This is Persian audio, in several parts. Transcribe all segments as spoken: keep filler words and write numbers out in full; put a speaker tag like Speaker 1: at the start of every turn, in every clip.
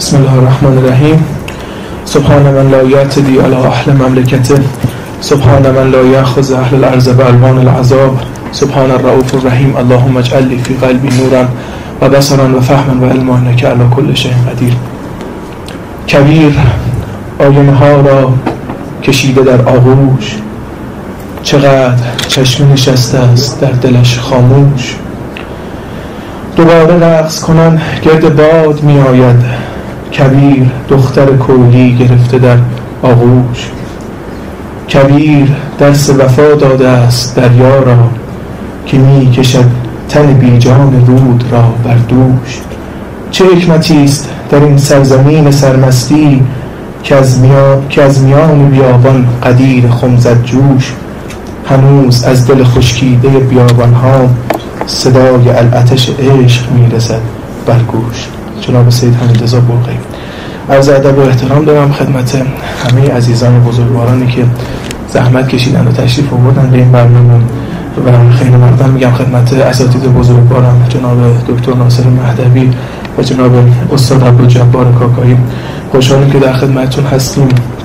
Speaker 1: بسم الله الرحمن الرحیم. سبحان من لا یعتدی علی اهل مملکته، سبحان من لا یأخذ اهل الارض بالوان العذاب، سبحان الرؤوف الرحیم. اللهم اجعل لی فی قلبی نورا و بصرا و فهما و علما انک علی کل شیء قدیر. کبیر آینه ها را کشیده در آغوش، چقدر چشم نشسته است در دلش خاموش. دوباره رقص کنان گرد باد می آید، کبیر دختر کولی گرفته در آغوش. کبیر درس وفا داده است دریا را، که می کشد تن بیجان رود را بر دوش. چه حکمتی است در این سرزمین سرمستی، که از میان, که از میان بیابان قدیر خم زد جوش. هنوز از دل خشکیده بیابان ها صدای العطش عشق میرسد بر گوش. جناب سید حمیدرضا برقی. عرض ادب و احترام دارم خدمت همه عزیزان بزرگوارانی که زحمت کشیدن و تشریف آوردن به این برنامه، و خیلی مقدم میگم خدمت اساتید بزرگوارم جناب دکتر ناصر مهدوی و جناب استاد عبدالجبار کاکایی. خوشحالم که در خدمتتون هستیم.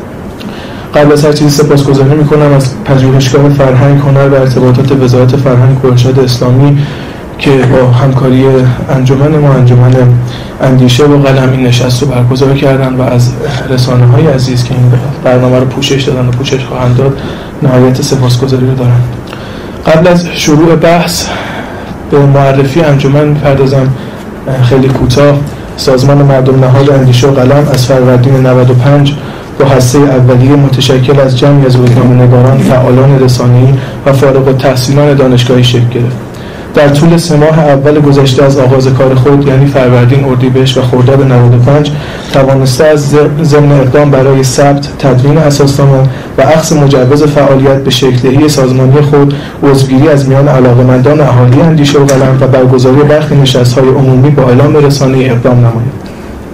Speaker 1: قبل از هر چیزی سپاسگزاری میکنم از پژوهشگاه فرهنگ، هنر و ارتباطات وزارت فرهنگ و ارشاد اسلامی که با همکاری انجمن ما انجمن اندیشه و قلم این نشست رو برگزار کردن و از رسانه های عزیز که این برنامه رو پوشش دادن و پوشش خواهند داد نهایت سپاسگزاری رو دارم. قبل از شروع بحث به معرفی انجمن می‌پردازم خیلی کوتاه. سازمان مردم نهاد اندیشه و قلم از فروردین نود و پنج با هسته اولیه متشکل از جمعی از روزنامه‌نگاران، فعالان رسانه‌ای و فارغ التحصیلان دانشگاهی شکل گرفت. در طول سه ماه اول گذشته از آغاز کار خود، یعنی فروردین، اردیبهشت و خرداد نود و پنج، توانسته از ضمن اقدام برای ثبت، تدوین اساسنامه و اخذ مجوز فعالیت به شکل‌دهی سازمانی خود، عضوگیری از میان علاقه‌مندان اهالی اندیشه و قلم و برگزاری برخی نشست‌های عمومی با اعلام رسانه‌ای اقدام نماید.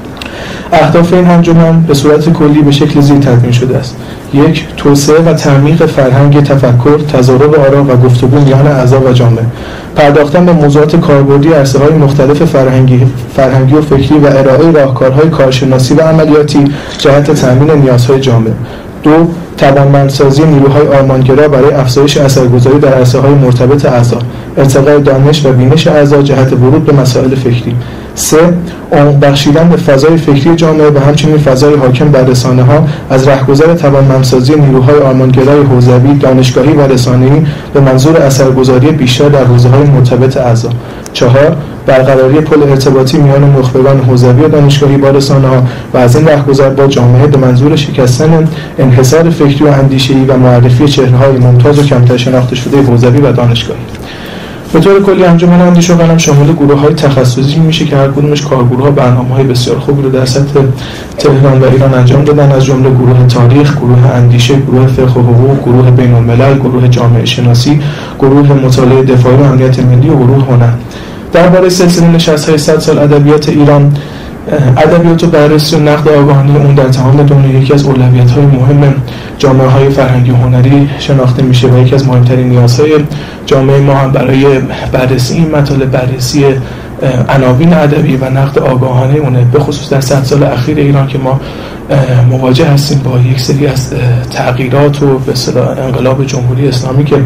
Speaker 1: اهداف این انجمن به صورت کلی به شکل زیر تدوین شده است: یک، توسعه و تعمیق فرهنگ تفکر، تضارب آرا و گفتگو میان اعضا و جامعه، پرداختن به موضوعات کاربردی عرصه‌های مختلف فرهنگی فرهنگی و فکری و ارائه راهکارهای کارشناسی و عملیاتی جهت تامین نیازهای جامعه. دو، توانمندسازی نیروهای آرمانگرا برای افزایش اثرگذاری در عرصه‌های مرتبط اعضا، ارتقاء دانش و بینش اعضا جهت ورود به مسائل فکری. سه، عمق بخشیدن به فضای فکری جامعه و همچنین فضای حاکم بر رسانه‌ها از رهگذر توانمندسازی نیروهای آرمانگرای حوزوی، دانشگاهی و رسانه‌ای به منظور اثرگذاری بیشتر در حوزه‌های مرتبط اعضا. چهار، برقراری پل ارتباطی میان نخبگان حوزوی و دانشگاهی با رسانه‌ها و از این رهگذر با جامعه به منظور شکستن انحصار فکری و اندیشه‌ای و معرفی چهره‌های ممتاز و کمتر شناخته شده حوزوی و دانشگاهی. به طور کلی انجمن اندیشه و قلم شامل گروه‌های تخصصی میشه که هر کدومش کارگروه‌ها برنامه‌های بسیار خوبی رو در سطح تهران و ایران انجام دادن، از جمله گروه تاریخ، گروه اندیشه، گروه فقه و حقوق، گروه بین‌الملل، گروه جامعه شناسی، گروه مطالعه دفاعی و امنیت ملی و گروه هنر. درباره سلسله نشست‌های صد سال ادبیات ایران، ادبیات و بررسی و نقد آگاهانه اون در تمام دنیا یکی از اولویت‌های مهم جامعه‌های فرهنگی و هنری شناخته میشه و یکی از مهمترین نیازهای جامعه ما هم برای بررسی این مطالب، بررسی عناوین ادبی و نقد آگاهانه اونه، به خصوص در صد سال اخیر ایران که ما مواجه هستیم با یک سری از تغییرات و به اصطلاح انقلاب جمهوری اسلامی که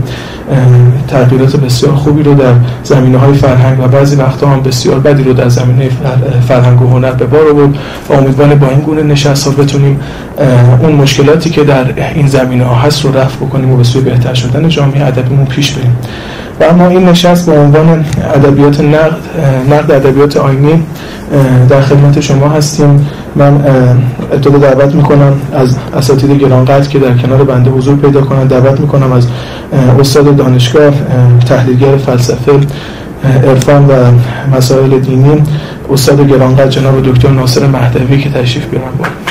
Speaker 1: تغییرات بسیار خوبی رو در زمینه‌های فرهنگ و بعضی وقتا هم بسیار بدی رو در زمینه فرهنگ و هنر به بار آورد و امیدوارم با این گونه نشست‌ها بتونیم اون مشکلاتی که در این زمینه‌ها هست رو رفع بکنیم و به سوی بهتر شدن جامعه ادبیمون پیش بریم. و اما این نشست با عنوان ادبیات نقد نقد ادبیات آیینی در خدمت شما هستیم. من ابتدا دعوت میکنم از اساتید گرانقدر که در کنار بنده حضور پیدا کنند، دعوت میکنم از استاد دانشگاه، تحلیلگر فلسفه، عرفان و مسائل دینی، استاد گرانقدر جناب دکتر ناصر مهدوی که تشریف بیارن.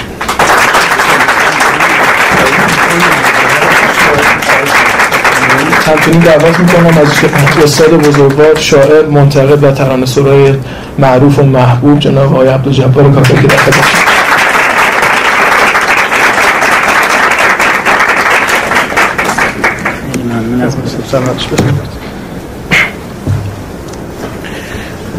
Speaker 1: همچنین دعوت میکنم از استاد بزرگوار، شاعر، منتقد و ترانه‌سرای معروف و محبوب جناب آقای عبدالجبار کاکایی که در خدمت. ممنون از سلامتش.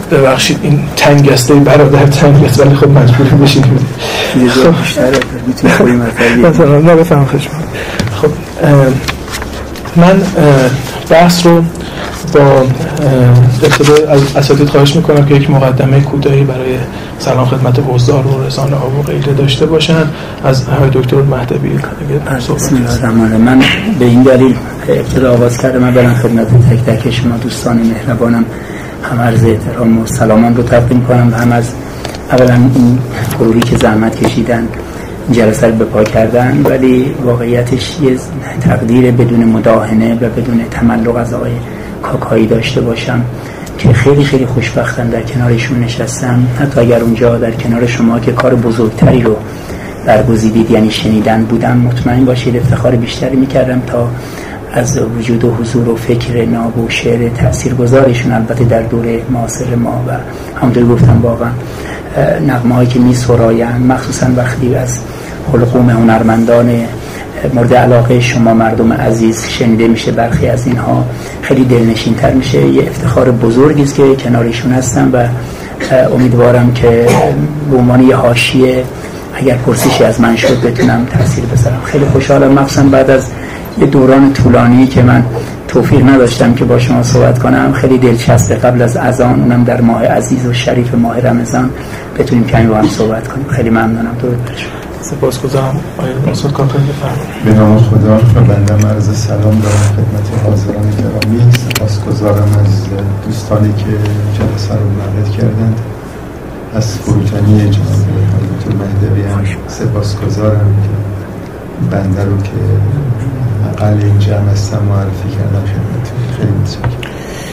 Speaker 1: ببخشید این تنگ است برادر تنگ است، ولی خب مجبوریم بشینیم
Speaker 2: یه جا بیشتره میتونی خوری
Speaker 1: مثلا نه بفهم خشم. خب من بحث رو با ابتدا از اساتید خواهش میکنم که یک مقدمه کوتاهی برای سلام خدمت حضار و رسانه ها و غیره داشته باشن. از های دکتر مهدوی
Speaker 2: بسم الله الرحمن الرحیم. من به این دلیل ابتدا آغاز کردم من برم خدمت تک تک شما دوستان مهربانم هم عرض احترام و سلامان رو تقدیم کنم و هم از اولا این گروهی که زحمت کشیدن جلسه رو به پا کردن، ولی واقعیتش یه تقدیر بدون مداهنه و بدون تملق از آقای کاکایی داشته باشم که خیلی خیلی خوشبختم در کنارشون نشستم. حتی اگر اونجا در کنار شما که کار بزرگتری رو برگزیدید یعنی شنیدن بودم، مطمئن باشید افتخار بیشتری میکردم تا از وجود و حضور و فکر ناب و شعر تاثیرگذارشون البته در دوره معاصر ما و همونطور گفتم واقعا نغمه هایی که می سراین، مخصوصا وقتی از حلقوم هنرمندان مورد علاقه شما مردم عزیز شنیده میشه، برخی از اینها خیلی دلنشین تر میشه. یه افتخار بزرگی است که کنارشون هستم و امیدوارم که به عنوان یه حاشیه اگر پرسشی از من شد بتونم تاثیر بذارم. خیلی خوشحالم مخصوصا بعد از یه دوران طولانی که من توفیق نداشتم که با شما صحبت کنم. خیلی دلچسبه قبل از اذان، اونم در ماه عزیز و شریف ماه رمضان، بتونیم کمی با هم صحبت کنیم. خیلی ممنونم. درود بر شما.
Speaker 1: سپاسگزارم. آقای استاد کاکایی بفرمایید.
Speaker 3: به نام خدا و بنده عرض سلام دارم خدمت حاضران گرامی. سپاسگزارم از دوستانی که جلسه رو منعقد کردند. از فروتنی جناب دکتر مهدوی هم سپاسگزارم که بنده رو که اقل این جمع هستم معرفی کردم خدمتتون. خیلی متشکرم.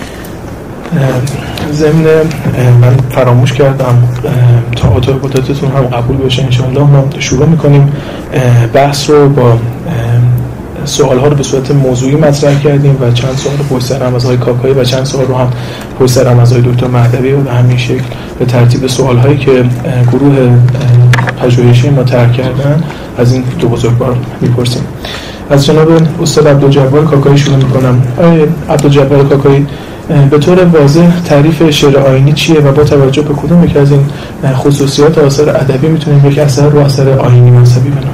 Speaker 1: ضمن من فراموش کردم تعهداتتون هم قبول بشه انشاءالله. ما شروع میکنیم بحث رو با سوال ها رو به صورت موضوعی مطرح کردیم و چند سوال رو پشت سر هم از آقای کاکایی و چند سوال رو هم پشت سر هم از آقای دکتر مهدوی و به همین شکل به ترتیب سوال هایی که گروه پژوهشی ما طرح کردن از این دو بزرگوار میپرسیم. از جناب استاد عبدالجبار کاکایی شروع میکنم. آقای عبدالجبار کاکایی، به طور واضح تعریف شعر آیینی چیه و با توجه به کدوم یک از این خصوصیات آثار ادبی میتونیم یک اثر رو اثر آیینی مذهبی بنامیم؟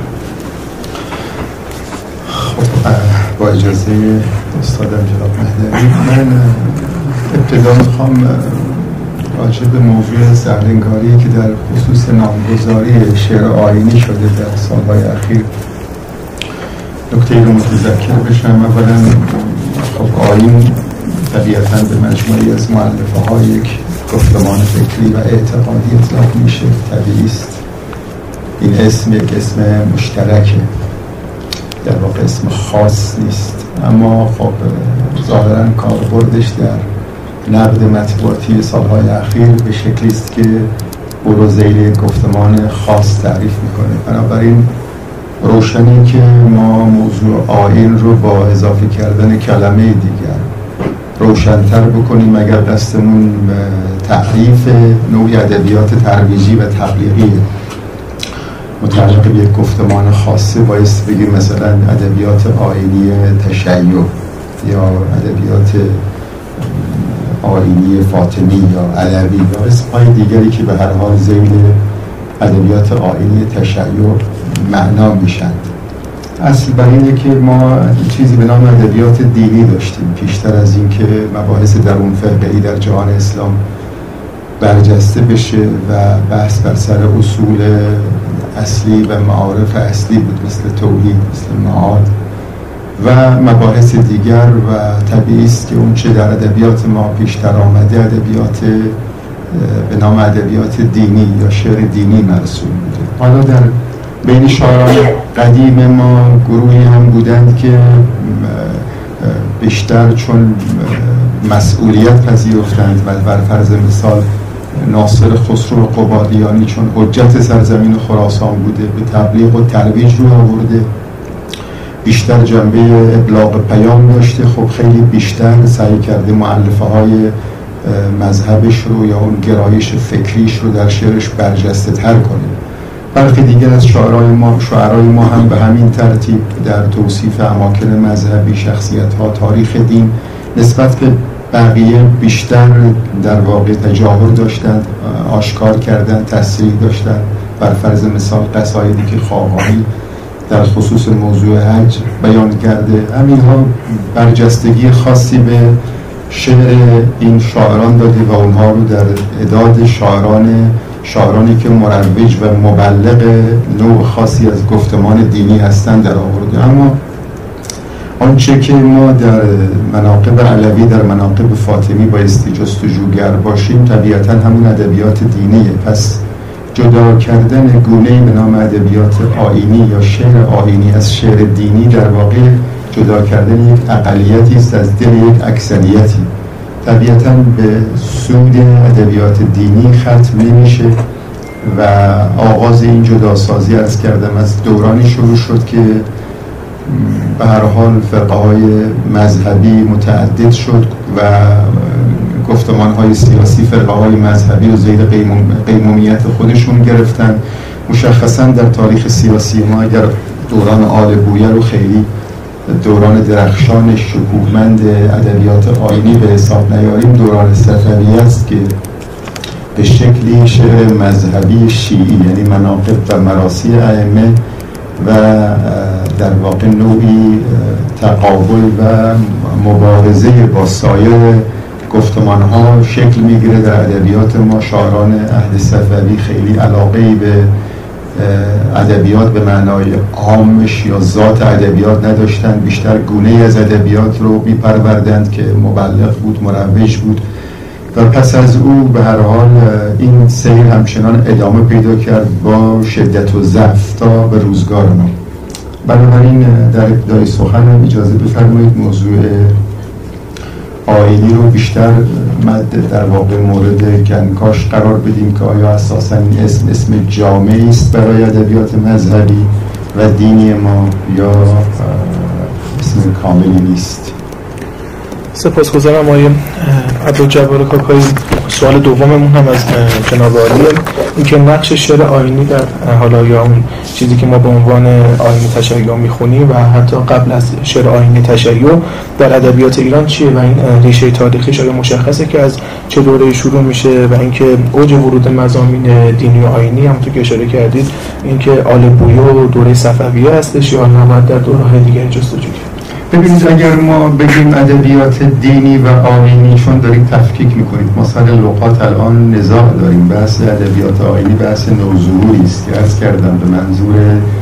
Speaker 3: خب با اجازه استادم جناب مهدوی، من ابتدا میخوام راجع به موضوع زرنگاری که در خصوص نامگذاری شعر آیینی شده در سالهای اخیر نکته‌ای رو متذکر بشم. اولا خب آیین طبیعتاً به مجموعی از مؤلفه های یک گفتمان فکری و اعتقادی اطلاق میشه. طبیعی است این اسم یک اسم مشترکه، در واقع اسم خاص نیست، اما خب ظاهراً کاربردش در نقد مطبوعاتی سالهای اخیر به شکلی است که بروزیل گفتمان خاص تعریف میکنه. بنابراین روشنی که ما موضوع آیین رو با اضافه کردن کلمه دیگر روشن‌تر بکنیم اگر دستمون تعریف نوعی ادبیات ترویجی و تبلیغی متعلق به یک گفتمان خاصه باعث بگیم مثلا ادبیات آیینی تشیع یا ادبیات آیینی فاطمی یا علوی یا اسم‌های دیگری که به هر حال ذیل ادبیات آیینی تشیع معنا میشند. اصل بر اینه که ما چیزی به نام ادبیات دینی داشتیم پیشتر از این که مباحث درون فرقه‌ای در جهان اسلام برجسته بشه و بحث بر سر اصول اصلی و معارف اصلی بود، مثل توحید، مثل معاد و مباحث دیگر. و طبیعی است که اون چه در ادبیات ما پیشتر آمده ادبیات به نام ادبیات دینی یا شعر دینی مرسوم بوده. حالا در بین شاعران قدیم ما گروهی هم بودند که بیشتر چون مسئولیت پذیرفتند و بر فرض مثال ناصر خسرو قبادیانی چون حجت سرزمین خراسان بوده به تبلیغ و ترویج رو آورده، بیشتر جنبه ابلاغ پیام داشته، خب خیلی بیشتر سعی کرده مؤلفه های مذهبش رو یا اون گرایش فکریش رو در شعرش برجسته تر کنه. برخی دیگر از شاعرای ما شاعرای ما هم به همین ترتیب در توصیف اماکن مذهبی، شخصیت ها، تاریخ دین نسبت به بقیه بیشتر در واقع تجاهر داشتند، آشکار کردند، تصریح داشتند. بر فرض مثال قصایدی که خاقانی در خصوص موضوع حج بیان کرده، همینها برجستگی خاصی به شعر این شاعران داده و اونها رو در اعداد شاعران شاعرانی که مروج و مبلغ نوع خاصی از گفتمان دینی هستند در آورده. اما آنچه که ما در مناقب علوی، در مناقب فاطمی بایستی جستجوگر باشیم طبیعتا همون ادبیات دینیه. پس جدا کردن گونه‌ای به نام ادبیات آیینی یا شعر آیینی از شعر دینی در واقع جدا کردن یک اقلیتی است از دل یک اکثریتی. طبیعتا به سود ادبیات دینی ختم نمیشه و آغاز این جداسازی عرض کردم از دورانی شروع شد که به هر حال فرقه‌های مذهبی متعدد شد و گفتمان‌های سیاسی فرقه‌های مذهبی رو زیر قیمومیت خودشون گرفتن. مشخصاً در تاریخ سیاسی ما اگر دوران آل بویه رو خیلی دوران درخشان شکوهمند ادبیات آیینی به حساب نیاریم، دوران صفویه است که به شکلی شعر مذهبی شیعی، یعنی مناقب و مراسی ائمه و در واقع نوعی تقابل و مبارزه با سایر گفتمان ها شکل میگیره در ادبیات ما. شاعران عهد صفوی خیلی علاقه‌ای به ادبیات به معنای عامش یا ذات ادبیات نداشتند، بیشتر گونه‌ای از ادبیات رو میپروردند که مبلغ بود، مروج بود و پس از او به هر حال این سیر همچنان ادامه پیدا کرد با شدت و ضعف تا به روزگار ما. بنابراین در ابتدای سخنم اجازه بفرمایید موضوع آیینی رو بیشتر مد در واقع مورد کنکاش قرار بدیم که آیا اساساً این اسم اسم جامعی است برای ادبیات مذهبی و دینی ما یا اسم کاملی نیست.
Speaker 1: سپاسگزارم آقای عبدالجبار کاکایی. سوال دوممون هم از جناب عالیه، اینکه نقش شعر آیینی در حالا یا اون چیزی که ما به عنوان آیین تشیع میخونیم و حتی قبل از شعر آیین تشیع در ادبیات ایران چیه و این ریشه تاریخیش آیا مشخصه که از چه دوره شروع میشه و اینکه اوج ورود مضامین دینی و آیینی همونطور که اشاره کردید اینکه آل بویه و دوره صفویه هستش یا نباید در دوره‌های دیگه جستجو کرد؟
Speaker 3: ببینید اگر ما بگیم ادبیات دینی و آیینی، چون داریم تفکیک میکنید، ما سر لغات الان نزاع داریم، بحث ادبیات آیینی بحث نوظهوری است که عرض کردم به منظور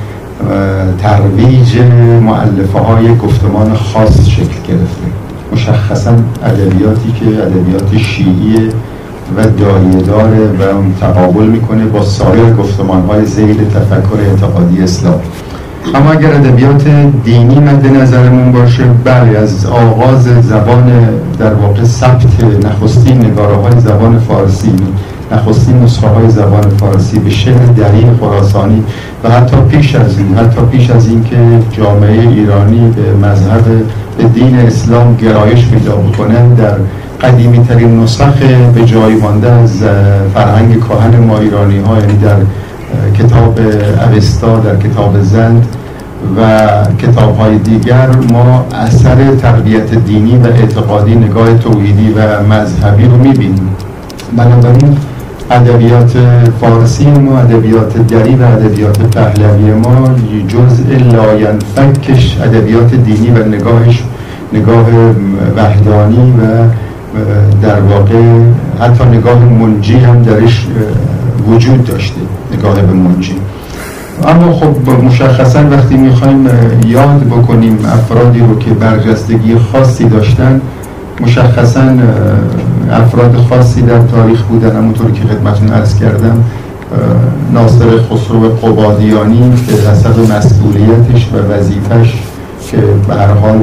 Speaker 3: ترویج مؤلفه های گفتمان خاص شکل گرفته. مشخصا ادبیاتی که ادبیات شیعی و داعیه داره و تقابل میکنه با سایر گفتمان های زیر تفکر اعتقادی اسلام. اما اگر ادبیات دینی مد نظرمون باشه، بله از آغاز زبان در واقع ثبت نخستین نگاره های زبان فارسی، نخستین نسخه های زبان فارسی به شعر دری خراسانی و حتی پیش از این حتی پیش از این که جامعه ایرانی به مذهب به دین اسلام گرایش پیدا بکنن، در قدیمی ترین نسخ به جای مانده از فرهنگ کهن ما ایرانی ها، یعنی در کتاب اوستا، در کتاب زند و کتاب های دیگر، ما اثر تربیت دینی و اعتقادی، نگاه توحیدی و مذهبی رو میبینیم. بنابراین ادبیات فارسی ما، ادبیات دری و ادبیات پهلوی ما جزء لاینفکش ادبیات دینی و نگاهش نگاه وحدانی و در واقع حتی نگاه منجی هم درش وجود داشته، نگاه به منجی. اما خب مشخصا وقتی میخوایم یاد بکنیم افرادی رو که برجستگی خاصی داشتن، مشخصا افراد خاصی در تاریخ بودن، همونطور که خدمتتون عرض کردم ناصر خسرو قبادیانی که حسب مسئولیتش و وظیفش که به هر حال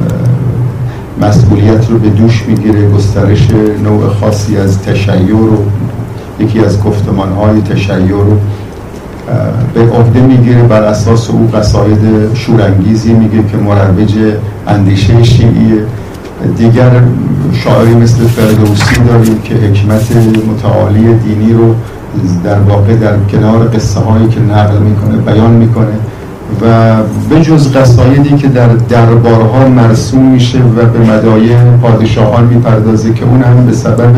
Speaker 3: مسئولیت رو به دوش میگیره، گسترش نوع خاصی از تشیع رو، یکی از گفتمان‌های تشیع رو به عهده میگیره، بر اساس او قصاید شورانگیزی میگه که مروج اندیشه شیعیه. دیگر شاعری مثل فردوسی داریم که حکمت متعالی دینی رو در واقع در کنار قصه هایی که نقل میکنه بیان میکنه و به جز قصایدی که در دربارها مرسوم میشه و به مدایح پادشاهان میپردازه که اون هم به سبب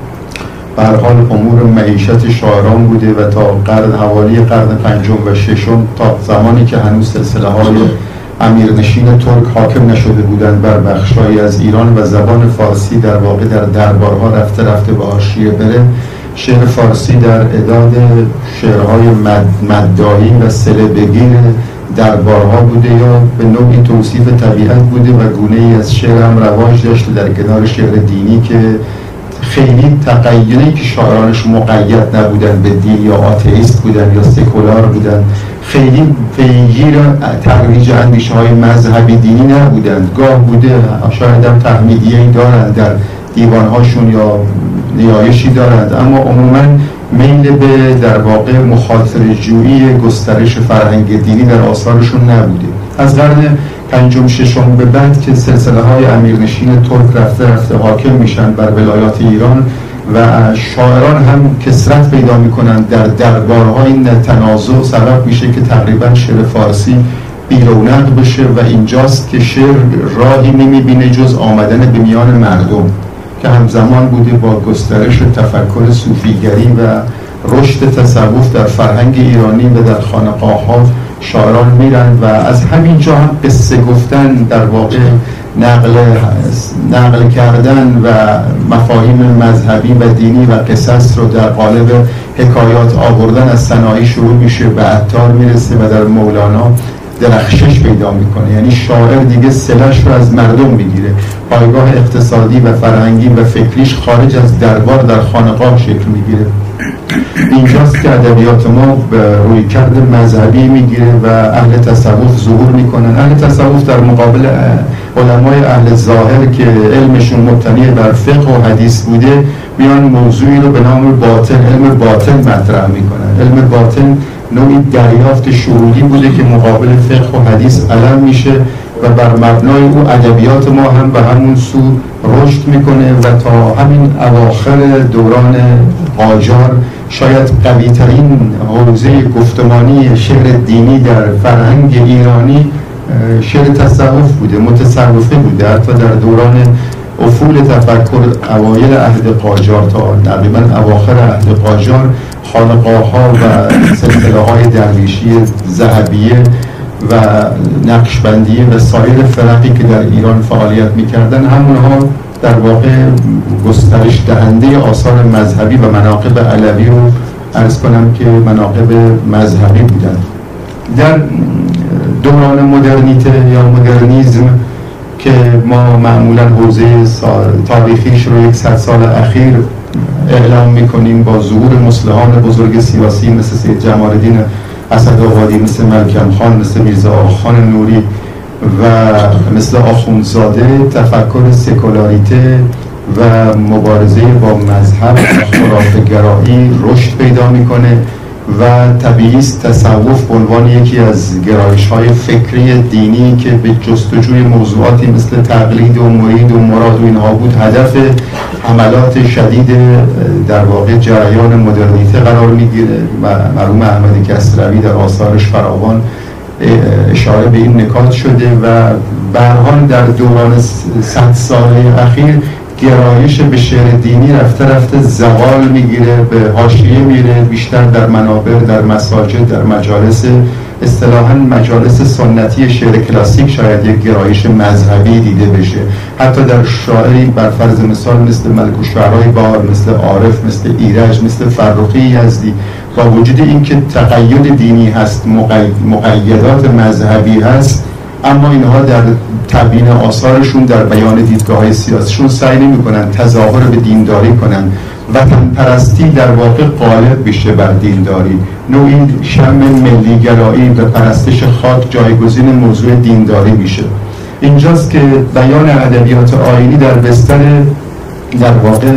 Speaker 3: به هر حال امور معیشت شاعران بوده و تا قرن حوالی قرن پنجم و ششم تا زمانی که هنوز سلسله های امیرنشین ترک حاکم نشده بودند بر بخشایی از ایران و زبان فارسی در واقع در دربارها رفته رفته به حاشیه بره، شعر فارسی در اعداد شعرهای مد، مداحی و صله بگیر دربارها بوده یا به نوعی توصیف طبیعت بوده و گونه ای از شعر هم رواج داشته در کنار شعر دینی که خیلی تقییدی که شاعرانش مقید نبودن به دین یا آتئیست بودن یا سکولار بودن، خیلی پیگیر ترویج اندیشه های مذهبی دینی نبودند. گاه بوده شاید هم تحمیدیه‌ای دارند در دیوانهاشون یا نیایشی دارند، اما عموما میل به در واقع مخاطره جویی گسترش فرهنگ دینی در آثارشون نبوده. از قرن پنجم ششم به بعد که سلسله های امیرنشین ترک رفته رفته حاکم میشن بر ولایات ایران و شاعران هم کثرت پیدا میکنن در دربارهای تنازع، سبب میشه که تقریبا شعر فارسی بی‌رونق بشه و اینجاست که شعر راهی نمیبینه جز آمدن به میان مردم که همزمان بوده با گسترش تفکر صوفیگری و رشد تصوف در فرهنگ ایرانی و در خانقاه‌ها شاعران میرن و از همین جا هم قصه گفتن در واقع نقل نقل کردن و مفاهیم مذهبی و دینی و قصص رو در قالب حکایات آوردن از صنایع شروع میشه به عطار میرسه و در مولانا درخشش پیدا میکنه. یعنی شاعر دیگه صله‌اش رو از مردم میگیره، پایگاه اقتصادی و فرهنگی و فکریش خارج از دربار در خانقاه شکل میگیره. اینجاست که ادبیات ما رویکرد مذهبی میگیره و اهل تصوف ظهور میکنن. اهل تصوف در مقابل علمای اهل ظاهر که علمشون مبتنی بر فقه و حدیث بوده میان موضوعی رو به نام باطن، علم باطن مطرح میکنن. علم باطن نوعی دریافت شعوری بوده که مقابل فقه و حدیث علم میشه و بر مبنای او ادبیات ما هم به همون سو رشد میکنه و تا همین اواخر دوران قاجار شاید قوی ترین حوزه گفتمانی شعر دینی در فرهنگ ایرانی شعر تصوف بوده، متصوفه بوده. حتی در دوران افول تفکر اوایل عهد قاجار تا تقریبا اواخر عهد قاجار خانقاه‌ها و سلسله های درویشی ذهبیه و نقشبندیه و سایر فرقی که در ایران فعالیت میکردن همونها در واقع گسترش دهنده آثار مذهبی و مناقب علوی رو عرض کنم که مناقب مذهبی بودن. در دوران مدرنیته یا مدرنیزم که ما معمولا حوزه تاریخیش رو یک صد سال اخیر اعلام میکنیم با ظهور مصلحان بزرگ سیاسی مثل سید جمال الدین اسدآبادی، مثل ملکم خان، مثل میرزا آخان نوری و مثل آخوندزاده، تفکر سکولاریته و مبارزه با مذهب و خرافه‌گرایی رشد پیدا میکنه و طبیعی است تصوف به عنوان یکی از گرایش‌های فکری دینی که به جستجوی موضوعاتی مثل تقلید و مرید و مراد و اینها بود، هدف حملات شدید در واقع جریان مدرنیته قرار میگیره و مرحوم احمد کسروی در آثارش فراوان اشاره به این نکات شده و به هر حال در دوران صد ساله اخیر گرایش به شعر دینی رفته رفته زوال میگیره، به حاشیه میره، بیشتر در منابر، در مساجد، در مجالس اصطلاحاً مجالس سنتی شعر کلاسیک شاید یک گرایش مذهبی دیده بشه. حتی در شاعری بر فرض مثال مثل ملک الشعرای بهار، مثل عارف، مثل ایرج، مثل فرخی یزدی، با وجود اینکه تقید دینی هست، مقیدات مذهبی هست، اما اینها در تبیین آثارشون در بیان دیدگاه‌های سیاسیشون سعی نمی‌کنن تظاهر به دینداری کنن. وطن پرستی در واقع غالب بشه بر دینداری، نوعی شم ملی‌گرایی و پرستش خاک جایگزین موضوع دینداری میشه. اینجاست که بیان ادبیات آیینی در بستر در واقع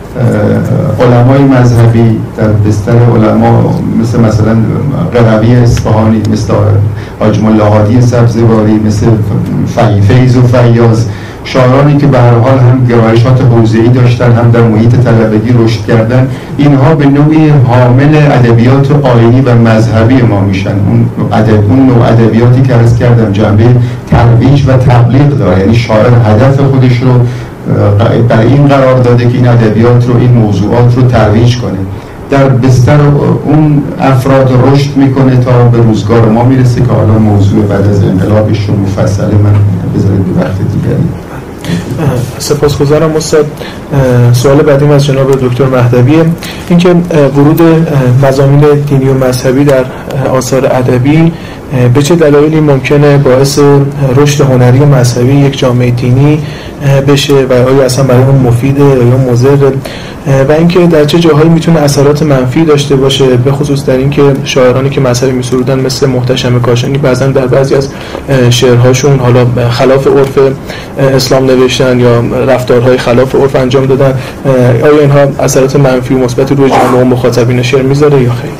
Speaker 3: علمای مذهبی، در بستر علما مثل مثلا قروی اصفهانی، مثل حاج ملا هادی سبزواری، مثل فیض و فیاض، شاعرانی که به هر حال هم گرایشات حوزه‌ای داشتن، هم در محیط طلبگی رشد کردن، اینها به نوعی حامل ادبیات آیینی و مذهبی ما میشن. اون ادب اون نوع ادبیاتی که عرض کردم جنبه ترویج و تبلیغ داره، یعنی شاعر هدف خودش رو در این قرار داده که این ادبیات رو، این موضوعات رو ترویج کنه. در بستر اون افراد رشد میکنه تا به روزگار ما میرسه که حالا موضوع بعد از انقلابش رو مفصله من بذارید به وقت دیگری.
Speaker 1: سپاسگزارم استاد. سوال بعدیم از جناب دکتر مهدویه، اینکه ورود مضامین دینی و مذهبی در آثار ادبی به چه دلایلی ممکنه باعث رشد هنری و مذهبی یک جامعه دینی بشه و آیا اصلا برای اون مفیده یا مضر، و اینکه در چه جاهایی میتونه اثرات منفی داشته باشه، به خصوص در اینکه شاعرانی که مذهبی میسرودن مثل محتشم کاشانی بعضا در بعضی از شعرهاشون حالا خلاف عرف اسلام نوشتن یا رفتارهای خلاف عرف انجام دادن، آیا اینها اثرات منفی و مثبتی روی جامعه و مخاطبین شعر میذاره یا خیر؟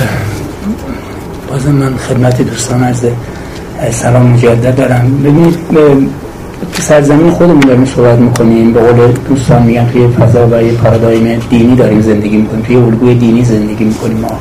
Speaker 2: بازم من خدمت دوستان عرض سلام مجدد دارم. ببینید تو سرزمین خودمون داریم صحبت میکنیم، به قول دوستان میگن توی فضا و یه پارادایم دینی داریم زندگی میکنیم، توی الگوی دینی زندگی میکنیم. ما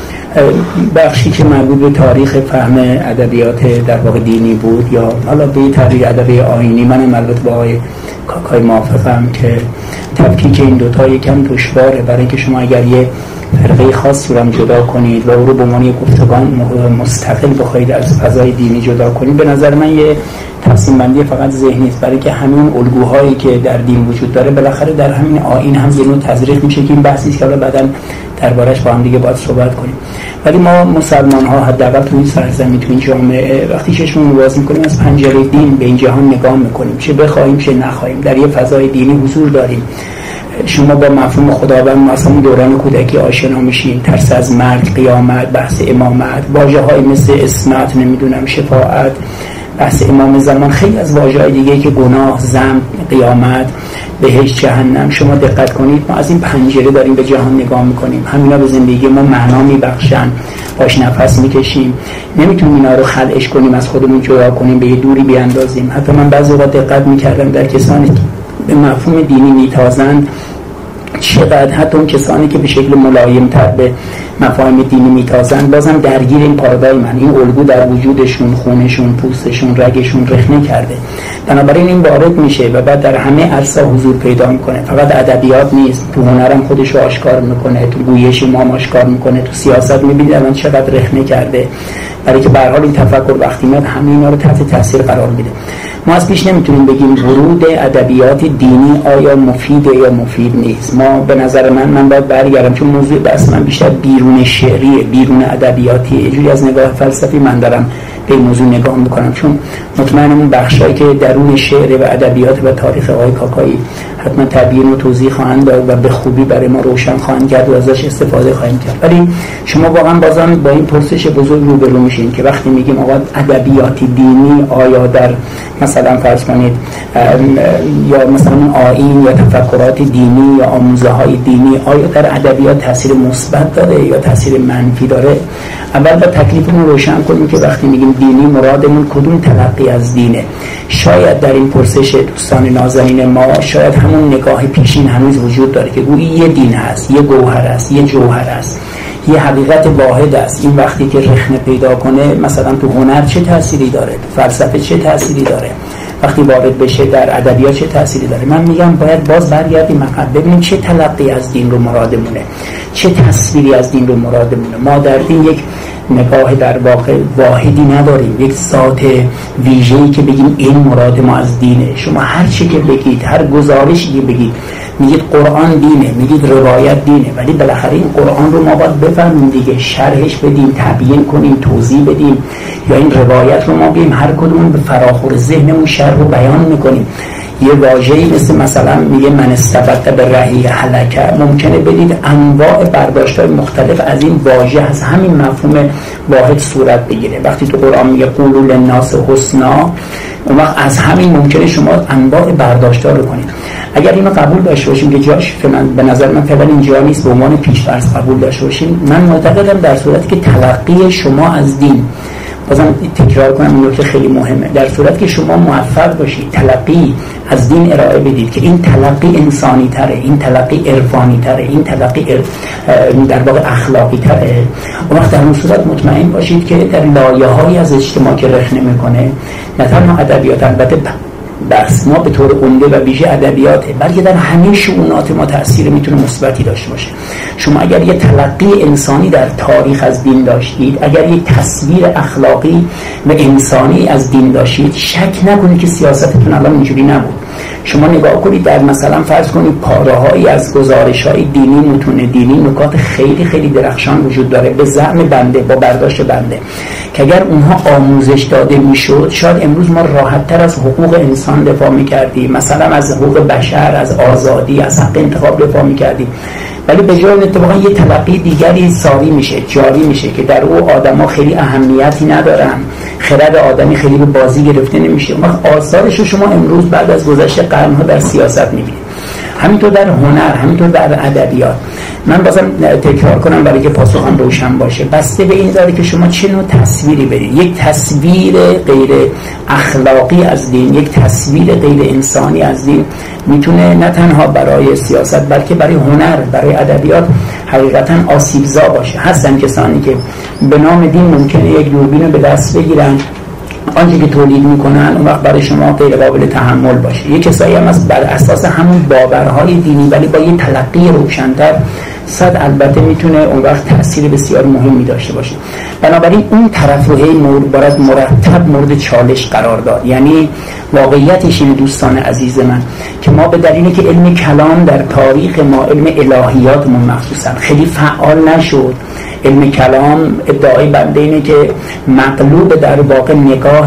Speaker 2: بخشی که مربوط به تاریخ فهم ادبیات در واقع دینی بود یا حالا به تاریخ ادبی آیینی، منم البته با آقای کاکای موافقم که تفکیک این دوتا یکم دشواره، برای اینکه شما اگر یه فرقه خاصی رو هم جدا کنید و او رو به عنوان یک گفتگان مستقل بخواید از فضای دینی جدا کنید، به نظر من یه تقسیم بندی فقط ذهنی است، برای که همین الگوهایی که در دین وجود داره بالاخره در همین آیین هم یه نوع تزریق میشه که این بحثی است که حالا بعداً دربارش با هم دیگه باید صحبت کنیم. ولی ما مسلمان ها حداقل تو این سرزمین، تو این جامعه، وقتی چشمون رو باز می‌کنیم از پنجره دین به این جهان نگاه می‌کنیم، چه بخوایم چه نخواهیم در یه فضای دینی حضور داریم. شما با مفهوم خداوند مثلا دوران کودکی آشنا میشین، ترس از مرگ، قیامت، بحث امامت، واژه‌های مثل اسمت، نمیدونم شفاعت، بحث امام زمان، خیلی از واژه‌های دیگه که گناه، ذنب، قیامت، بهشت، جهنم، شما دقت کنید ما از این پنجره داریم به جهان نگاه میکنیم. همینا به زندگی ما معنا میبخشن، باش نفس میکشیم، نمیتونیم اینا رو خلعش کنیم، از خودمون جدا کنیم، به یه دوری بیاندازیم. حتی من بعضی وقت دقت میکردم در کسانی که به مفهوم دینی میتازند، چقدر حتی اون کسانی که به شکل ملایم تر به مفاهیم دینی میتازند بازم درگیر این پارادایم، این الگو در وجودشون، خونشون، پوستشون، رگشون رخنه کرده. بنابراین این وارد میشه و بعد در همه عرصه حضور پیدا میکنه. فقط ادبیات نیست، تو هنرم خودش رو آشکار میکنه، تو گویش ما آشکار میکنه، تو سیاست میبینید الان چقدر رخنه کرده، برای که به هر حال این تفکر وقتی میاد همه اینا رو تحت تاثیر قرار میده. ما از پیش نمیتونیم بگیم ورود ادبیات دینی آیا مفیده یا مفید نیست. ما به نظر من من باید برگردم، چون موضوع بحث من بیشتر بیرون شعریه، بیرون ادبیاتی، یه جوری از نگاه فلسفی من دارم به این موضوع نگاه میکنم، چون مطمئنم اون بخشایی که درون شعر و ادبیات و تاریخ آقای کاکایی حتما تبیین و توضیح خواهند داد و به خوبی برای ما روشن خواهند کرد و ازش استفاده خواهیم کرد. ولی شما واقعا بازم با این پرسش بزرگ روبرو میشین که وقتی میگیم آقا ادبیات دینی آیا در مثلا فرض کنید یا مثلا آیین یا تفکرات دینی یا آموزه های دینی آیا در ادبیات تاثیر مثبت داره یا تاثیر منفی داره؟ اول با تکلیفمون روشن کنیم که وقتی میگیم دینی مرادمون کدوم تلقی از دینه. شاید در این پرسش دوستان نازنین ما شاید همون نگاه پیشین هنوز وجود داره که گویی یه دین هست، یه گوهر است، یه جوهر است، یه حقیقت واحد است. این وقتی که رخنه پیدا کنه مثلا تو هنر چه تأثیری داره، تو فلسفه چه تأثیری داره، وقتی وارد بشه در ادبیات چه تأثیری داره. من میگم باید باز برگردیم عقب ببینیم چه تلقی از دین رو مرادمونه، چه تصویری از دین رو مرادمونه. ما در دین یک نگاه در واقع واحدی نداریم، یک ذات ویژه‌ای که بگیم این مراد ما از دینه. شما هر چی که بگید، هر گزارشی که بگید، میگید قرآن دینه، میگید روایت دینه، ولی بالاخره این قرآن رو ما باید بفهمیم دیگه، شرحش بدیم، تبیین کنیم، توضیح بدیم، یا این روایت رو ما بگیم هر کدوم به فراخور ذهنمون شرح و بیان میکنیم. یه واژه‌ای مثل مثلا میگه من استبق به رهی هلکه، ممکنه بدید انواع برداشت‌های مختلف از این واژه از همین مفهوم واحد صورت بگیره. وقتی تو قرآن میگه قولوا للناس حسنا، اون وقت از همین ممکنه شما انواع برداشت‌ها رو کنید. اگر اینو قبول داشته باشیم که جاش به نظر من فعلا اینجا نیست، به عنوان پیش‌فرض قبول داشته باشیم، من معتقدم در صورتی که تلقی شما از دین بازم تکرار کنم این نکته خیلی مهمه، در صورت که شما موفق باشید تلقی از دین ارائه بدید که این تلقی انسانی تره، این تلقی عرفانی تره، این تلقی در واقع اخلاقی تره، اون وقت در اون صورت مطمئن باشید که در لایه‌هایی از اجتماع که رخ نمی‌کنه، نه تنها ادبیات، البته بحث ما به طور عمده و ویژه ادبیاته، بلکه در همه شؤونات ما تأثیر میتونه مثبتی داشته باشه. شما اگر یه تلقی انسانی در تاریخ از دین داشتید، اگر یه تصویر اخلاقی و انسانی از دین داشتید، شک نکنید که سیاستتون الان اینجوری نبود. شما نگاه کنید در مثلا فرض کنید پاره‌هایی از گزارش‌های دینی، متون دینی، نکات خیلی خیلی درخشان وجود داره به زعم بنده، با برداشت بنده، که اگر اونها آموزش داده میشد شاید امروز ما راحت‌تر از حقوق انسان دفاع می‌کردیم، مثلا از حقوق بشر، از آزادی، از حق انتخاب دفاع می‌کردیم. ولی به جای اتفاقا یه تلقی دیگری ساری میشه، جاری میشه که در او آدما خیلی اهمیتی ندارن، خرد آدمی خیلی به بازی گرفته نمیشه. اون وقت آثارش رو شما امروز بعد از گذشت قرن‌ها در سیاست میبینید، همینطور در هنر، همینطور در ادبیات. من بازم تکرار کنم برای که پاسخم روشن باشه، بسته به این داره که شما چه نوع تصویری بدید. یک تصویر غیر اخلاقی از دین، یک تصویر غیر انسانی از دین میتونه نه تنها برای سیاست بلکه برای هنر، برای ادبیات حقیقتا آسیبزا باشه. هستن کسانی که به نام دین ممکنه یک دوربین رو به دست بگیرن، آنچه که تولید میکنن اون وقت برای شما غیر قابل تحمل باشه. یک کسایی هم از بر اساس همون باورهای دینی ولی با یه تلقی روشن‌تر صد البته میتونه اون وقت تأثیر بسیار مهمی داشته باشه. بنابراین اون طرف رو هی باید مرتب مورد چالش قرار داد. یعنی واقعیتش این دوستان عزیز من که ما به دلیلی که علم کلام در تاریخ ما، علم الهیاتمون مخصوصا خیلی فعال نشد، علم کلام ادعای بنده اینه که مغلوب در واقع نگاه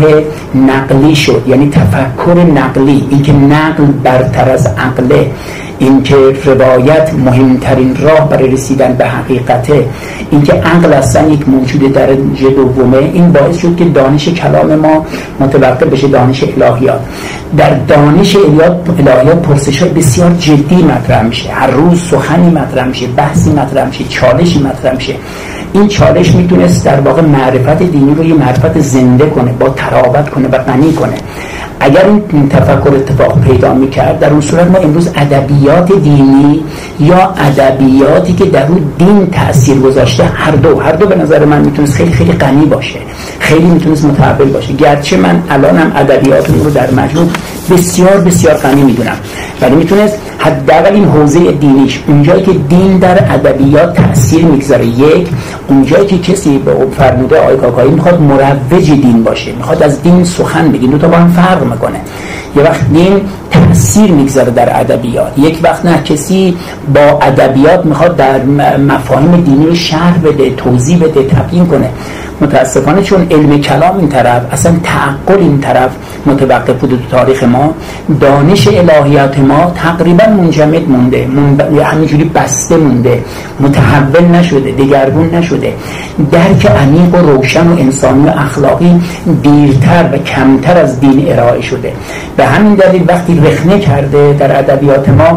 Speaker 2: نقلی شد، یعنی تفکر نقلی، اینکه نقل برتر از عقله، اینکه روایت مهمترین راه برای رسیدن به حقیقته، اینکه عقل اصلا یک موجود درجه دومه. این باعث شد که دانش کلام ما متوقف بشه دانش الهیات. در دانش الهیات پرسش‌های بسیار جدی مطرح میشه، هر روز سخنی مطرح میشه، بحثی مطرح میشه، چالشی مطرح میشه. این چالش میتونست در واقع معرفت دینی رو یه معرفت زنده کنه، با تراوت کنه و غنی کنه. اگر این تفکر اتفاق پیدا میکرد، در اون صورت ما امروز ادبیات دینی یا ادبیاتی که در اون دین تأثیر گذاشته، هر دو هر دو به نظر من میتونست خیلی خیلی غنی باشه، خیلی میتونست متحول باشه. گرچه من الانم ادبیاتمون رو در مجموع بسیار بسیار غنی میدونم، ولی میتونست حداقل این حوزه دینیش، اونجایی که دین در ادبیات تأثیر میگذاره، یک اونجایی که کسی به فرموده آقای کاکایی میخواد مروج دین باشه، میخواد از دین سخن بگه، دو تا با هم فرق میکنه. یه وقت دین تأثیر میگذاره در ادبیات، یک وقت نه کسی با ادبیات میخواد در مفاهیم دینی رو شرح بده، توضیح بده، تبیین کنه. متاسفانه چون علم کلام این طرف، اصلا تعقل این طرف متوقف بوده تو تاریخ ما، دانش الهیات ما تقریبا منجمد مونده، همینجوری بسته مونده، متحول نشده، دگرگون نشده. درک عمیق و روشن و انسانی و اخلاقی دیرتر و کمتر از دین ارائه شده. به همین دلیل وقتی رخنه کرده در ادبیات ما،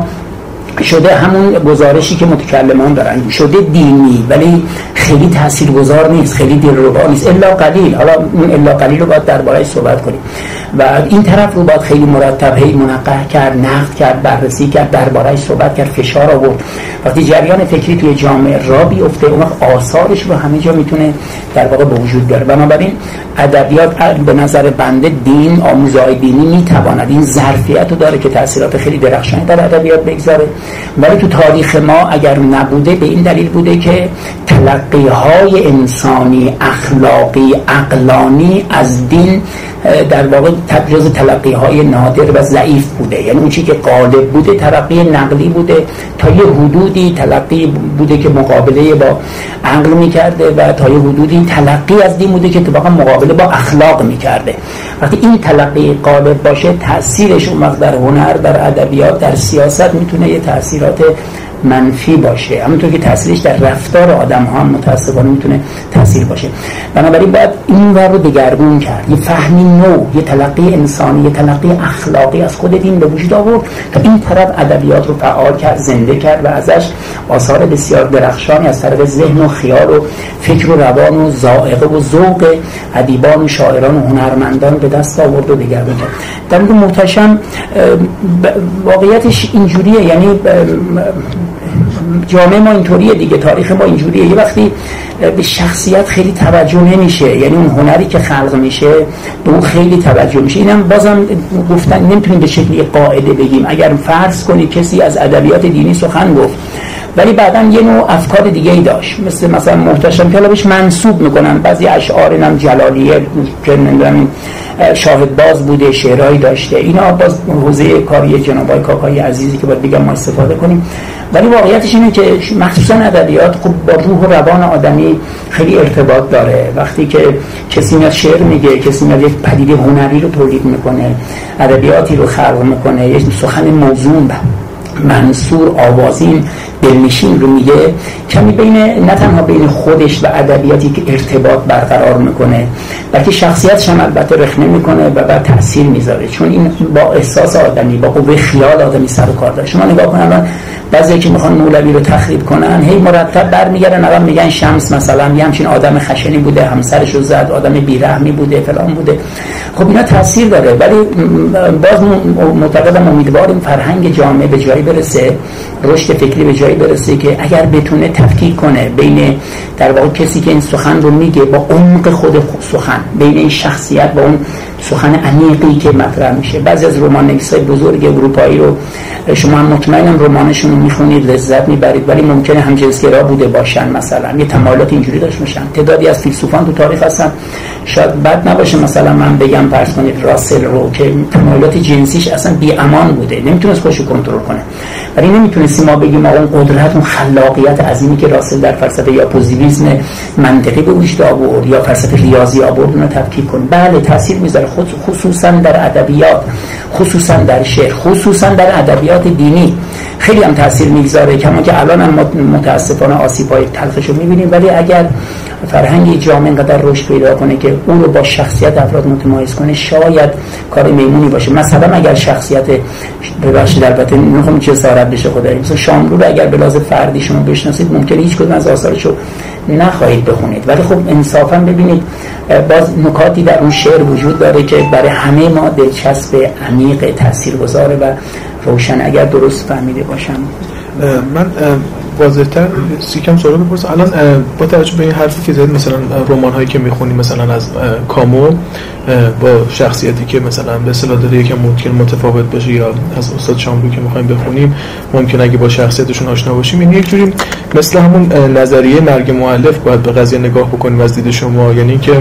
Speaker 2: شده همون گزارشی که متکلمان دارن، شده دینی ولی خیلی تاثیرگذار نیست، خیلی دلربا نیست، الا قلیل. حالا اون الا قلیل رو باید درباره‌اش صحبت کنیم و این طرف رو باید خیلی مرتب هی منقح کرد، نقد کرد، بررسی کرد، درباره‌اش صحبت کرد، فشار آورد. وقتی جریان فکری توی جامعه را بیفته، اون وقت آثارش رو همه جا میتونه در واقع به وجود بیاره. بنابراین ادبیات به نظر بنده، دین، آموزهای دینی میتواند این ظرفیت رو داره که تاثیرات خیلی درخشانی در ادبیات بگذاره. ولی تو تاریخ ما اگر نبوده، به این دلیل بوده که تلقی‌های انسانی، اخلاقی، عقلانی از دین در واقع جز تلقی‌های نادر و ضعیف بوده. یعنی اون چیزی که غالب بوده تلقی نقلی بوده، تا یه حدودی تلقی بوده که مقابله با عقل می‌کرده و تا یه حدودی تلقی از دین بوده که اتفاقا مقابله با اخلاق می‌کرده. وقتی این تلقی غالب باشه، تأثیرش اون وقت در هنر، در ادبیات، در سیاست میتونه یه تأثیرات منفی باشه، همونطور که تاثیرش در رفتار آدم ها هم متاسفانه میتونه تاثیر باشه. بنابراین باید این ور رو دگرگون کرد، یه فهمی نو، یه تلقی انسانی، یه تلقی اخلاقی از خود دین به وجود آورد تا این طرف ادبیات رو فعال کرد، زنده کرد و ازش آثار بسیار درخشانی از طریق ذهن و خیال و فکر و روان و ذائقه و ذوق ادیبان و شاعران و هنرمندان به دست آورد و دگرگون کرد. در این محتشم واقعیتش اینجوریه، یعنی جامعه ما اینطوریه دیگه، تاریخ ما اینجوریه، یه وقتی به شخصیت خیلی توجه نمیشه، یعنی اون هنری که خلق میشه به اون خیلی توجه میشه. اینم بازم گفتن نمیتونیم به شکلی قاعده بگیم. اگر فرض کنی کسی از ادبیات دینی سخن گفت ولی بعداً یه نوع افکار دیگه ای داشت، مثل مثلا محتشم که بهش منسوب میکنن بعضی اشعار اینم جلالیه که نمیدونم شاهد باز بوده، شعرهایی داشته، اینا باز حوزه کاری جناب آقای کاکای عزیزی که باید بگم ما استفاده کنیم. ولی واقعیتش اینه که مخصوصا ادبیات خب با روح و روان آدمی خیلی ارتباط داره. وقتی که کسی میاد شعر میگه، کسی میاد یک پدیده هنری رو تولید میکنه، ادبیاتی رو خلق میکنه، یک سخن موزون منصور آوازین دلنشین رو میگه، کمی بین نه تنها بین خودش و ادبیاتی که ارتباط برقرار میکنه بلکه شخصیتش هم البته رخنه میکنه و بعد تأثیر میذاره، چون این با احساس آدمی، با قوه خیال آدمی سر و کار داره. شما نگاه کنید الان بعضی که میخوان مولوی رو تخریب کنن هی مرتب برمیگردن الان میگن شمس مثلا یه همچین آدم خشنی بوده، همسرش رو زد، آدم بیرحمی بوده، فلان بوده. خب اینا تاثیر داره، ولی باز معتقدم امیدواریم فرهنگ جامعه به جایی برسه، رشد فکری به جایی برسه که اگر بتونه تفکیک کنه بین در واقع کسی که این سخن رو میگه با عمق خود سخن، بین این شخصیت با اون سخن عمیقی که مطرح میشه. بعضی از رمان‌نویسای بزرگ اروپایی رو شما هم مطمئنم رمانشون رو میخونید لذت میبرید، ولی ممکنه همجنسگرا بوده باشن، مثلا یه تمایلات اینجوری داشته باشن. تعدادی از فیلسوفان تو تاریخ هستن، شاید بد نباشه مثلا من بگم فرض کنید راسل رو که تمایلات جنسیش اصلا بی امان بوده، نمیتونست خودشو کنترل کنه، ولی نمیتونستیم ما بگیم اون قدرت، اون خلاقیت عظیمی که راسل در فلسفه یا پوزیتیویسم منطقی به وجود آورد یا فلسفه ریاضی آورد اون رو تفکیک کنه. بله تاثیر میذاره، خود خصوصا در ادبیات، خصوصا در شعر، خصوصا در ادبیات دینی خیلی هم تاثیر میگذاره، کما که الان هم متاسفانه آسیب‌های تلخش رو میبینیم. ولی اگر فرهنگ جامعه اینقدر رشد پیدا کنه که اون رو با شخصیت افراد متمایز کنه، شاید کار میمونی باشه. مثلا اگر شخصیت ببخشید البته نمیخوام چه سارت بشه خدایی، مثلا شاملو رو اگر به لحاظ فردی شما بشناسید ممکنه هیچ کدوم از آثارشو نخواهید بخونید، ولی خب انصافا ببینید باز نکاتی در اون شعر وجود داره که برای همه ما دلچسب، عمیق، تاثیرگذاره و روشن اگر درست فهمیده باشم.
Speaker 1: من واضح‌تر سیکم سوال بپرسم الان با توجه به این حرفی که زدید، مثلا رمان هایی که میخونیم مثلا از کامو با شخصیتی که مثلا به اصطلاح داره یکم ممکن متفاوت باشه، یا از استاد شاملو که میخوایم بخونیم ممکن اگه با شخصیتشون آشنا باشیم، این یک جوری مثل همون نظریه مرگ مؤلف باید به قضیه نگاه بکنیم از دید شما، یعنی که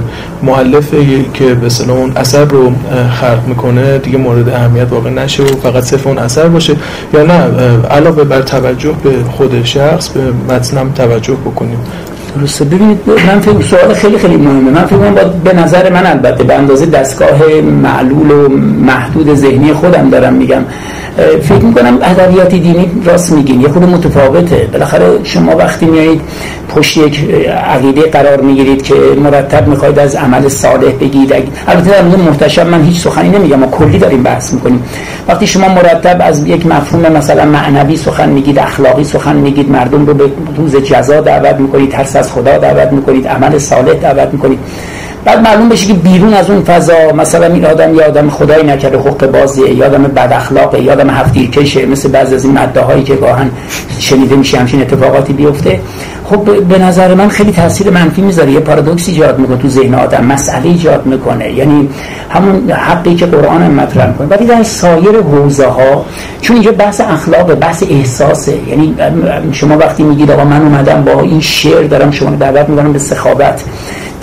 Speaker 1: مؤلفی که به اصطلاح اون اثر رو خلق میکنه دیگه مورد اهمیت واقع نشه و فقط صرف اون اثر باشه، یا نه علاوه بر توجه به خود شخص به متنم توجه بکنیم؟
Speaker 2: درسته. ببینید من فکر سوال خیلی خیلی مهمه. من فکر کنم به نظر من البته به اندازه دستگاه معلول و محدود ذهنی خودم دارم میگم، فکر میکنم ادبیات دینی راست میگین یه خود متفاوته. بالاخره شما وقتی میایید پشت یک عقیده قرار میگیرید که مرتب میخواید از عمل صالح بگید، البته در مورد محتشم من هیچ سخنی نمیگم، ما کلی داریم بحث میکنیم. وقتی شما مرتب از یک مفهوم مثلا معنوی سخن میگید، اخلاقی سخن میگید، مردم رو به روز جزا دعوت میکنید، ترس از خدا دعوت میکنید، عمل صالح دعوت میکنید، بعد معلوم بشه که بیرون از اون فضا مثلا این آدم یا آدم خدایی نکرده حقوق بازیه، یا آدم بد اخلاقه، یا آدم هفت‌تیرکشه، مثل بعضی از این مدعاهایی که گاهن شنیده میشه همچین اتفاقاتی بیفته. خب به نظر من خیلی تاثیر منفی میذاره، یه پارادوکس ایجاد میکنه تو ذهن آدم، مسئله ایجاد میکنه، یعنی همون حقی که قرآن هم مطرح میکنه. ولی در سایر حوزه ها چون اینجا بحث اخلاق، بحث احساسه، یعنی شما وقتی میگید آقا من اومدم با این شعر دارم شما رو دعوت میکنم به سخاوت،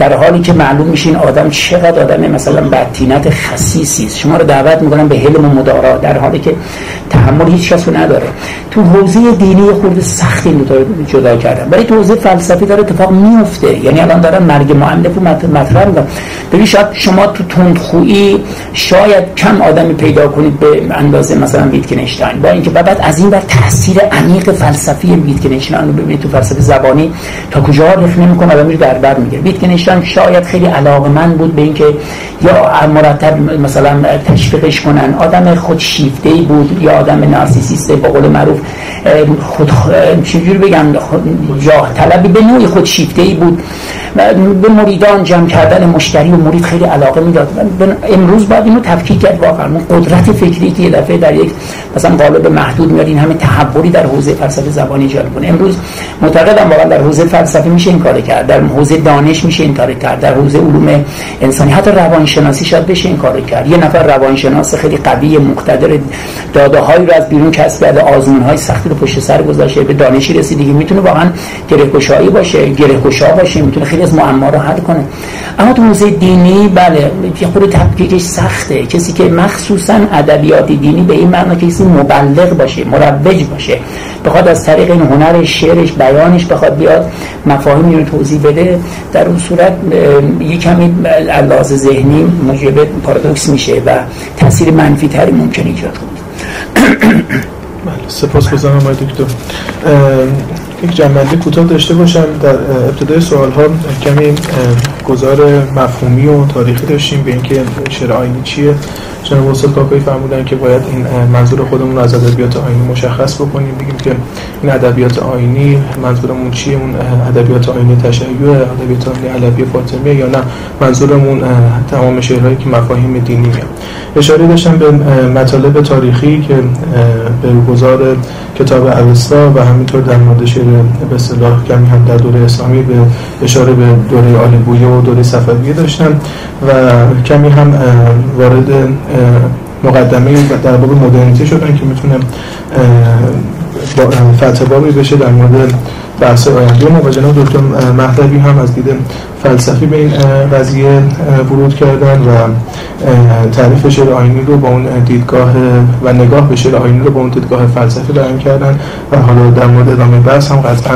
Speaker 2: در حالی که معلوم میشه این آدم چقدر آدم مثلا بدطینت خسیسی است. شما رو دعوت میکنم به حلم و مدارا، در حالی که تحمل هیچ کس رو نداره. تو حوزه دینی خورده سختی این دو تا جدا کردن، ولی تو حوزه فلسفی داره اتفاق میفته. یعنی الان دارن مرگ مؤلف رو مطرح میکنن. ببین شاید شما تو تندخویی شاید کم آدمی پیدا کنید به اندازه مثلا ویتگنشتاین، با اینکه بعد از این بر تاثیر عمیق فلسفی ویتگنشتاین رو ببینید تو فلسفه زبانی تا کجا رخ نمیکنه، آدمی رو در بر میگیره. ویتگنشتاین شاید خیلی علاقه‌مند بود به اینکه یا مرتب مثلا تشویقش کنن، آدم خودشیفته‌ای بود یا آدم نارسیسیسته، به قول معروف خود چجوری بگم جاه طلبی به نوعی خودشیفته‌ای بود، به مریدان جمع کردن مشتری و مرید خیلی علاقه میداد. امروز باید اینو تفکیک کرد. واقعا قدرت فکری که یه دفعه در یک مثلا قالب محدود میاد این همه تحولی در حوزه فلسفه زبانی ایجاد کنه. امروز معتقدم واقعا در حوزه فلسفی میشه این کارو کرد، در حوزه دانش میشه این کارو کرد، در حوزه علوم انسانی حتی روانشناسی شاید بشه این کارو کرد. یه نفر روانشناس خیلی قوی مقتدر داده‌هایی رو از بیرون کسب کرده، آزمون‌های سختی رو پشت سر گذاشته، به دانشی رسیده که میتونه واقعا گره‌گشایی باشه، گره‌گشا باشه، میتونه خیلی از معما رو حل کنه. اما تو حوزه دینی بله یه خورده تفکیکش سخته. کسی که مخصوصا ادبیات دینی به این معنا که کسی مبلغ باشه، مروج باشه، بخواد از طریق این هنر شعرش بیانش بخواد بیاد مفاهیمی رو توضیح بده، در اون صورت یه کمی لحاظ ذهنی موجب پارادوکس میشه و تاثیر منفی تری ممکنه ایجاد کنه.
Speaker 1: بله سپاسگزارم آقای دکتر. یک جنبندی کوتاه داشته باشم. در ابتدای سوال ها کمی گزار مفهومی و تاریخی داشتیم به اینکه شعر آیینی چیه. جناب استاد کاکایی فرمودن که باید این منظور خودمون رو از ادبیات آیینی مشخص بکنیم، بگیم که این ادبیات آیینی منظورمون چیه، اون ادبیات آیینی تشیع، ادبیات آیینی علوی فاطمیه، یا نه منظورمون تمام شعرهایی که مفاهیم دینی میاد. اشاره داشتم به مطالب تاریخی که به گزار کتاب اوستا و همینطور در مورد شعر به اصطلاح کمی هم در دوره اسلامی به اشاره به دوره آل بویه و دوره صفویه داشتم و کمی هم وارد مقدمه در باب مدرنیته شدن که میتونه فتح بابی بشه در مورد بحث آینده ما. و جناب دکتر مهدوی هم از دید فلسفی به این قضیه ورود کردن و تعریف شعر آیینی رو با اون دیدگاه و نگاه به شعر آیینی رو با اون دیدگاه فلسفی بیان کردن و حالا در مورد ادامه بحث هم قطعا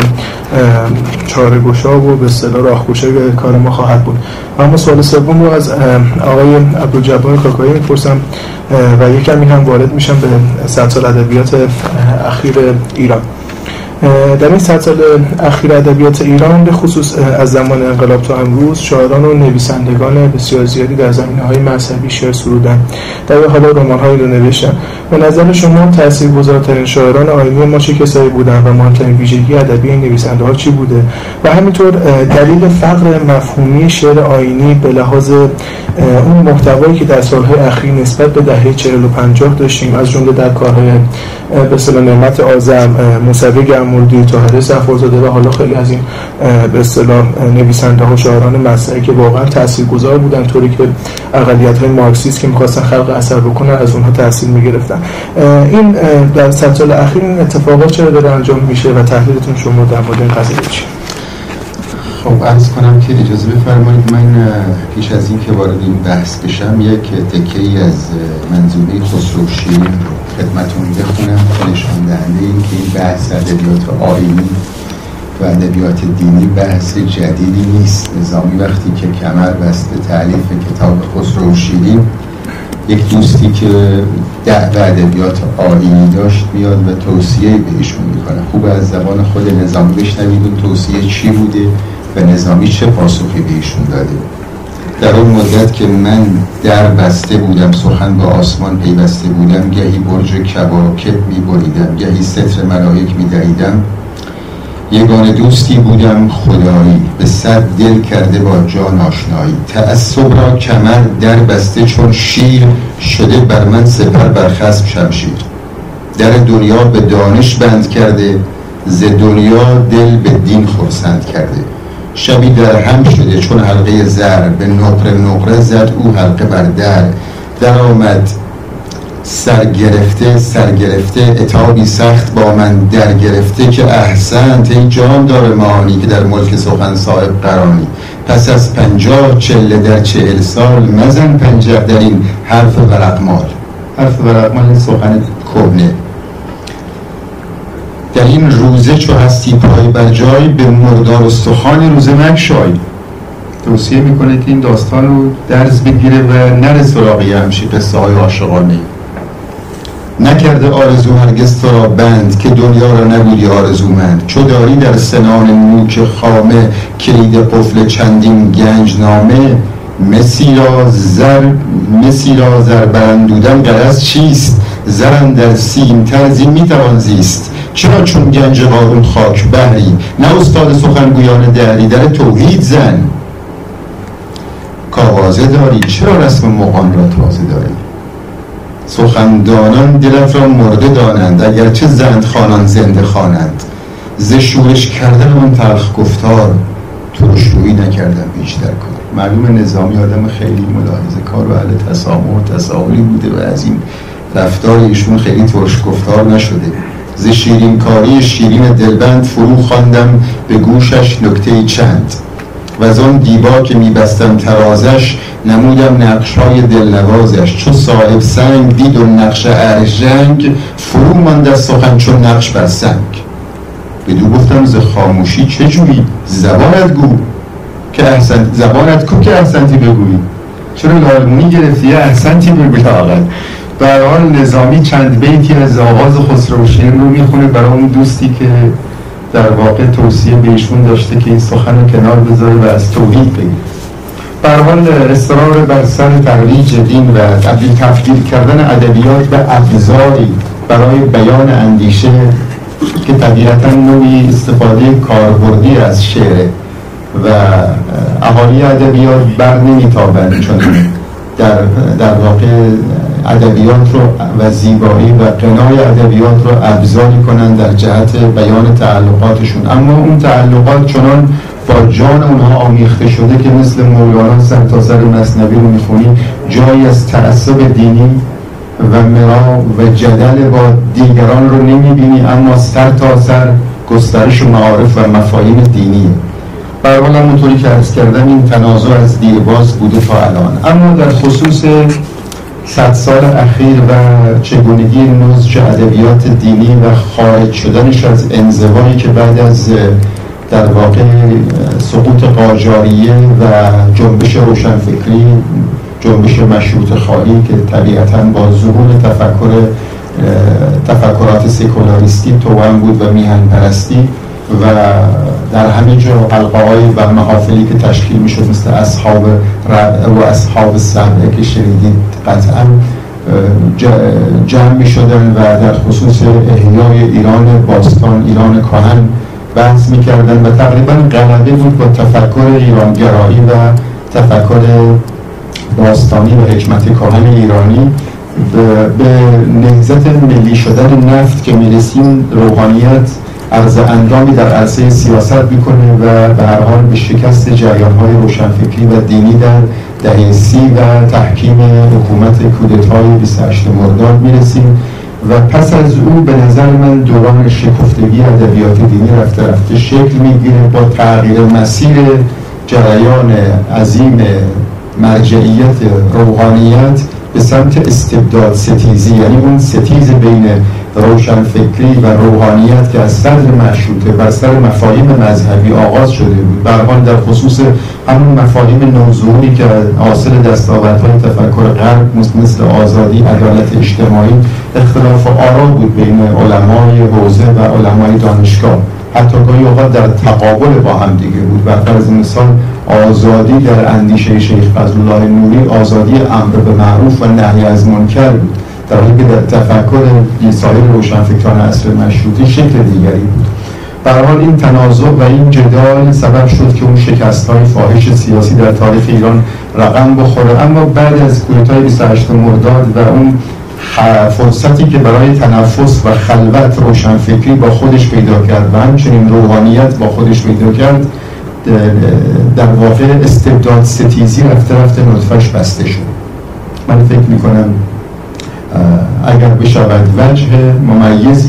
Speaker 1: چاره‌گشا و به اصطلاح راهگشای کار ما خواهد بود. اما سوال سوم رو از آقای عبدالجبار کاکایی میپرسم و یک کمی هم وارد میشم به صد سال ادبیات اخیر ایران. در این صد سال اخیر ادبیات ایران به خصوص از زمان انقلاب تا امروز شاعران و نویسندگان بسیار زیادی در زمینه‌های مذهبی شعر سرودن، در حال رمان‌هایی رو نوشتن. به نظر شما تاثیرگذارترین شاعران آیینی ما چه کسایی بودن و مهمترین ویژگی ادبی این نویسنده‌ها چی بوده؟ و همینطور دلیل فقر مفهومی شعر آیینی به لحاظ اون محتوایی که در سال‌های اخیر نسبت به دهه چهل و پنجاه داشتیم، از جمله در کارهای به اصطلاح نعمت اعظم، موسوی گرمردی، طاهر صفوی‌زاده و حالا خیلی از این به اصطلاح نویسنده‌ها و شاعران مسیحی که واقعا تاثیرگذار بودن، طوری که اقلیت‌های مارکسیست که می‌خواستن خلق اثر بکنن از اونها تاثیر می‌گرفتن. این در صد سال اخیر این اتفاقات چرا داره انجام میشه و تحلیلتون شما در مورد این قضیه چیه؟
Speaker 4: خب عرض کنم که اجازه بفرمایید من پیش از این که وارد این بحث بشم یک تکه‌ای از منظومه خسرو شیرین رو خدمتتون بخونم که نشان دهنده این که این بحث ادبیات آیینی و ادبیات دینی بحث جدیدی نیست. نظامی وقتی که کمر بست به تألیف کتاب خسرو شیرین، یک دوستی که دعوه ادبیات آیینی داشت میاد و توصیه بهشون میکنه. خوب از زبان خود نظامی بشنوید اون توصیه چی بوده و نظامی چه پاسخی بهشون داده. در اون مدت که من در بسته بودم، سخن با آسمان پیوسته بودم، گهی برج کواکب می بریدم، گهی ستر ملائک می دریدم. یگانه دوستی بودم خدایی، به صد دل کرده با جان آشنایی. تعصب را کمر در بسته چون شیر، شده بر من سپر بر خصم شمشیر. در دنیا به دانش بند کرده، ز دنیا دل به دین خرسند کرده. شبی در هم شده چون حلقه زر، به نقره نقره زد او حلقه بر در. در آمد سر گرفته سر گرفته، عتابی سخت با من در گرفته. که احسنت ای جان دار معانی، که در ملک سخن صاحب قرانی. پس از پنجاه چله در چهل سال مزن پنجه در این حرف ورقمال. حرف ورقمال این سخن کهنه. در این روزه چو هستی پای بر جای، به مردار استخوان روزه مگشای. توصیه میکنه که این داستان رو درس بگیره و نره سراغی همشی قصه های عاشقانه. نکرده آرزو هرگز تو را بند، که دنیا را نبودی آرزومند. چو داری در سنان نوک خامه، کلید قفل چندین گنج نامه. مسی را زر مسی را زر برندودن غرض چیست؟ زرن در سیم ترزی میتوان زیست. چرا چون گنج قارون خاک بهری، نه استاد سخنگویان دهری. در توحید زن کاوازه داری، چرا رسم مغان را تازه داری. سخندانان دلت را مرده دانند، اگرچه زند خانان زنده خوانند. ز شورش کردن اون تلخ گفتار، ترشرویی نکردم بیشتر کار. معلوم نظامی آدم خیلی ملاحظه کار و اهل تسامح و تساهلی بوده و از این رفتار ایشون خیلی ترش گفتار نشده. ز شیرین کاری شیرین دلبند، فرو خواندم به گوشش نکته چند. و از آن دیبا که میبستم ترازش، نمودم نقشهای دلنوازش. چو صاحب سنگ دید و نقش ارژنگ، فرو ماند از سخن چون نقش بر سنگ. بدو گفتم ز خاموشی چه جویی، زبانت گو که احسن زبانت کو که احسنتی بگویی. چرا لالمونی گرفتی احسنتی بگویی لااقل. به هر حال نظامی چند بیتی از آغاز خسروشیرین رو میخونه برای اون دوستی که در واقع توصیه بهشون داشته که این سخن رو کنار بذاره و از توحید بگه. به هر حال اصرار بر سر ترویج دین و تبدیل تفضیل کردن ادبیات به ابزاری برای بیان اندیشه که طبیعتاً نوعی استفاده کاربردی از شعره و اهالی ادبیات بر نمیتابند، چون در در واقع ادبیات رو و زیبایی و غنای ادبیات رو ابزاری کنند در جهت بیان تعلقاتشون. اما اون تعلقات چنان با جان اونها آمیخته شده که مثل مولانا سر تا سر مثنوی رو میخونی جایی از تعصب دینی و مرا و جدل با دیگران رو نمیبینی، اما سر تا سر گسترش و معارف و مفاهیم دینی. به هر حال همونطوری که عرض کردم این تنازع از دیرباز بوده تا الان. اما در خصوص صد سال اخیر و چگونگی نضج ادبیات دینی و خارج شدنش از انزوایی که بعد از در واقع سقوط قاجاریه و جنبش روشنفکری، جنبش مشروطه خواهی که طبیعتاً با ظهور تفکر تفکرات سکولاریستی توأم بود و میهن پرستی و در همه جا حلقه‌های و محافلی که تشکیل میشد مثل اصحاب ربع و اصحاب سبعه که شنیدید قطعا جمع میشدن و در خصوص احیای ایران باستان، ایران کهن بحث میکردن و تقریبا غلبه بود با تفکر ایرانگرایی و تفکر باستانی و حکمت کهن ایرانی. به نهضت ملی شدن نفت که میرسیم روحانیت عرض اندامی در عرصه سیاست میکنه و به هر حال به شکست جریان‌های روشنفکری و دینی در دهه سی و تحکیم حکومت کودتای بیست و هشتم مرداد میرسیم و پس از او به نظر من دوران شکفتگی ادبیات دینی رفته رفته شکل میگیره با تغییر مسیر جریان عظیم مرجعیت روحانیت به سمت استبداد ستیزی، یعنی اون ستیز بین روشنفکری و روحانیت که از صدر مشروطه بر سر مفاهیم مذهبی آغاز شده بود. به هر حال در خصوص همون مفاهیم نوظهوری که حاصل دستاوردهای تفکر غرب مثل آزادی، عدالت اجتماعی، اختلاف آرا بود بین علمای حوزه و علمای دانشگاه، حتی گاهی اوقات در تقابل با هم دیگه بود. بر فرض مثال آزادی در اندیشه شیخ فضلالله نوری آزادی امر به معروف و نهی از منکر بود، در حالی که در تفکر سایر روشنفکران عصر مشروطه شکل دیگری بود. به هر حال این تنازع و این جدال سبب شد که اون شکست‌های فاحش سیاسی در تاریخ ایران رقم بخوره. اما بعد از کودتای بیست و هشتم مرداد و اون فرصتی که برای تنفس و خلوت روشنفکری با خودش پیدا کرد و همچنین روحانیت با خودش پیدا کرد، در واقع استبداد ستیزی رفته رفته نطفه‌اش بسته شد. من فکر میکنم اگر بشود وجه ممیزی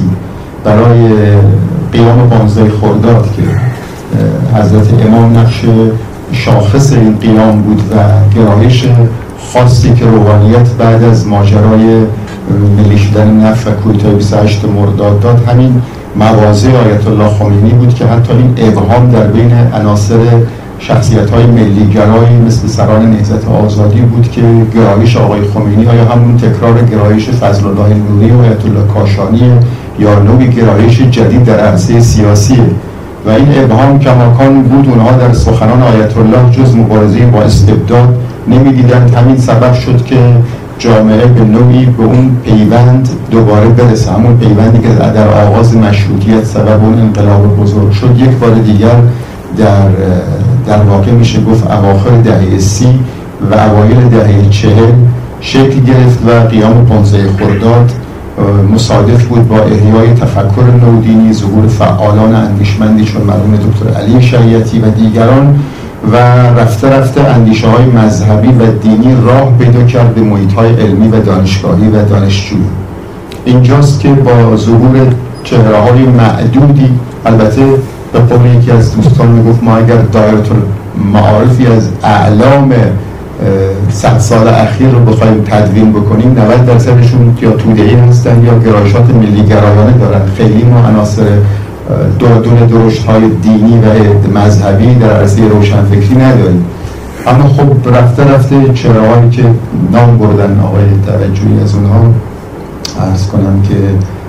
Speaker 4: برای قیام پانزده خرداد که حضرت امام نقش
Speaker 3: شاخص این قیام بود و گرایش خاصی که روحانیت بعد از ماجرای ملی شدن نفت و کودتای بیست و هشت مرداد داد همین مواضع آیت الله خمینی بود که حتی این ابهام در بین عناصر شخصیت‌های ملی‌گرایی مثل سران نهضت آزادی بود که گرایش آقای خمینی آیا همون تکرار گرایش فضل الله نوری و آیت الله کاشانی یا نوعی گرایش جدید در عرصه سیاسی و این ابهام کماکان بود. اونها در سخنان آیت الله جز مبارزه با استبداد نمی‌دیدند. همین سبب شد که جامعه به نوعی به اون پیوند دوباره برسه، همون پیوندی که در آغاز مشروطیت سبب اون انقلاب بزرگ شد یک بار دیگر در در واقع میشه گفت اواخر دهه سی و اوایل دهه چهل شکل گرفت و قیام پانزده خرداد مصادف بود با احیای تفکر نودینی، ظهور فعالان اندیشمندی چون مرحوم دکتر علی شریعتی و دیگران و رفته رفته اندیشه های مذهبی و دینی راه پیدا کرد به محیط های علمی و دانشگاهی و دانشجویی. اینجاست که با ظهور چهره های معدودی، البته به قول یکی از دوستان میگفت ما اگر دایره المعارفی از اعلام صد سال اخیر رو بخوایم تدوین بکنیم نود درصدشون یا توده‌ای هستن یا گرایشات ملی گرایانه دارن. خیلی ما عناصر دون درشت‌های دینی و مذهبی در عرصه روشنفکری نداریم. اما خب رفته رفته چهره‌هایی که نام بردن آقای توجهی از اونها عرض کنم که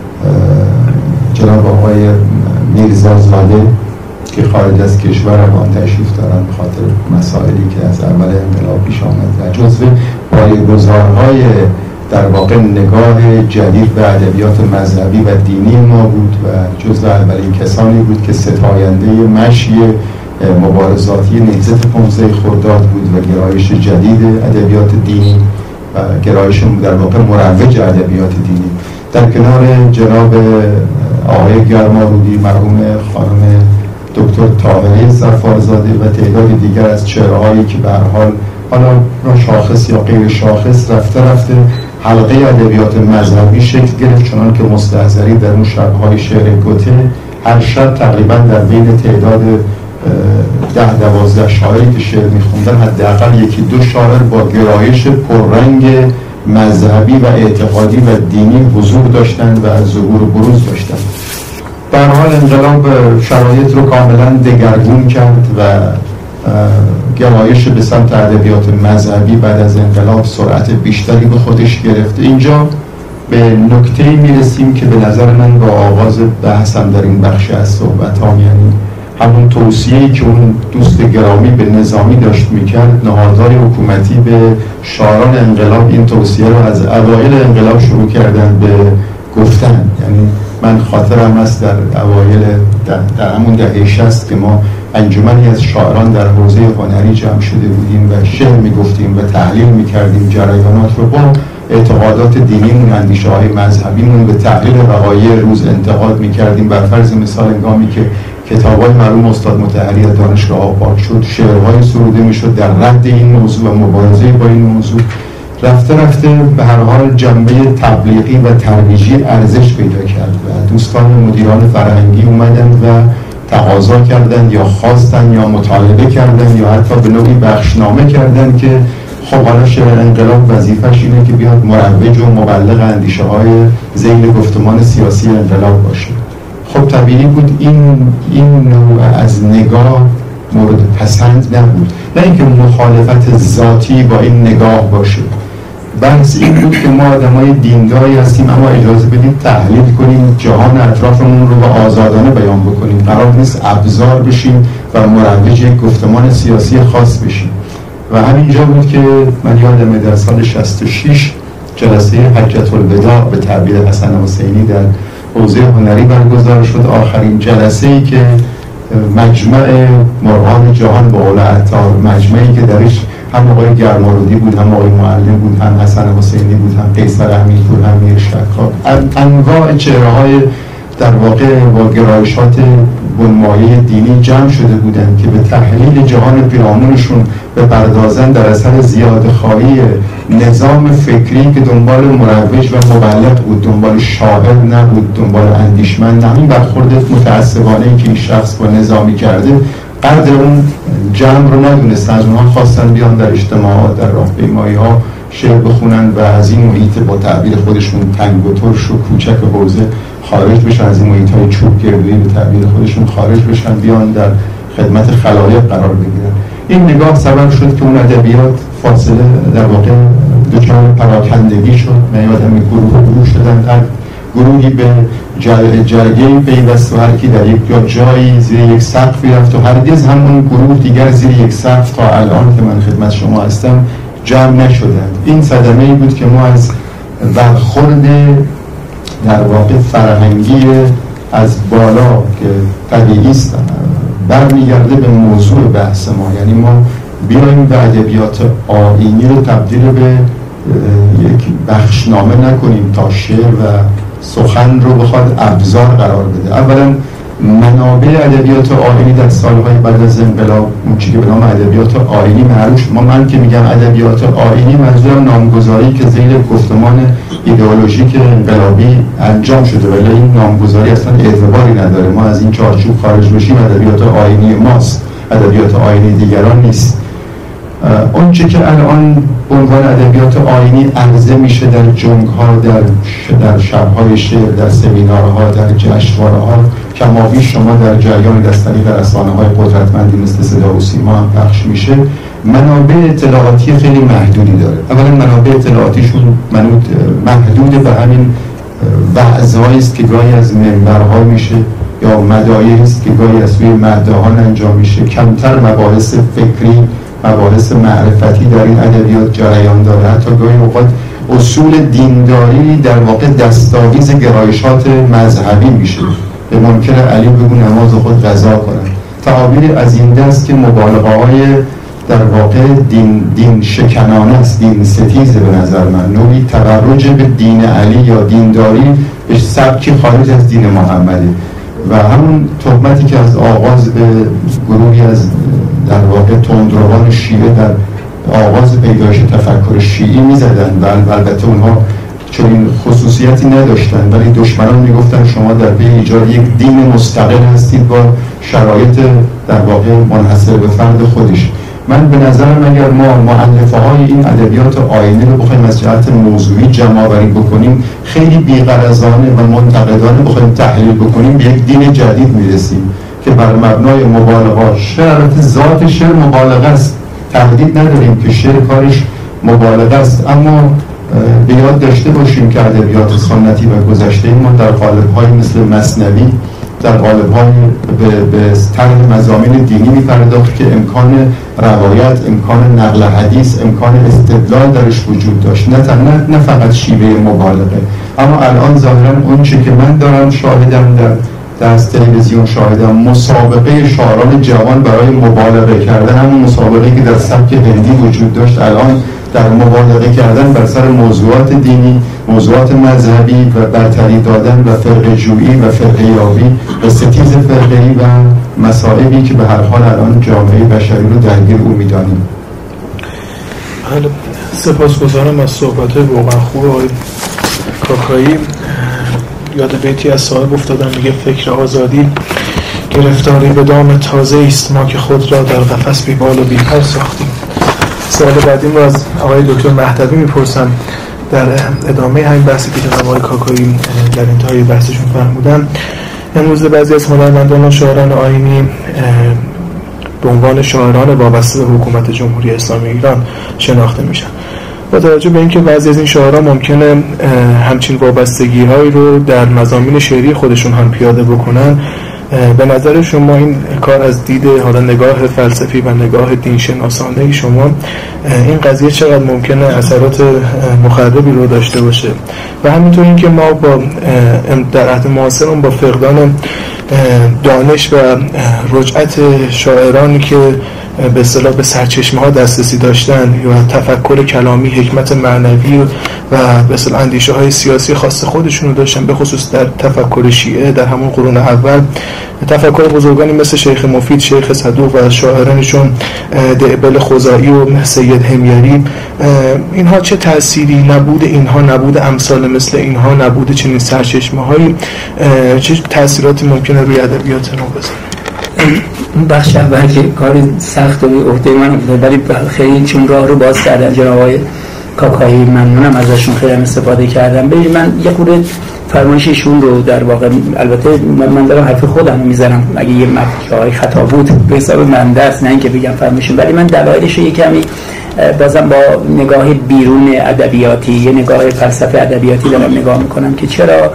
Speaker 3: جناب آقای میرزازاده که خارج از کشور هم تشریف دارن به خاطر مسائلی که از اول انقلاب پیش آمد و جزو پایه‌گذارهای در واقع نگاه جدید به ادبیات مذهبی و دینی ما بود و جزو اولین کسانی بود که ستاینده مشی مبارزاتی نهضت پانزده خرداد بود و گرایش جدید ادبیات دینی و گرایش در واقع مروج ادبیات دینی در کنار جناب آقای گرمارودی، مرحوم خانم دکتر طاهری سرفارزاده و تعداد دیگر از چهره‌هایی که به هر حال حالا شاخص یا غیر شاخص رفته رفته حلقه ادبیات مذهبی شکل گرفت، چنان که مستحضری در اون شب‌های شعر گوته هر شب تقریبا در بین تعداد ده دوازده شاعری که شعر می‌خوندن حداقل یکی دو شاعر با گرایش پررنگ مذهبی و اعتقادی و دینی حضور داشتند و ظهور و بروز داشتند. به هر حال انقلاب شرایط رو کاملا دگرگون کرد و گرایش به سمت ادبیات مذهبی بعد از انقلاب سرعت بیشتری به خودش گرفت. اینجا به نکته‌ای میرسیم که به نظر من با آغاز بحثم در این بخش از صحبتام، یعنی همون توصیه‌ای که اون دوست گرامی به نظامی داشت میکرد، نهادهای حکومتی به شاعران انقلاب این توصیه رو از اوایل انقلاب شروع کردن به گفتن. یعنی من خاطرم است در اوایل در, در همون دهه شصت که ما انجمنی از شاعران در حوزه هنری جمع شده بودیم و شعر میگفتیم و تحلیل میکردیم جریانات رو با اعتقادات دینیمون، اندیشه های مذهبیمون، به تحلیل وقایع روز انتقاد میکردیم. بر فرض مثال انگامی که کتاب‌های مرحوم استاد مطهری از دانشگاه آباد شد، شعرهای سروده میشد در رد این موضوع و مبارزه با این موضوع، رفته رفته به هر حال جنبه تبلیغی و ترویجی ارزش پیدا کرد و دوستان مدیران فرهنگی اومدن و تقاضا کردن یا خواستن یا مطالبه کردن یا حتی به نوعی بخشنامه کردن که خب حالا شعر انقلاب وظیفه‌ش اینه که بیاد مروج و مبلغ اندیشه های ذیل گفتمان سیاسی انقلاب باشه. خب طبیعی بود این این نوع از نگاه مورد پسند نبود، نه اینکه مخالفت ذاتی با این نگاه باشه، بحث این بود که ما آدمای دینداری هستیم اما اجازه بدید تحلیل کنیم جهان اطرافمون رو و آزادانه بیان بکنیم، قرار نیست ابزار بشیم و مروج یک گفتمان سیاسی خاص بشیم. و همینجا بود که من یادمه در سال شصت و شش جلسه حجة الوداع به تعبیر حسن حسینی در حوزه هنری برگزار شد، آخرین جلسه ای که مجمع مرغان جهان با قول عطار، مجمعی که درش هم آقای گرمارودی بود، هم آقای معلم بود، هم حسن حسینی بود، هم قیصر امیرپور، هم میر شکار، انواع چهره‌های در واقع با گرایشات بنمایه دینی جمع شده بودند که به تحلیل جهان پیرامونشون بپردازند در اثر زیادخواهی نظام فکری که دنبال مروج و مبلغ بود، دنبال شاعر نبود، دنبال اندیشمند. همین برخورد متعصبانه‌ای که این شخص با نظامی کرده قدر اون جمع رو ندونستن، از اونها خواستن بیان در اجتماعات، در راهپیمایی ها شعر بخونن و از این محیط با تعبیر خودشون تنگ و ترش و کوچک و حوزه خارج بشن، از این محیط های چوب گردویی به تعبیر خودشون خارج بشن، بیان در خدمت خلایق قرار بگیرن. این نگاه سبب شد که اون ادبیات فاصله در واقع دچار پراکندگی شد. من یادم این گروه گروه شدن، هر گروهی به جرگه‌ای پیوست و هر کی در یک جایی زیر یک سقفی رفت و هرگز همون گروه دیگر زیر یک سقف تا الان که من خدمت شما هستم جمع نشدند. این صدمه‌ای بود که ما از برخورد در واقع فرهنگی از بالا که طبیعی است برمیگرده به موضوع بحث ما، یعنی ما بیایم به ادبیات آیینی رو تبدیل به یک بخشنامه نکنیم تا شعر و سخن رو بخواد ابزار قرار بده. اولا منابع ادبیات آیینی در سالهای بعد از انقلاب، اون چیزی که به نام ادبیات آیینی معروف شد، ما من که میگم ادبیات آیینی منظورم نامگذاری که زیر گفتمان ایدئولوژیک انقلابی انجام شده، ولی این نامگذاری اصلا اعتباری نداره. ما از این چارچوب خارج بشیم ادبیات آیینی ماست، ادبیات آیینی دیگران نیست. اون چه که الان به عنوان ادبیات آیینی عرضه میشه در جنگ‌ها، در در شب‌های شعر، در سمینارها، در جشنواره‌ها، کمابیش شما در جریان از طریق رسانه‌های قدرتمندی مثل صدا و سیما هم پخش میشه، منابع اطلاعاتی خیلی محدودی داره. اولا منابع اطلاعاتیشون منوط محدود به همین وعظهایی است که گاهی از منبرها میشه یا مدایحی است که گاهی از روی مداحان انجام میشه. کمتر مباحث فکری، مباحث معرفتی در این ادبیات جریان داره. حتی گاهی اوقات اصول دینداری در واقع دستاویز گرایشات مذهبی میشه. به ممکنه علی بگو نماز خود قضا کنن. تعابیر از این دست که مبالغه های در واقع دین, دین شکنانه است، دین ستیزه به نظر من، نوعی تبرج به دین علی یا دینداری به سبکی خارج از دین محمدی و همون تهمتی که از آغاز به گروهی از در واقع تندروان شیعه در آغاز پیدایش تفکر شیعی میزدن و البته اونها چنین خصوصیتی نداشتن، ولی دشمنان میگفتن شما در پی ایجاد یک دین مستقل هستید با شرایط در واقع منحصر به فرد خودش. من به نظرم اگر ما مؤلفه های این ادبیات آیینی رو بخوایم از جهت موضوعی جمع آوری بکنیم، خیلی بی‌غرضانه و منتقدانه بخوایم تحلیل بکنیم، به یک دین جدید میرسیم که بر مبنای مبالغه، شعر ذات شعر مبالغه است، تردید نداریم که شعر کارش مبالغه است، اما به یاد داشته باشیم که ادبیات سنتی و گذشته ما در قالب‌های مثل مثنوی، در قالب‌های به, به طرح مضامین دینی می‌پرداخت که امکان روایت، امکان نقل حدیث، امکان استدلال درش وجود داشت، نه نه, نه فقط شیوه مبالغه. اما الان ظاهراً اون چه که من دارم شاهدم در در از تلویزیون شاهدم، مسابقه شاعران جوان برای مبالغه کردن، همون مسابقه که در سبک هندی وجود داشت، الان در مبالغه کردن بر سر موضوعات دینی، موضوعات مذهبی و برتری دادن و فرقه جویی و فرقه یابی و ستیز فرقه‌ای و مسائلی که به هر حال الان جامعه بشری رو درگیر او می‌دانیم.
Speaker 1: بله، سپاسگزارم از صحبت‌های واقعا خوب آقای کاکایی. یاد بیتی از صاحب افتادم، میگه فکر آزادی گرفتاری به دام تازه است، ما که خود را در قفس بی بال و بی پر ساختیم. سوال بعدیم رو از آقای دکتر مهدوی میپرسم در ادامه همین بحثی که جناب آقای کاکایی در انتهای بحثشون فرمودن. امروز بعضی از هنرمندان و شاعران آیینی به عنوان شاعران وابسته به حکومت جمهوری اسلامی ایران شناخته میشن. با توجه به اینکه بعضی از این شاعران ممکنه همچین وابستگی هایی رو در مضامین شعری خودشون هم پیاده بکنن، به نظر شما این کار از دید حالا نگاه فلسفی و نگاه دینشناسانه شما این قضیه چقدر ممکنه اثرات مخربی رو داشته باشه؟ و همینطور اینکه ما با در عهد معاصرمون با فقدان دانش و رجعت شاعرانی که به اصطلاح به سرچشمه ها دسترسی داشتن یا تفکر کلامی، حکمت معنوی و به اصطلاح اندیشه های سیاسی خاص خودشون رو داشتن، به خصوص در تفکر شیعه در همون قرون اول تفکر بزرگانی مثل شیخ مفید، شیخ صدوق و شاعرانشون دعبل خزاعی و سید همیری، اینها چه تأثیری، نبود اینها، نبود امثال مثل اینها، نبود چنین سرچشمه هایی چه تأثیراتی ممکنه روی ادبیات ما بذاره؟
Speaker 2: اون بخش اول که کار سخت و به عهده من افتاد، ولی خیلی چون راه رو باز کردن جناب آقای کاکایی، ممنونم ازشون، خیلی هم استفاده کردم. ببینید من یه خورده فرمایششون رو در واقع، البته من دارم حرف خودم رو میزنم، اگه یه جای خطا بود به حساب من دست، نه اینکه بگم فرمایشون، ولی من دلایلش رو یه کمی بازم با نگاه بیرون ادبیاتی، یه نگاه فلسفه ادبیاتی دارم نگاه میکنم که چرا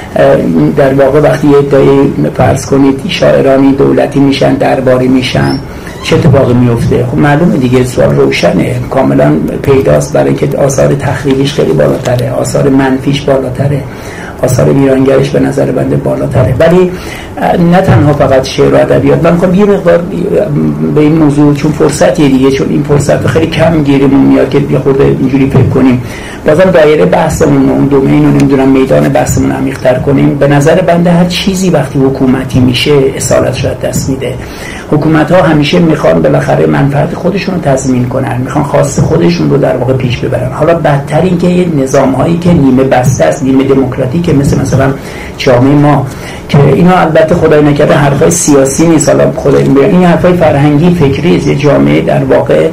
Speaker 2: در واقع وقتی یه ادعای فرض کنید شاعرانی دولتی میشن، درباری میشن، چه اتفاقی میفته؟ خب معلومه دیگه، سوال روشنه، کاملا پیداست، برای که آثار تخریبیش خیلی بالاتره، آثار منفیش بالاتره، آثار ویرانگرش به نظر بنده بالاتره. ولی نه تنها فقط شعر و ادبیات، من میخوام یه مقدار به این موضوع، چون فرصتیه دیگه، چون این فرصت خیلی کم گیرمون میاد که یه خورده اینجوری فکر کنیم، بازم دایره بحثمون اون دومین رو نمیدونم میدان بحثمون عمیق‌تر کنیم. به نظر بنده هر چیزی وقتی حکومتی میشه اصالتش رو دست میده. حکومت ها همیشه میخوان بالاخره منفعت خودشون رو تضمین کنن، میخوان خواست خودشون رو در واقع پیش ببرن. حالا بدتر این که یه نظام هایی که نیمه بسته است، نیمه دموکراتیک، مثل مثلا جامعه ما، که اینا البته خدای نکرده حرفای سیاسی نیست، حالا خدای میگه این حرفای فرهنگی فکری است. یه جامعه در واقع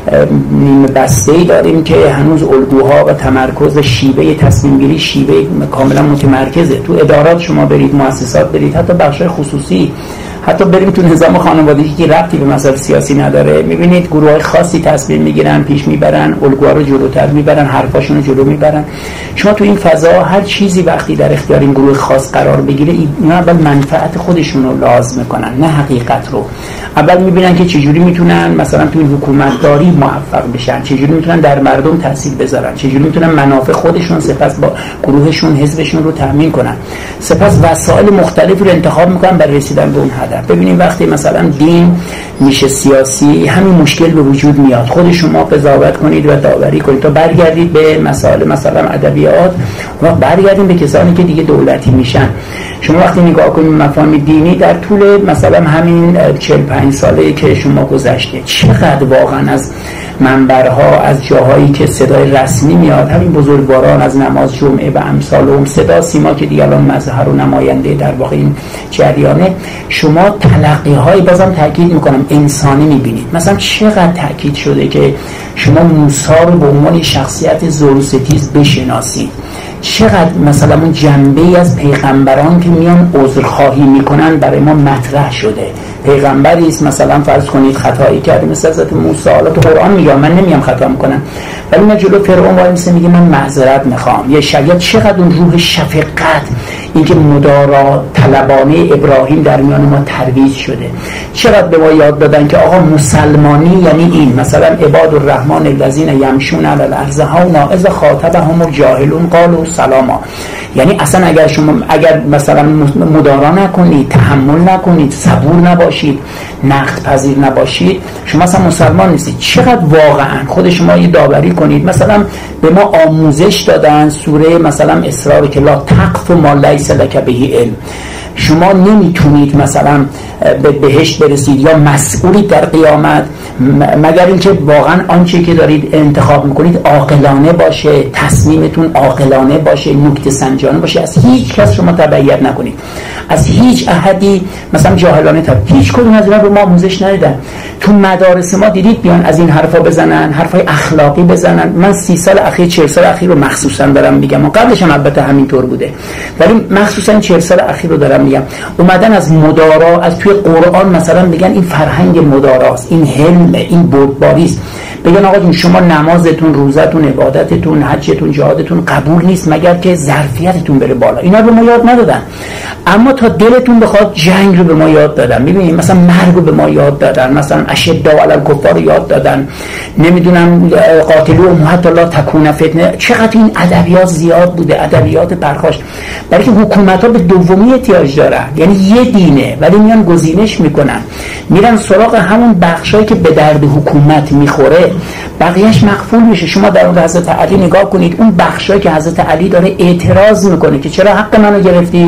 Speaker 2: نیمه بسته‌ای داریم که هنوز الگوها و تمرکز شیوه تصمیم گیری شیوه کاملا متمرکزه. تو ادارات شما برید، مؤسسات برید، حتی بخش‌های خصوصی، حتی بریم تو نظام خانوادگی که ربطی به مسائل سیاسی نداره، میبینید گروه‌های خاصی تصمیم میگیرن، پیش میبرن، الگوها رو جلوتر میبرن، حرفاشون رو جلو میبرن. شما تو این فضا هر چیزی وقتی در اختیار این گروه خاص قرار بگیره، اینا اول منفعت خودشون رو لازم میکنن، نه حقیقت رو. اول میبینن که چجوری میتونن مثلا تو این حکومتداری موفق بشن، چجوری میتونن در مردم تاثیر بذارن، چجوری میتونن منافع خودشون سپس با گروهشون، حزبشون رو تامین کنن، سپس وسایل مختلفی رو انتخاب میکنن برای رسیدن به اون هدف. ببینید وقتی مثلا دین میشه سیاسی، همین مشکل به وجود میاد. خود شما قضاوت کنید و داوری کنید تا برگردید به مسائل مثلا ادبیات، و برگردید به کسانی که دیگه دولتی میشن. شما وقتی نگاه کنید مفاهیم دینی در طول مثلا همین چهل و پنج ساله که شما گذشته، چقدر واقعا از منبرها، از جاهایی که صدای رسمی میاد، همین بزرگواران از نماز جمعه و امثال اون صدا سیما که دیگه الان مظهر و نماینده در واقع این جریانه، شما تلقی های، بازم تاکید میکنم، انسانی میبینید. مثلا چقدر تاکید شده که شما موسی رو به عنوان شخصیت زروستیز بشناسید، چقدر مثلا اون جنبه‌ای از پیغمبران که میان عذرخواهی میکنن برای ما مطرح شده. پیغمبری است مثلا فرض کنید خطایی کرده مثل حضرت موسی، حالا تو قرآن میگم، من نمیام خطا میکنم، ولی من جلو فرعون وای میسم میگه من معذرت میخوام. یه شاید چقدر اون روح شفقت، اینکه مدارا طلبانه ابراهیم در میان ما ترویج شده. چقدر به ما یاد دادن که آقا مسلمانی یعنی این، مثلا عباد الرحمن الذین یمشون علی الارض هونا اذا خاطبهم الجاهلون قالوا سلاما. یعنی اصلا اگر شما اگر مثلا مدارا نکنید، تحمل نکنید، صبور نباشید، نقد پذیر نباشید، شما اصلا مسلمان نیستید. چقدر واقعا خود شما یه داوری کنید. مثلا به ما آموزش دادن سوره مثلا اسراء که لا تقف ما لیس لک به علم، شما نمیتونید مثلا به بهشت برسید یا مسئولی در قیامت مگر اینکه واقعا آنچه که دارید انتخاب میکنید عاقلانه باشه، تصمیمتون عاقلانه باشه، نکته سنجانه باشه. از هیچ کس شما تبعیت نکنید، از هیچ احدی مثلا جاهلانه تبعیت. هیچ کدوم از اینا رو ما آموزش ندیدن. تو مدارس ما دیدید بیان از این حرفا بزنن، حرفای اخلاقی بزنن. من سی سال اخیر، چهل سال اخیر رو مخصوصا دارم میگم، و قبلش هم البته همینطور بوده، ولی مخصوصا چهل سال اخیر رو دارم میگم. اومدن از مدارا، از توی قرآن مثلا بگن این فرهنگ مداراست، این حلم، این بردباری است. بگن آقا جون شما نمازتون، روزتون، عبادتتون، حجتون، جهادتون قبول نیست مگر که ظرفیتتون بره بالا. اینا به ما یاد ندادن، اما تا دلتون بخواد جنگ رو به ما یاد دادن. میبینید مثلا مرگ رو به ما یاد دادن، مثلا اشداء علی الکفار رو یاد دادن، نمیدونم قاتلوهم حتی لا تکون فتنه. چقدر این ادبیات زیاد بوده، ادبیات پرخاش، برای که حکومت ها به دومی احتیاج دارن. یعنی یه دینه ولی میان گزینش میکنن، میرن سراغ همون بخشایی که به درد حکومت میخوره، بقیهش مغفول میشه. شما در اون حضرت علی نگاه کنید، اون بخشایی که حضرت علی داره اعتراض میکنه که چرا حق منو گرفتی،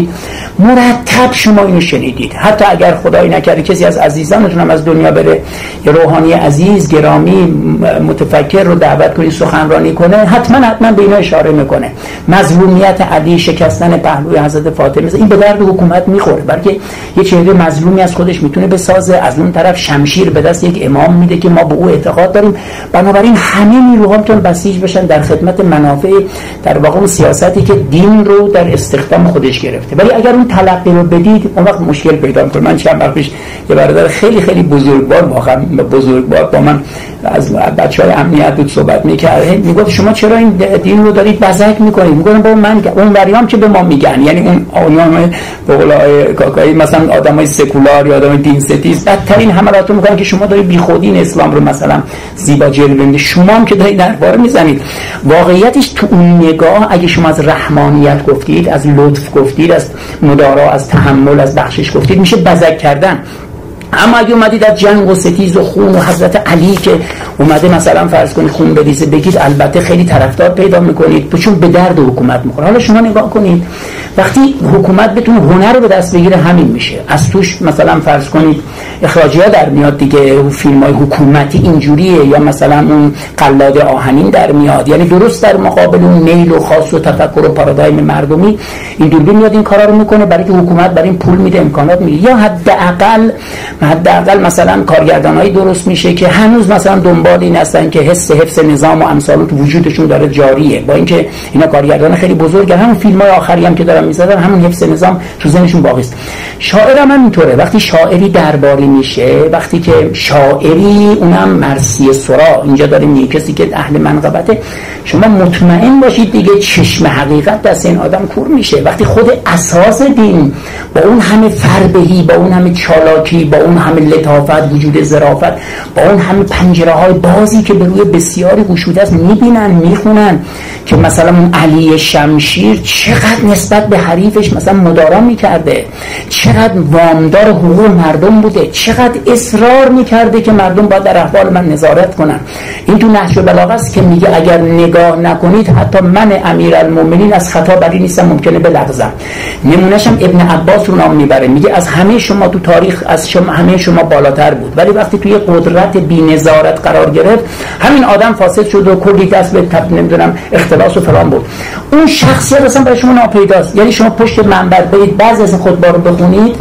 Speaker 2: مرتب شما اینو شنیدید. حتی اگر خدای نکرده کسی از عزیزانتون هم از دنیا بره، یه روحانی عزیز گرامی متفکر رو دعوت کنید سخنرانی کنه، حتما حتما به اینا اشاره میکنه. مظلومیت علی، شکستن پهلوی حضرت فاطمه، این به درد حکومت میخوره، بلکه یه چهره مظلومی از خودش میتونه بسازه. از اون طرف شمشیر به دست یک امام میده که ما به او اعتقاد داریم. بنابراین همه نیروها میتونن بسیج بشن در خدمت منافع در واقع اون سیاستی که دین رو در استخدام خودش گرفته. ولی اگر اون تلقی رو بدید اون وقت مشکل پیدا میکنه. من چند وقت پیش یه برادر خیلی خیلی بزرگوار، واقعا بزرگوار، با من از بچهای امنیت بود صحبت میکرد، میگفت شما چرا این دین رو دارید بزک میکنید؟ میگم با من اون وریام که به ما میگن، یعنی اون آنها به قول آقای کاکایی مثلا آدمای سکولار یا آدمای دین ستیز بدترین حملاتو میکنن که شما دارید بیخودی این اسلام رو مثلا زیبا جلوه میدید، شما هم که دارید درباره میزنید. واقعیتش تو اون نگاه اگه شما از رحمانیت گفتید، از لطف گفتید، از مدارا، از تحمل، از بخشش گفتید، میشه بزک کردن. اما اگه اومدید از جنگ و ستیز و خون و حضرت علی که اومده مثلا فرض کنید خون بریزه بگید، البته خیلی طرفدار پیدا میکنید چون به درد حکومت میخوره. حالا شما نگاه کنید وقتی حکومت بتونه هنر رو به دست بگیره همین میشه. از توش مثلا فرض کنید اخراجی ها در میاد دیگه، فیلم های حکومتی اینجوریه، یا مثلا اون قلاد آهنین در میاد، یعنی درست در مقابل اون میل و خاص و تفکر و پارادایم مردمی این دوربین میاد این کارا رو میکنه، برای که حکومت برای این پول میده، امکانات میده. یا حداقل حداقل مثلا کارگردانایی درست میشه که هنوز مثلا دنبال این هستن که حس حفظ نظام و امثال تو وجودشون داره جاریه، با اینکه اینا کارگردان خیلی بزرگن، همون فیلم‌های آخری هم که دارن می‌سازن همون حفظ نظام تو ذهنشون باقی است. شاعر هم اینطوره، وقتی شاعری درباری میشه، وقتی که شاعری اونم مرثیه سرا اینجا داره میگه، کسی که اهل منقبته، شما مطمئن باشید دیگه چشم حقیقت دست این آدم کور میشه. وقتی خود اساس دین با اون همه فربهی، با اون همه چالاکی، با اون همه لطافت، وجود ظرافت، با اون همه پنجره های بازی که به روی بسیاری گشوده است، میبینن میخونن که مثلا اون علی شمشیر چقدر نسبت به حریفش مثلا مدارا میکرده، چقدر وامدار حقوق مردم بوده، چقدر اصرار میکرده که مردم باید در احوال من نظارت کنن. این تو نهج البلاغه است که میگه اگر نگاه نکنید حتی من امیرالمومنین از خطا بری نیستم، ممکنه بلغزم. نمونهش هم ابن عباس رو نام میبره، میگه از همه شما تو تاریخ از شما همه شما بالاتر بود، ولی وقتی توی قدرت بی‌نظارت قرار گرفت همین آدم فاسد شد و کلی دست به تب نمیدونم اختلاس و فلان بود. اون شخصیت اصلا برای شما ناپیداست. یعنی شما پشت منبر برید بعضی از خطبه رو بخونید،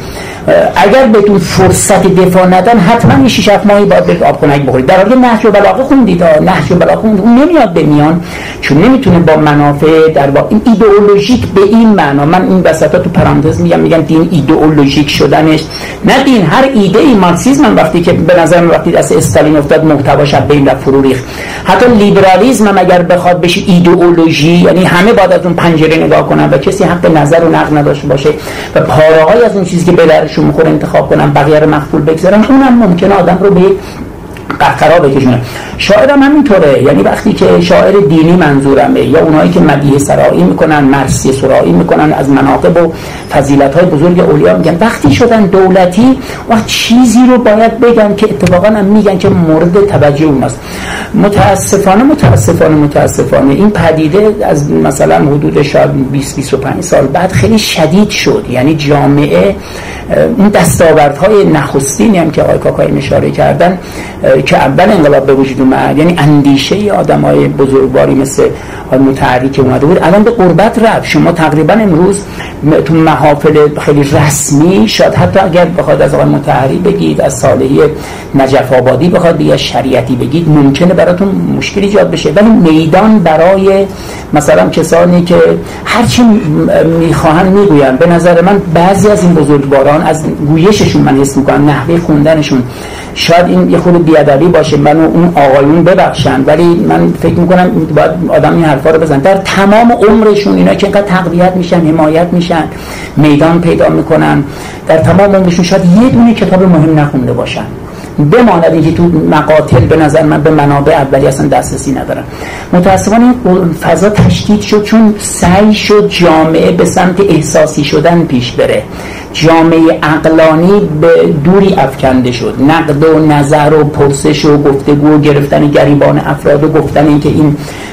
Speaker 2: اگر بهتون فرصت دفاع ندن حتما شش هفت ماهی باید برید آب خنک بخورید. در حالی نهج البلاغه خوندید، نهج البلاغه خوندید، اون نمیاد به میان چون نمیتونه با منافع در واقع این ایدئولوژیک به این معنا، من این وسطا تو پرانتز میگم میگم دین ایدئولوژیک شدنش نه دین، هر ایده ای مارکسیسم وقتی که به نظر من وقتی دست استالین افتاد محتواش بین رفت فرو ریخت. حتی لیبرالیسم هم اگر بخواد بشه ایدئولوژی، یعنی همه باید از اون پنجره نگاه کنن و کسی حق نظر و نقد نداشته باشه و پاره‌های از اون چیزی که به درشون میخوره انتخاب کنن، بقیه رو مخفول بگذارن، اونم ممکنه آدم رو به قهقرا بکشونه. شاعر هم همینطوره، یعنی وقتی که شاعر دینی منظورمه یا اونایی که مدیح سرایی میکنن، مرثیه سرایی میکنن، از مناقب و فضیلت‌های بزرگ اولیاء میگن، وقتی شدن دولتی وقت چیزی رو باید بگن که اتفاقا هم میگن که مورد توجه اوناست. متاسفانه متاسفانه متاسفانه این پدیده از مثلا حدود شاید بیست بیست و پنج سال بعد خیلی شدید شد. یعنی جامعه اون دستاوردهای نخستینی هم که آقای کاکایی اشاره کردن که اول انقلاب به وجود اومد، یعنی اندیشه آدمای بزرگواری مثل متحری که اومده بود الان به غربت رفت. شما تقریبا امروز تو محافل خیلی رسمی، شاید حتی اگر بخواد از آقای متحری بگید، از صالحی نجف آبادی بخواد بگید، شریعتی بگید، ممکنه براتون مشکل ایجاد بشه، ولی میدان برای مثلا کسانی که هرچی میخواهن میگوین. به نظر من بعضی از این بزرگواران از گویششون من حس میکنم، نحوه خوندنشون، شاید این یه خود بیادبی باشه، منو اون آقایون ببخشن، ولی من فکر میکنم باید آدم این حرفا رو بزن. در تمام عمرشون اینا که اینقدر تقویت میشن، حمایت میشن، میدان پیدا میکنن، در تمام عمرشون شاید یه دونه کتاب مهم نخونده باشن، بماند اینکه تو مقاتل به نظر من به منابع اولی اصلا دسترسی ندارن. متاسفانه این فضا تشدید شد چون سعی شد جامعه به سمت احساسی شدن پیش بره، جامعه عقلانی به دوری افکنده شد، نقد و نظر و پرسش و گفتگو و گرفتن گریبان افراد و گفتن اینکه این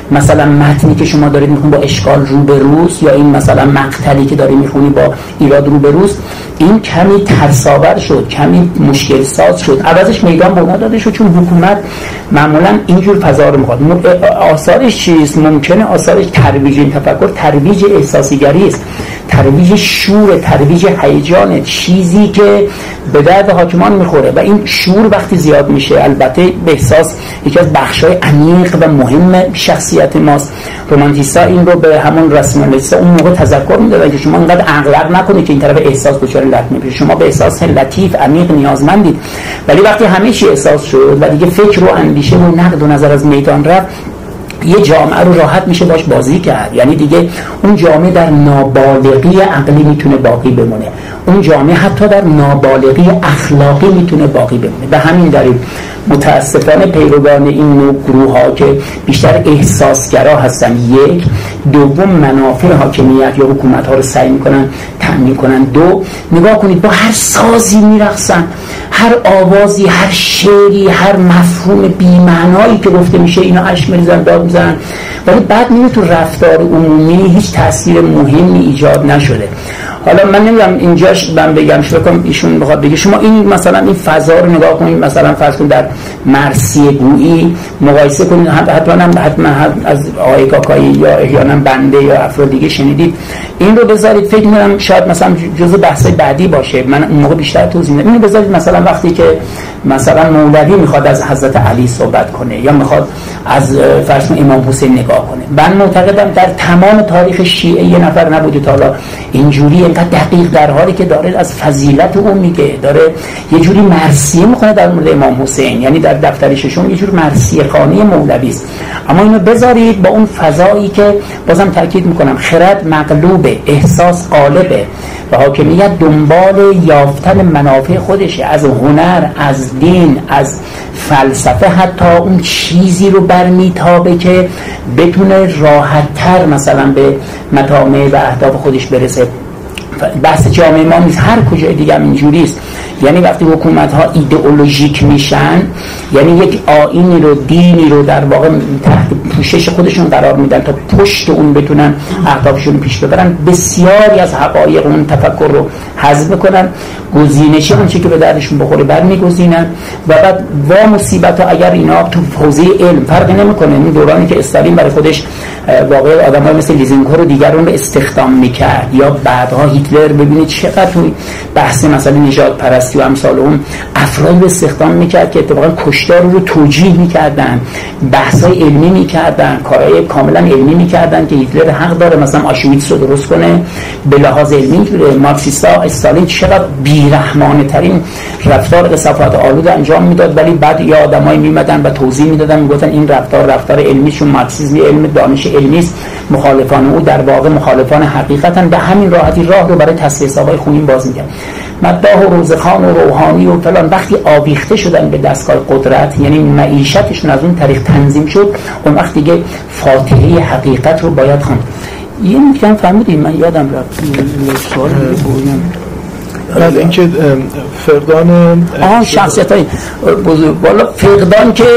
Speaker 2: مثلا متنی که شما دارید میخونید با اشکال روبروست، یا این مثلا مقتلی که دارید میخونید با ایراد روبروست، این کمی ترساور شد، کمی مشکل ساز شد، عوضش میدان به اونا داده شد، چون حکومت معمولا اینجور فضا رو میخواد. آثارش چیست؟ ممکنه آثارش ترویج این تفکر، ترویج احساسیگری است، ترویج شور، ترویج هیجان، چیزی که به درد حاکمان میخوره. و این شور وقتی زیاد میشه، البته به احساس یکی از بخشای عمیق و مهم شخصیت ماست. رومانتیستا این رو به همون راسمالیستا اون موقع تذکر میدادن که شما انقدر عقل نکنید که این طرف احساس دچار علت میشه، شما به احساس لطیف عمیق نیازمندید. ولی وقتی همه چی احساس شد و دیگه فکر و اندیشه و نقد و نظر از میدان رفت، یه جامعه رو راحت میشه باش بازی کرد. یعنی دیگه اون جامعه در نابالغی عقلی میتونه باقی بمونه، اون جامعه حتی در نابالغی اخلاقی میتونه باقی بمونه. به همین دلیل متاسفانه پیروان این نوع گروه ها که بیشتر احساسگرا هستن، یک، دوم منافع حاکمیت یا حکومت ها رو سعی میکنن تأمین کنن، دو، نگاه کنید با هر سازی میرقصن، هر آوازی، هر شعری، هر مفهوم بی‌معنایی که گفته میشه اینا اشک میریزن، داد میزنن، ولی بعد میبینید تو رفتار عمومی هیچ تأثیر مهمی ایجاد نشده. حالا من نمیدونم اینجاش من بگم شروع کنم ایشون بخواد بگه شما این مثلا این فضا رو نگاه کنید، مثلا فرض کنید در مرثیه گویی مقایسه کنید، حتما هم حتما از آقای کاکایی یا احیانا بنده یا افراد دیگه شنیدید، این رو بذارید، فکر می‌کنم شاید مثلا جزء بحث بعدی باشه، من اون موقع بیشتر توضیح میدم. اینو بذارید مثلا وقتی که مثلا مولوی میخواد از حضرت علی صحبت کنه یا میخواد از فرض کنید امام حسین نگاه کنه، من معتقدم در تمام تاریخ شیعه یه نفر نبوده تا حالا اینجوری اینقدر دقیق در حالی که داره از فضیلت او میگه، داره یه جوری مرثیه میکنه در مورد امام حسین، یعنی در دفتر ششم یه جور مرثیه خوانی مولوی است. اما اینو بذارید با اون فضایی که بازم تاکید میکنم خرد مغلوبه، احساس غالبه و حاکمیت دنبال یافتن منافع خودشه، از هنر، از دین، از فلسفه، حتی اون چیزی رو برمیتابه که بتونه راحت‌تر مثلا به مطامع و اهداف خودش برسه. بحث جامعه ما نیست، هر کجای دیگه هم اینجوری است. یعنی وقتی حکومت ها ایدئولوژیک میشن، یعنی یک آیینی رو، دینی رو در واقع تحت پوشش خودشون قرار میدن تا پشت اون بتونن اهدافشون رو پیش ببرن، بسیاری از حقایق اون تفکر رو حذف میکنن، گزینشی اون چیزی که به دردشون بخوره برمیگزینن و بعد وا مصیبت ها اگر اینا تو حوزه علم فرقی نمیکنه. این دورانی که استالین برای خودش واقعا آدمای مثل لیزینکو رو دیگران رو استخدام میکرد، یا بعدها هیتلر، ببینید چقدر توی بحث مثلا نژاد پرستی و امثال اون افراد رو استخدام میکرد که اتفاقا کشتار رو توجیه میکردن، بحثای علمی میکردن، کارهای کاملا علمی میکردن که هیتلر حق داره مثلا آشویتس رو درست کنه به لحاظ علمی. مارکسیستا استالین چقدر بیرحمانه ترین رفتار قسافت آلود انجام میداد، ولی بعد یا آدمایی میمدن و توضیح میدادن، میگفتن این رفتار رفتار علمی، چون مارکسیسم علم دانش علمی است، مخالفان او در واقع مخالفان حقیقتن. به همین راحتی راه رو برای تصفیه حسابای خونین باز می‌کرد. مداح و روزخان و روحانی و فلان وقتی آویخته شدن به دستگاه قدرت، یعنی معیشتشون از اون طریق تنظیم شد، اون وقت دیگه فاتحه حقیقت رو باید خواند. یه میگم فهمیدین، من یادم رفت سوال بگم
Speaker 1: از اینکه فقدان
Speaker 2: آه شخصیت های بزرگ والا فقدان که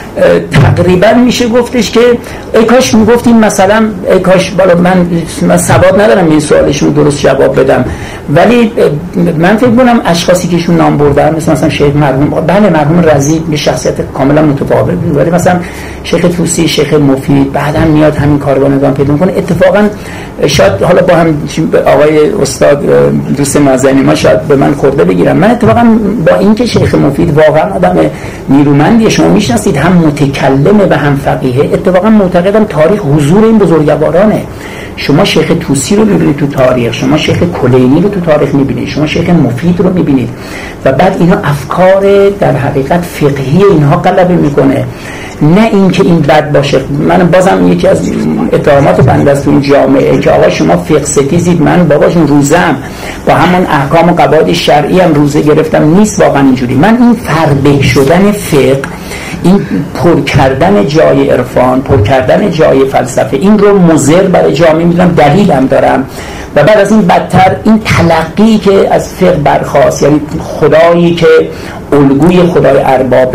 Speaker 2: تقریبا میشه گفتش که ای کاش میگفتیم مثلا ای کاش بالا من, من سواد ندارم این سوالشون درست جواب بدم، ولی من فکر کنم اشخاصی که ایشون نام بردن مثل مثلا شیخ مرحوم، بله مرحوم رضی به شخصیت کاملا متفاوت بود، ولی مثلا شیخ طوسی، شیخ مفید بعداً میاد همین کارو نظام پیدا میکنه. اتفاقا شاید حالا با هم آقای استاد دوست نازنین ما شاید به من خورده بگیرم، من اتفاقا با اینکه شیخ مفید واقعا آدم نیرومندی، شما میشناسید، هم متکلمه و هم فقیه، اتفاقا معتقدم تاریخ حضور این بزرگوارانه. شما شیخ طوسی رو میبینید تو تاریخ، شما شیخ کلینی رو تو تاریخ میبینید، شما شیخ مفید رو میبینید و بعد اینا افکار در حقیقت فقهی اینها غلبه میکنه، نه اینکه این بد باشه. من بازم یکی از اتهامات بنده است تو این جامعه که آقا شما فقه ستیزید، من باباشون روزم با همون احکام و قواعد شرعی هم روزه گرفتم، نیست واقعا اینجوری. من این فربه شدن فقه، این پر کردن جای عرفان، پر کردن جای فلسفه، این رو مضر برای جامعه میدونم، دلیلم دارم. و بعد از این بدتر این تلقی که از فقه برخاست، یعنی خدایی که الگوی خدای اربابه،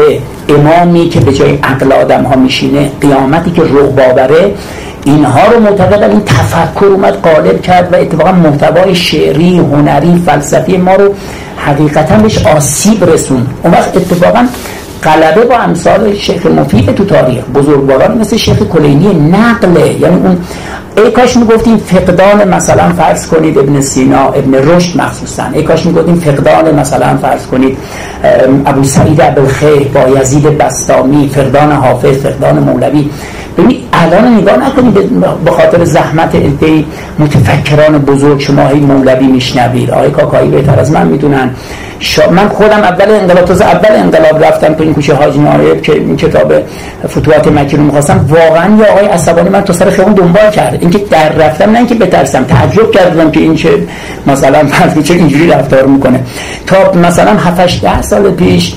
Speaker 2: امامی که به جای عقل آدم ها میشینه، قیامتی که روح باوره، اینها رو معتقدن این تفکر اومد غالب کرد و اتفاقا محتوای شعری، هنری، فلسفی ما رو حقیقتا بهش آسیب رسون. اون وقت اتفاقا غلبه با امثال شیخ مفید تو تاریخ، بزرگواران مثل شیخ کلینی نقله. یعنی اون ای کاش میگفتیم فقدان مثلا فرض کنید ابن سینا، ابن رشد مخصوصا، ای کاش میگفتیم فقدان مثلا فرض کنید ابو سعید ابوالخیر، بایزید بسطامی، فقدان حافظ، فقدان مولوی. ببین الان نگاه نکنید به خاطر زحمت عده متفکران بزرگ شما هی مولوی میشنوید. آقای کاکایی بهتر از من میدونن. من خودم اول انقلاب، تازه اول انقلاب رفتم تو این کوچه حاج نایب که این کتاب فتوحات مکی رو می‌خواستم، واقعا یا آقای عصبانی من تو سر خیابون دنبال کرد. اینکه در رفتم، نه اینکه بترسم، تعجب کردم که این چه مثلا فرض چه اینجوری رفتار میکنه. تا مثلا هفت ده سال پیش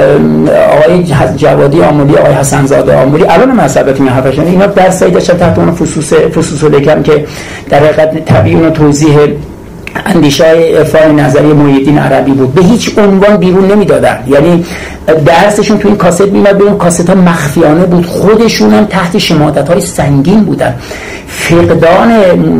Speaker 2: آقای جوادی آمولی، آقای حسن زاده آمولی، الان مذهبت این هفتشون اینا درس داشتن تحت اون فصوص فصوص لکم که در حقیقت طبیعی و توضیح اندیشه‌های عرفان نظری محی الدین عربی بود، به هیچ عنوان بیرون نمیدادن. یعنی درسشون تو این کاست میاد بیرون، کاست ها مخفیانه بود، خودشون هم تحت شماتت های سنگین بودن. فقدان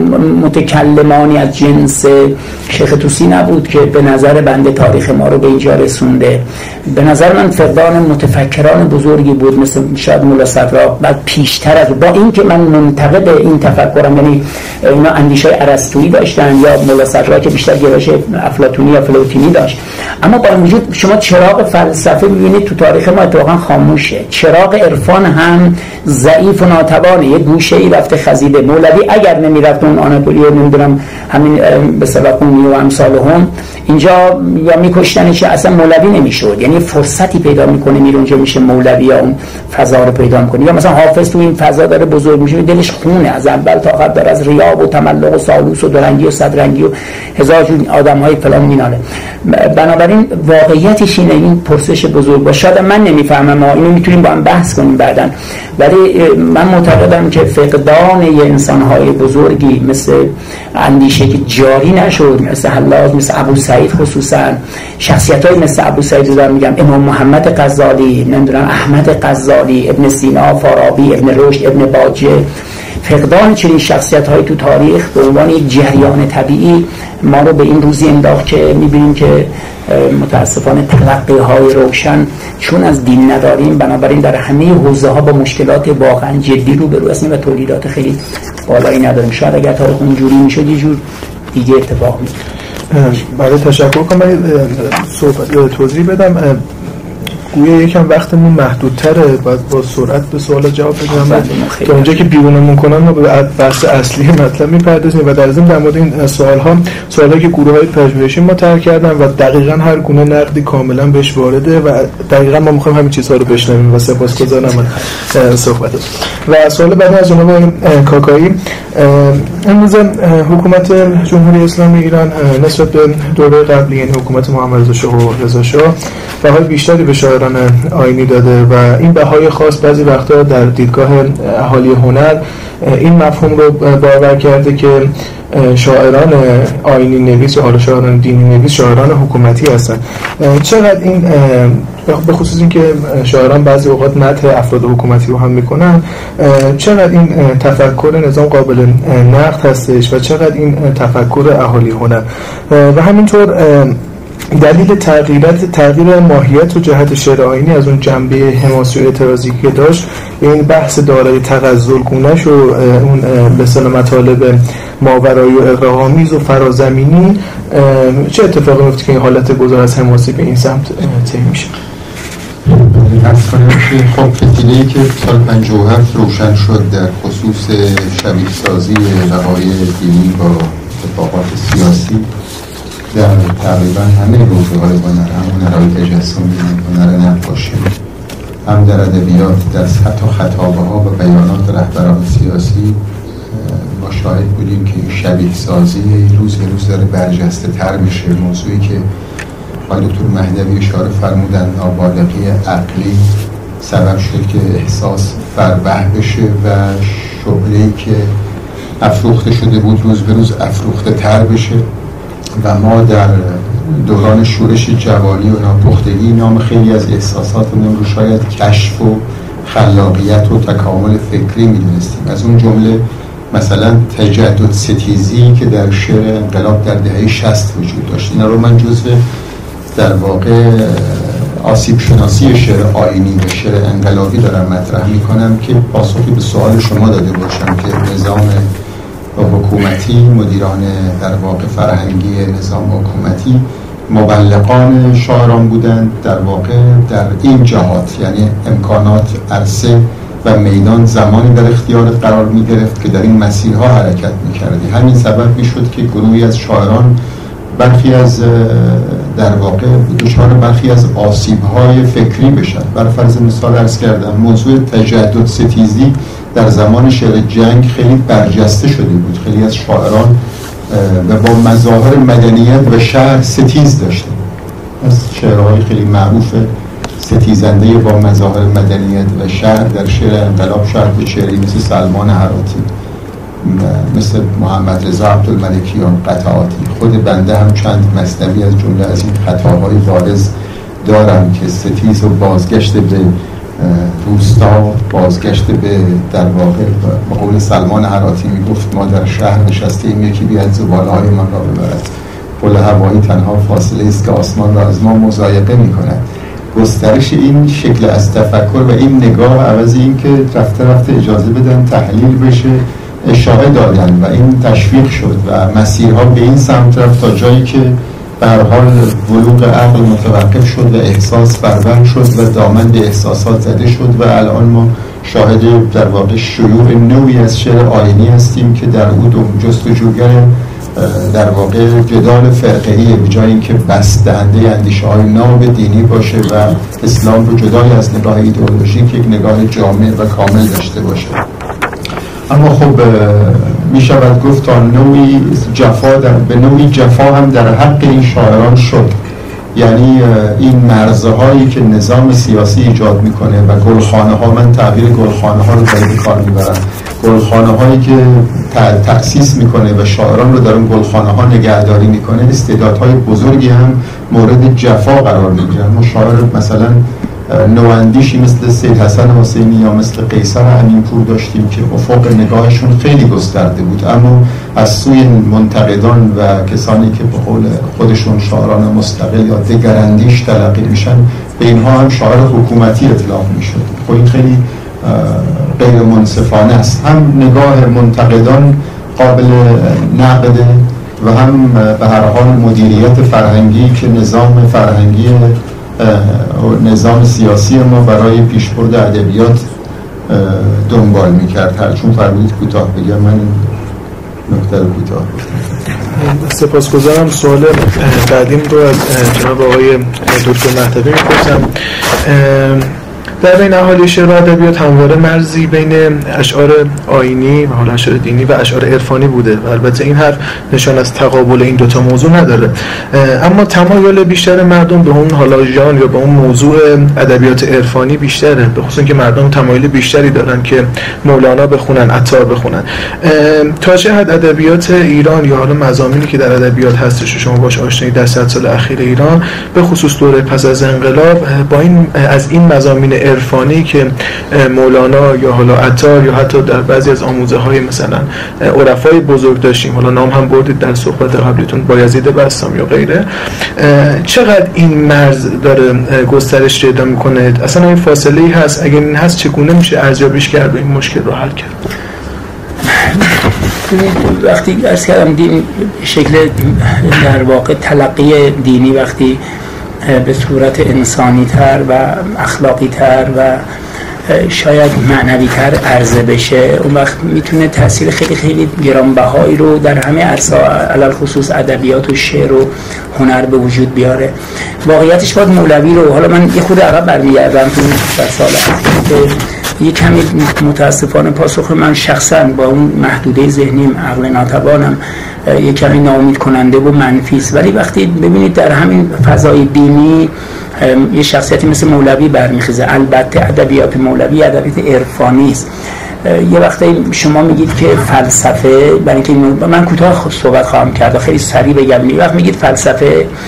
Speaker 2: متکلمانی از جنس شیخ طوسی نبود که به نظر بنده تاریخ ما رو به اینجا رسونده. به نظر من فقدان متفکران بزرگی بود مثل شاید مولا صدرا، بعد پیشتر از با این که من منتقد این تفکرم، یعنی اینا اندیشه ارسطویی داشتن یا مولا صدرا که بیشتر گرایش افلاطونی یا فلوتینی داشت، اما با وجود شما چراغ فلسفه می‌بینید تو تاریخ ما اتفاقا خاموشه، چراغ عرفان هم ضعیف و ناتوانه، یه گوشه‌ای رفته خزیده. مولوی اگر نمی‌رفت اون آناتولی رو نمی‌دونم همین به سبقونی و امثالهم اینجا یا می‌کشتنش، اصلا مولوی نمی‌شد. یعنی فرصتی پیدا می‌کنه میره اونجا میشه مولوی یا اون فضا رو پیدا می‌کنه. یا مثلا حافظ تو این فضا داره بزرگ میشه، دلش خونه از اول تا آخر داره از ریاب و تملق و سالوس و دورنگی و صدرنگی و هزار جور آدم‌های فلان میناله. بنابراین واقعیتش اینه، این پرسش بزرگ باشه. شاید من نمی‌فهمم، ما اینو می‌تونیم با هم بحث کنیم بعداً، ولی من معتقدم که فقدان یه انسان‌های بزرگی مثل اندیشه که جاری نشد، مثل حلاج، مثل ابو سعید، خصوصا شخصیت‌های مثل ابو سعید رو میگم، امام محمد غزالی، نمیدونم احمد غزالی، ابن سینا، فارابی، ابن رشد، ابن باجه، فقدان چنین شخصیت‌های تو تاریخ به عنوان یک جریان طبیعی ما رو به این روزی انداخت که می‌بینیم که متاسفانه تلقی‌های روشن چون از دین نداریم، بنابراین در همه حوزه‌ها با مشکلات واقعا جدی روبرو هستیم و تولیدات خیلی بالایی نداریم. شاید اگر تاریخ اونجوری می‌شد یه جور دیگه اتفاق می‌افتاد.
Speaker 1: برای تشکر کنم، من صحبت توضیح بدم. گویا یکم وقتمون محدودتره، باید با سرعت به سوال جواب بدم که اونجا که بیرونمون کنن ما به بحث اصلی مطلب میپردازیم و در ضمن در مورد این سوال‌ها سوالایی که گروه‌های پژوهشی ما طرح کردن و دقیقاً هر گونه نقدی کاملاً بهش وارده و دقیقاً ما می‌خوایم همین چیزها رو بشنویم و سپاسگزارم از صحبتت. و سوال بعدی از جناب کاکایی، امروز حکومت جمهوری اسلامی ایران نسبت به دوره قبلی، یعنی حکومت محمد رضا شاه و رضا شاه، بهای بیشتری به شاعران آیینی داده و این بهای خاص بعضی وقتا در دیدگاه اهالی هنر این مفهوم رو باور کرده که شاعران آیینی نویس یا شاعران دینی نویس شاعران حکومتی هستن. چقدر این به خصوص این که شاعران بعضی اوقات مدح افراد حکومتی رو هم میکنن، چقدر این تفکر نظام قابل نقد هستش و چقدر این تفکر اهالی هنر و همینطور دلیل تغییرات تغییر ماهیت و جهت شعر آیینی از اون جنبه حماسی و اعتراضی که داشت به این بحث دارای تغزل گونه‌ش و اون به اصطلاح مطالب ماورایی و اغراق‌آمیز و فرازمینی، چه اتفاقی میفته که این حالت گذار از حماسی به این سمت طی میشه؟
Speaker 4: عرض کنم که خب فتیله‌ای که سال پنجاه و هفت روشن شد در خصوص شبیه سازی وقایع دینی با اتفاقات سیاسی در تقریبا همه حوزه‌های هنر، هم هنرهای تجسمی، هم هنر نقاشی، هم در ادبیات، در حتی خطابه‌ها و بیانات رهبران سیاسی ما شاهد بودیم که این شبیه سازی روز به روز داره برجسته تر میشه. موضوعی که آقای دکتر مهدوی اشاره فرمودن، نابالغی عقلی سبب شد که احساس فربه بشه و شعله‌ای که افروخته شده بود روز به روز افروخته تر بشه و ما در دوران شورش جوانی و ناپختگی نام خیلی از احساساتمون رو شاید کشف و خلاقیت و تکامل فکری میدونستیم. از اون جمله مثلا تجدد ستیزی که در شعر انقلاب در دهه شصت وجود داشت، اینا رو من جزو در واقع آسیب شناسی شعر آیینی و شعر انقلابی دارم مطرح میکنم که پاسخی به سوال شما داده باشم که نظام حکومتی، مدیران در واقع فرهنگی نظام حکومتی مبلغان شاعران بودند در واقع در این جهات، یعنی امکانات، عرصه و میدان زمانی در اختیارت قرار می گرفت که در این مسیرها حرکت می کردی. همین سبب می شد که گروهی از شاعران برخی از در واقع دچار برخی از آسیب‌های فکری بشن. بر فرض مثال عرض کردم موضوع تجدد ستیزی در زمان شعر جنگ خیلی برجسته شده بود. خیلی از شاعران و با مظاهر مدنیت و شعر ستیز داشتن. از شعرهای خیلی معروف ستیزنده با مظاهر مدنیت و شعر در شعر انقلاب شاید به شعری مثل سلمان هراتی، مثل محمد رضا عبدالملکیان قطعاتی، خود بنده هم چند مثنوی از جمله از این خطاهای بارز دارم که ستیز و بازگشت به روستا، بازگشت به در واقع به قول سلمان هراتی میگفت ما در شهر نشستیم یکی بیاد زباله های من را ببرد، پل هوایی تنها فاصله است که آسمان را از ما مضایقه میکند. گسترش این شکل از تفکر و این نگاه عوض این که رفته رفته اجازه بدن تحلیل بشه اشاعه دادن و این تشویق شد و مسیرها به این سمت رفت تا جایی که به هر حال بلوغ عقل متوقف شد و احساس بربند شد و دامن به احساسات زده شد و الان ما شاهد در واقع شیوع نوعی از شعر آیینی هستیم که در او جستجوگر در واقع جدال فرقه‌ای به جای اینکه بس دهنده اندیشه های ناب دینی باشه و اسلام رو جدای از نگاه ایدئولوژیک یک نگاه جامع و کامل داشته باشه. اما خب می شود گفت تا نوعی جفا در به نوعی جفا هم در حق این شاعران شد. یعنی این مرزهایی که نظام سیاسی ایجاد میکنه و گلخانه ها، من تعبیر گلخانه ها رو در کار میبرم، گلخانه هایی که تأسیس میکنه و شاعران رو در اون گلخانه ها نگهداری میکنه، استعدادهای بزرگی هم مورد جفا قرار میگیرن. ما شاعر مثلا نواندیشی مثل سید حسن حسینی یا مثل قیصر امینپور داشتیم که افق نگاهشون خیلی گسترده بود، اما از سوی منتقدان و کسانی که به قول خودشون شاعران مستقل یا دگراندیش تلقی میشن به اینها هم شاعر حکومتی اطلاق میشد. خب این خیلی غیر منصفانه است. هم نگاه منتقدان قابل نقده و هم به هر حال مدیریت فرهنگی که نظام فرهنگی نظام سیاسی ما برای پیشبرد ادبیات دنبال میکرد. هر چون فرمودید کوتاه بگم من نکته رو کوتاه گفتم.
Speaker 1: سپاسگزارم. سوال بعدیم رو از جناب آقای دکتر مهدوی میپرسم. در بین اهالی شعر و ادبیات همواره مرزی بین اشعار آیینی و حالا اشعار دینی و اشعار عرفانی بوده و البته این حرف نشان از تقابل این دوتا موضوع نداره، اما تمایل بیشتر مردم به اون حالا ژانر یا به اون موضوع ادبیات عرفانی بیشتره، به خصوص که مردم تمایل بیشتری دارن که مولانا بخونن، عطار بخونن. تا چه حد ادبیات ایران یا حالا مضامینی که در ادبیات هستش شما باش آشنایی در صد سال اخیر ایران به خصوص دوره پس از انقلاب با این از این مضامین عرفانی که مولانا یا حالا عطار یا حتی در بعضی از آموزه های مثلا عرفای بزرگ داشتیم، حالا نام هم بردید در صحبت قبلیتون بایزید بسطام یا غیره، چقدر این مرز داره گسترش پیدا میکنه؟ اصلا این فاصله ای هست؟ اگر این هست چگونه میشه ارزیابیش کرد و این مشکل رو حل کرد؟
Speaker 2: وقتی عرض کردم دین شکل در واقع تلقی دینی وقتی به صورت انسانی تر و اخلاقی تر و شاید معنوی تر عرضه بشه، اون وقت میتونه تاثیر خیلی خیلی گرانبهایی رو در همه عرصه علل خصوص ادبیات و شعر و هنر به وجود بیاره. واقعیتش باید مولوی رو، حالا من یه خود عقب برمیگردم تو صد سال که یه کمی متاسفانه پاسخ من شخصا با اون محدوده ذهنیم، عقل ناتوانم، یه کمی ناامید کننده و منفی است. ولی وقتی ببینید در همین فضای دینی یه شخصیتی مثل مولوی برمیخیزه، البته ادبیات مولوی ادبیات عرفانی است. یه وقتی شما میگید که فلسفه، برای اینکه من کوتاه صحبت خواهم کرد و خیلی سریع بگم، یه وقت میگید فلسفه،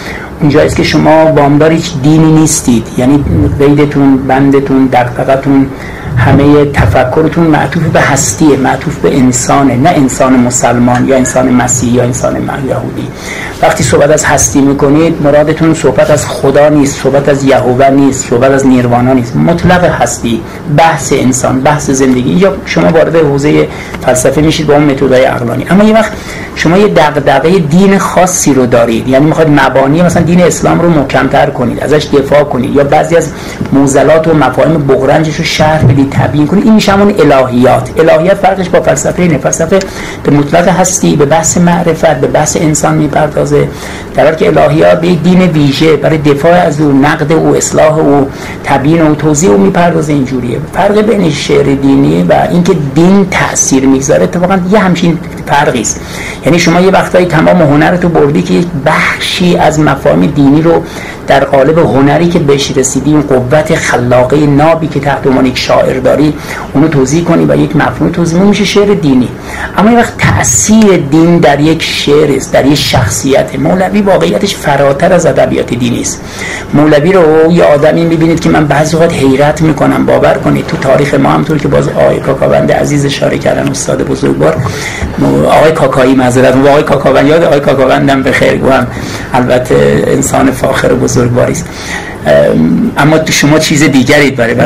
Speaker 2: اینجاییست که شما وامدار هیچ دینی نیستید، یعنی قیدتون، بندتون، دغدغتون، همه تفکرتون معطوف به هستیه، معطوف به انسانه، نه انسان مسلمان یا انسان مسیحی یا انسان یهودی. وقتی صحبت از هستی میکنید مرادتون صحبت از خدا نیست، صحبت از یهوه نیست، صحبت از نیروانا نیست، مطلق هستی، بحث انسان، بحث زندگی. اینجا شما وارد حوزه فلسفه میشید با اون متدای عقلانی. اما یه وقت شما یه دغدغه دین خاصی رو دارید، یعنی میخواید مبانی مثلا دین اسلام رو محکم‌تر کنید، ازش دفاع کنید، یا بعضی از معضلات و مفاهیم بغرنجش رو شرح بدید، تبیین کنید. این میشه همون الهیات. الهیات فرقش با فلسفه اینه، فلسفه به مطلق هستی، به بحث معرفت، به بحث انسان میپردازه، در حالی که الهیات به دین ویژه برای دفاع از او، نقد او، اصلاح او، تبیین او، توضیح او میپردازه. اینجوریه. فرق بین شعر دینی و اینکه دین تاثیر میگذاره اتفاقا یه همچین فرقی است. یعنی شما یه وقتایی تمام هنرتو بردی که یک بخشی از مفاهیم دینی رو در قالب هنری که بهش رسیدی، اون قوت خلاقه نابی که تحت عنوان یک شاعر داری، اونو توضیح کنی و یک مفهوم توضیح کنی، میشه شعر دینی. اما یه وقت تأثیر دین در یک شعر است، در یک شخصیت. مولوی واقعیتش فراتر از ادبیات دینی است. مولوی رو یه آدمی میبینید که من بعضی وقت حیرت میکنم، باور کنید تو تاریخ ما همونطور که باز آقای کاکاوند عزیز اشاره کردن، استاد بزرگوار، آقای کاکایی معذرت، آقای کاکاوند، یاد آقای کاکاوندم بخیر گوهم، البته انسان فاخر و بزرگواری است. اما تو شما چیز دیگرید برای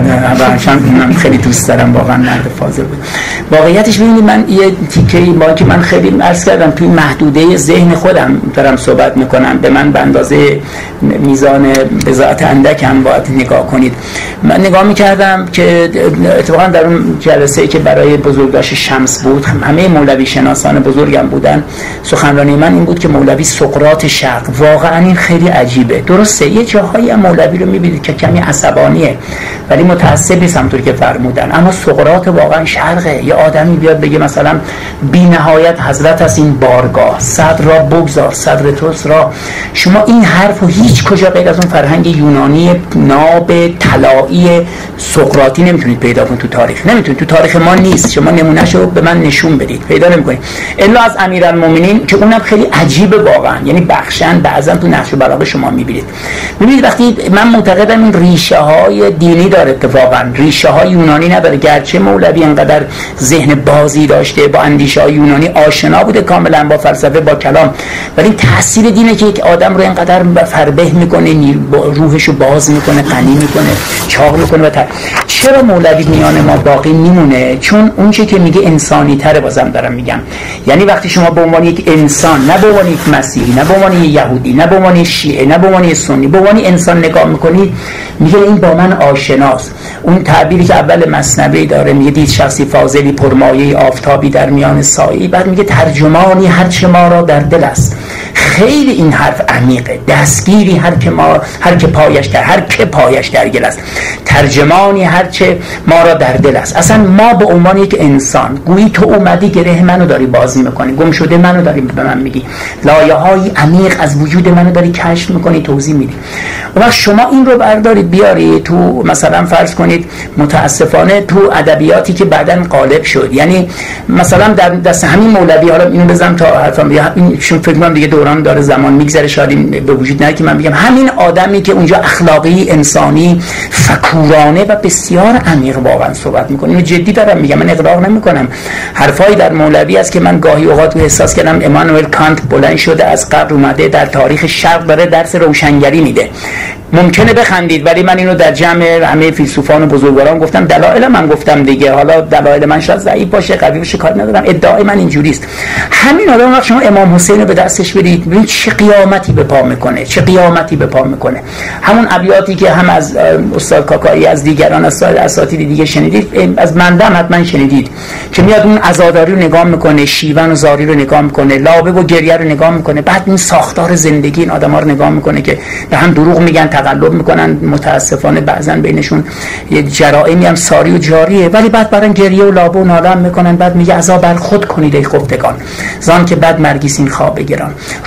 Speaker 2: من خیلی دوست دارم، واقعا مرد فاضل بود. واقعیتش ببینید من یه تیکه‌ای با که من خیلی عرض کردم توی محدوده ذهن خودم دارم صحبت میکنم، به من به اندازه میزان بضاعت اندکم باید نگاه کنید. من نگاه میکردم که اتفاقا در اون جلسه‌ای که برای بزرگداشت شمس بود، همه مولوی شناسان بزرگم بودن، سخنرانی من این بود که مولوی سقراط شرق. واقعا این خیلی عجیبه. درسته یه جاهایی مولوی رو میبینید که کمی عصبانیه ولی متعصب نیست همونطور که فرمودن، اما سقراط واقعا شرقه. یه آدمی بیاد بگه مثلا بی نهایت حضرت از این بارگاه، صدر را بگذار، صدر توست را. شما این حرف رو هیچ کجا غیر از اون فرهنگ یونانی ناب طلایی سقراطی نمیتونید پیدا کنید تو تاریخ. نمیتونید، تو تاریخ ما نیست. شما نمونهشو به من نشون بدید، پیدا نمیکنید الا از امیرالمومنین که اونم خیلی عجیبه واقعا. یعنی بخشن بعضا تو نقش بلاغه شما میبینید. ببینید وقتی من معتقدم این ریشه های دینی داره، اتفاقا ریشه های یونانی نداره. گرچه مولوی انقدر ذهن بازی داشته، با اندیشه های یونانی آشنا بوده کاملا، با فلسفه، با کلام، ولی تاثیر دینه که یک آدم رو اینقدر فربه میکنه، روحشو باز میکنه، غنی میکنه، چاق میکنه. و چرا مولوی میان ما باقی میمونه؟ چون اون چه که میگه انسانی تره. بازم دارم میگم، یعنی وقتی شما به عنوان یک انسان، نه به عنوان یک مسیحی، نه به عنوان یک یهودی، نه به عنوان شیعه، نه به عنوان یک سنی، به عنوان انسان نگاه میکنید، میگه این با من آشناست. اون تعبیری که اول مثنوی داره، میگه دید شخصی فاضلی پرمایه آفتابی در میان سایه، بعد میگه ترجمانی هر چه ما را در دل است. خیلی این حرف عمیقه. دستگیری هر که ما هر که پایش در هر که پایش در گل است، ترجمانی هر چه ما را در دل است. اصلا ما به عنوان یک انسان، گویی تو اومدی گره منو داری باز میکنی، گم شده منو داری به من میگی، لایه‌های عمیق از وجود منو داری کشف میکنی، توضیح میدی. و وقت شما این رو بردارید بیاری تو، مثلا فرض کنید متاسفانه تو ادبیاتی که بعداً غالب شد، یعنی مثلا در دست همین مولوی، حالا اینو بزنم تا حرفم بگم، این چون فکر کنم دیگه دوران داره زمان میگذره، شاید به وجود نره که من بگم همین آدمی که اونجا اخلاقی، انسانی، فکورانه و بسیار عمیق واقعا صحبت میکنه. اینو جدی دارم میگم، من اقرار نمیکنم. حرفایی در مولوی است که من گاهی اوقات احساس کردم امانوئل کانت بلند شده از قبر اومده در تاریخ شرق داره درس روشنگری میده. ممکنه بخندید ولی من اینو در جمع همه فیلسوفان و بزرگواران گفتم، دلایل من گفتم دیگه. حالا دلایل من شاید ضعیف باشه، قوی باشه، کاری ندارم، ادعای من اینجوری است. همین آدم وقت شما امام حسین رو به دستش بدید، ببینید چه قیامتی به پا میکنه، چه قیامتی به پا میکنه. همون ابیاتی که هم از استاد کاکایی، از دیگران، از اساتید دیگه شنیدید، از مندم حتما شنیدید که میاد اون عزاداری رو نگاه میکنه، شیون و زاری رو نگاه میکنه، لابه و گریه رو نگاه میکنه، بعد این ساختار زندگی این آدما رو نگاه میکنه که به هم دروغ میگن، تقلب میکنن، متاسفانه بعضا بینشون یه جرائمی هم ساری و جاریه، ولی بعد برن گریه و لابه و ناله میکنن. بعد میگه عذاب بر خود کنید ای خفتگان، زان که بعد مرگیس این خواب بگیرن.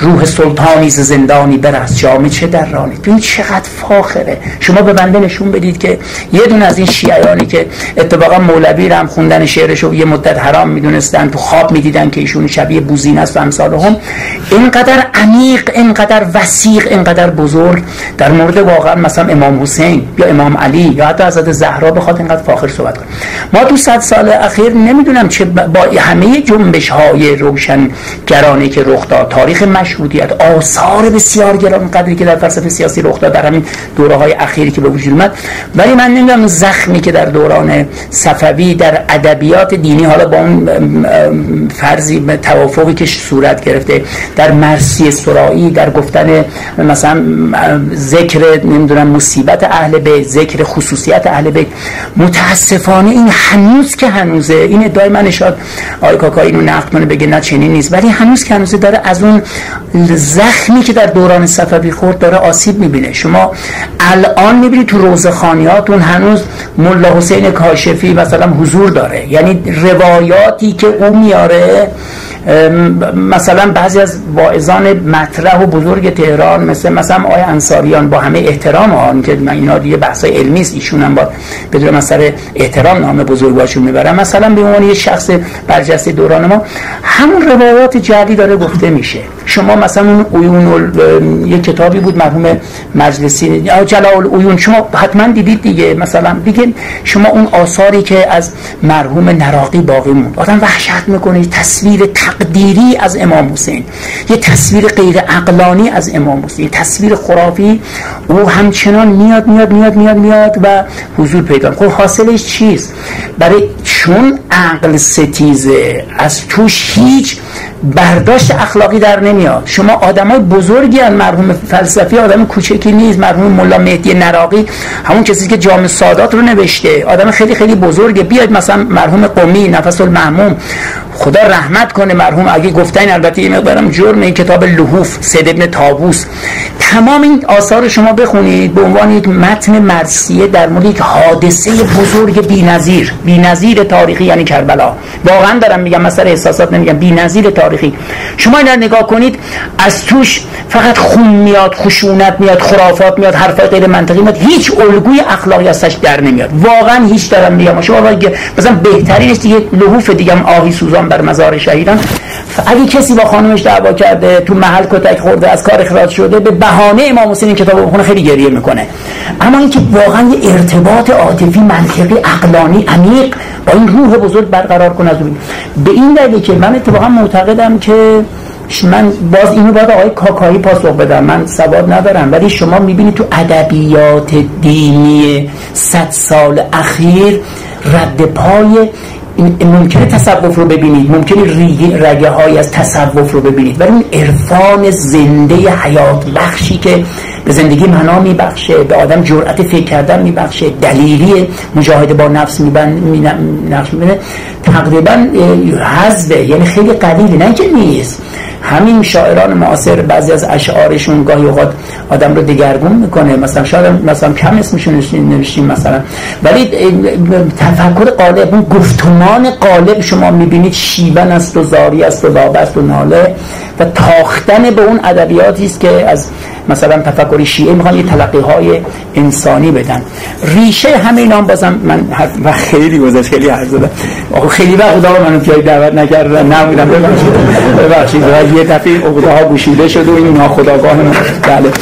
Speaker 2: روح سلطانی ز زندانی برست جامه چه در رانی. ببین چقدر فاخره. شما به بنده نشون بدید که یه دونه از این شیعیانی که اتفاقا مولوی رو هم خوندن شعرشو یه مدت حرام میدونستن، تو خواب میدیدن که ایشون شبیه بوزینه است و امثالهم، اینقدر عمیق، اینقدر وسیق، اینقدر بزرگ در مورد واقعا مثلا امام حسین یا امام علی یا حتی حضرت زهرا بخواد اینقدر فاخر صحبت کنه. ما تو صد سال اخیر نمیدونم چه با همه جنبش های روشن گرانی که رخ داد، تاریخ مشروطیت، آثار بسیار گرانقدری که در فلسفه سیاسی رخ داد در همین دوره‌های اخیری که به وجود اومد، ولی من نمیدونم زخمی که در دوران صفوی در ادبیات دینی، حالا با اون فرضی توافقی که صورت گرفته در مرثیه سرایی، در گفتن مثلا ذکر نمیدونم مصیبت اهل بیت، ذکر خصوصیت اهل بیت، متاسفانه این هنوز که هنوزه، این ادعای من شاید آقای کاکایی اینو نقد کنه بگه نه چنین نیست، ولی هنوز که هنوزه داره از اون زخمی که در دوران صفوی خورد داره آسیب میبینه. شما الان میبینید تو روزخانیاتون هنوز ملا حسین کاشفی مثلا حضور داره، یعنی روایاتی که او میاره مثلا بعضی از واعظان مطرح و بزرگ تهران مثل مثلا آقای انصاریان، با همه احترام آن که من اینا دیگه بحثای علمی است، ایشون هم با بدون مثلا احترام نام بزرگ باشون میبرم، مثلا به عنوان یه شخص برجسته دوران ما همون روایات جعلی داره گفته میشه. شما مثلا اون عیون یه کتابی بود مرحوم مجلسی جلال العیون، شما حتما دیدید دیگه، مثلا دیگه شما اون آثاری که از مرحوم نراقی باقی موند، آدم وحشت میکنه. تصویر تقدیری از امام حسین، یه تصویر غیر عقلانی از امام حسین، تصویر خرافی، او همچنان میاد میاد میاد میاد میاد و حضور پیدا. خب حاصلش چیست؟ برای چون عقل ستیزه، از توش هیچ برداشت اخلاقی در نمیاد. شما آدمای بزرگی ان، مرحوم فلسفی آدم کوچکی نیست، مرحوم ملا مهدی نراقی همون کسی که جامع سادات رو نوشته، آدم خیلی خیلی بزرگه. بیاید مثلا مرحوم قمی نفس المحموم، خدا رحمت کنه مرحوم، اگه گفتن البته یه مقدارم جرم، این کتاب لحوف سید ابن طاووس، تمام این آثار شما بخونید به عنوان یک متن مرثیه در مورد یک حادثه بزرگ بی‌نظیر، بی‌نظیر تاریخی، یعنی کربلا. واقعا دارم میگم، مثلا احساسات نمیگم، بی‌نظیر تاریخی. شما اینا نگاه کنید، از توش فقط خون میاد، خشونت میاد، خرافات میاد، حرفای غیر منطقی میاد، هیچ الگوی اخلاقی ازش در نمیاد. واقعا هیچ. دارم میگم شما مثلا بهترینش دیگه لحوف دیگه هم آهی سوزان بر مزار شهیدان. اگه کسی با خانومش دعوا کرده، تو محل کتک خورده، از کار اخراج شده، به بهانه امام حسین این کتابو بخونه خیلی گریه میکنه. اما اینکه واقعا یه ارتباط عاطفی، منطقی، عقلانی عمیق با این روح بزرگ برقرار کنه، از اون به این دلیل که من اتفاقا معتقدم که من باز اینو باید آقای کاکایی پاسخ بدم، من سواد ندارم، ولی شما میبینید تو ادبیات دینی صد سال اخیر رد پای ممکنه تصوف رو ببینید، ممکنه رگه های از تصوف رو ببینید، ولی اون عرفان زنده حیات بخشی که به زندگی معنا میبخشه، به آدم جرأت فکر کردن میبخشه، دلیلی مجاهده با نفس میبنه، تقریبا حذفه، یعنی خیلی قلیله، نه که نیست. همین شاعران معاصر بعضی از اشعارشون گاهی اوقات آدم رو دگرگون میکنه، مثلا شاید مثلا کم اسمشون نوشتیم مثلا، ولی تفکر قالب، اون گفتمان قالب شما میبینید شیون است و زاری است و باب است و ناله و تاختن به اون ادبیاتی است که از مثلا تفکر شیعه میخوان یه تلقی‌های انسانی بدن. ریشه همه اینا هم بازم من و خیلی گذشت، خیلی حرف زدم، خیلی وقت خدا منو پیای دعوت نکردن، نمیدونم ببخشید ببخشید یه دفعه عقده ها گشوده شد و این ناخودآگاه من. بله ای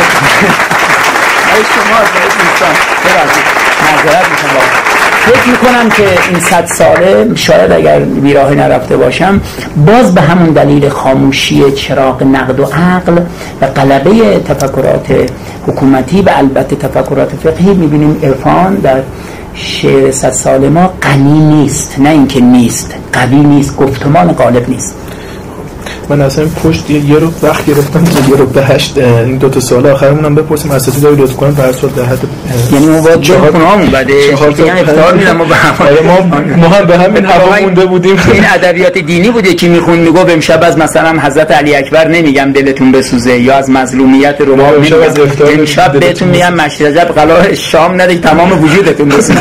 Speaker 2: شما از دوستان ببخشید معذرت میخوام، فکر میکنم که این صد ساله شاید اگر بیراه نرفته باشم، باز به همون دلیل خاموشی چراغ نقد و عقل و غلبه تفکرات حکومتی و البته تفکرات فقهی میبینیم عرفان در شعر صد سال ما غنی نیست، نه اینکه نیست، قوی نیست، گفتمان غالب نیست.
Speaker 1: من اصلا پشت یه رو وقت گرفتم که یه رو به هشت این دوتا سال آخرمون هم بپرسیم اساسی داری لطف کنم در سال ده حد
Speaker 2: یعنی ما باید چهار کنامون بده یعنی افتار میدم ما به
Speaker 1: هم ما هم به همین هوا مونده بودیم.
Speaker 2: این ادبیات دینی بوده که میخون میگو امشب از مثلا حضرت علی اکبر نمیگم دلتون بسوزه، یا از مظلومیت رو ما امشب بهتون میگم مشتی رجب قلعه شام ندید تمام وجودتون بسوزه.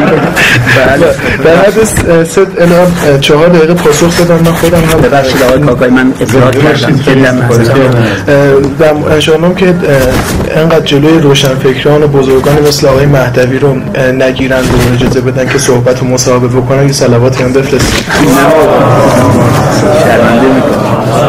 Speaker 1: بله در حد سه الی چهار دقیقه پاسخ بدم. من خودم هم
Speaker 2: ببخشید آقای آقای من اظهار کردم
Speaker 1: در انشاءالله که انقدر جلوی روشنفکران و بزرگان مثل آقای مهدوی رو نگیرند و اجازه بدن که صحبت و مصاحبه بکنن یه صلواتی هم بفرستید.
Speaker 2: شرمنده میکنم.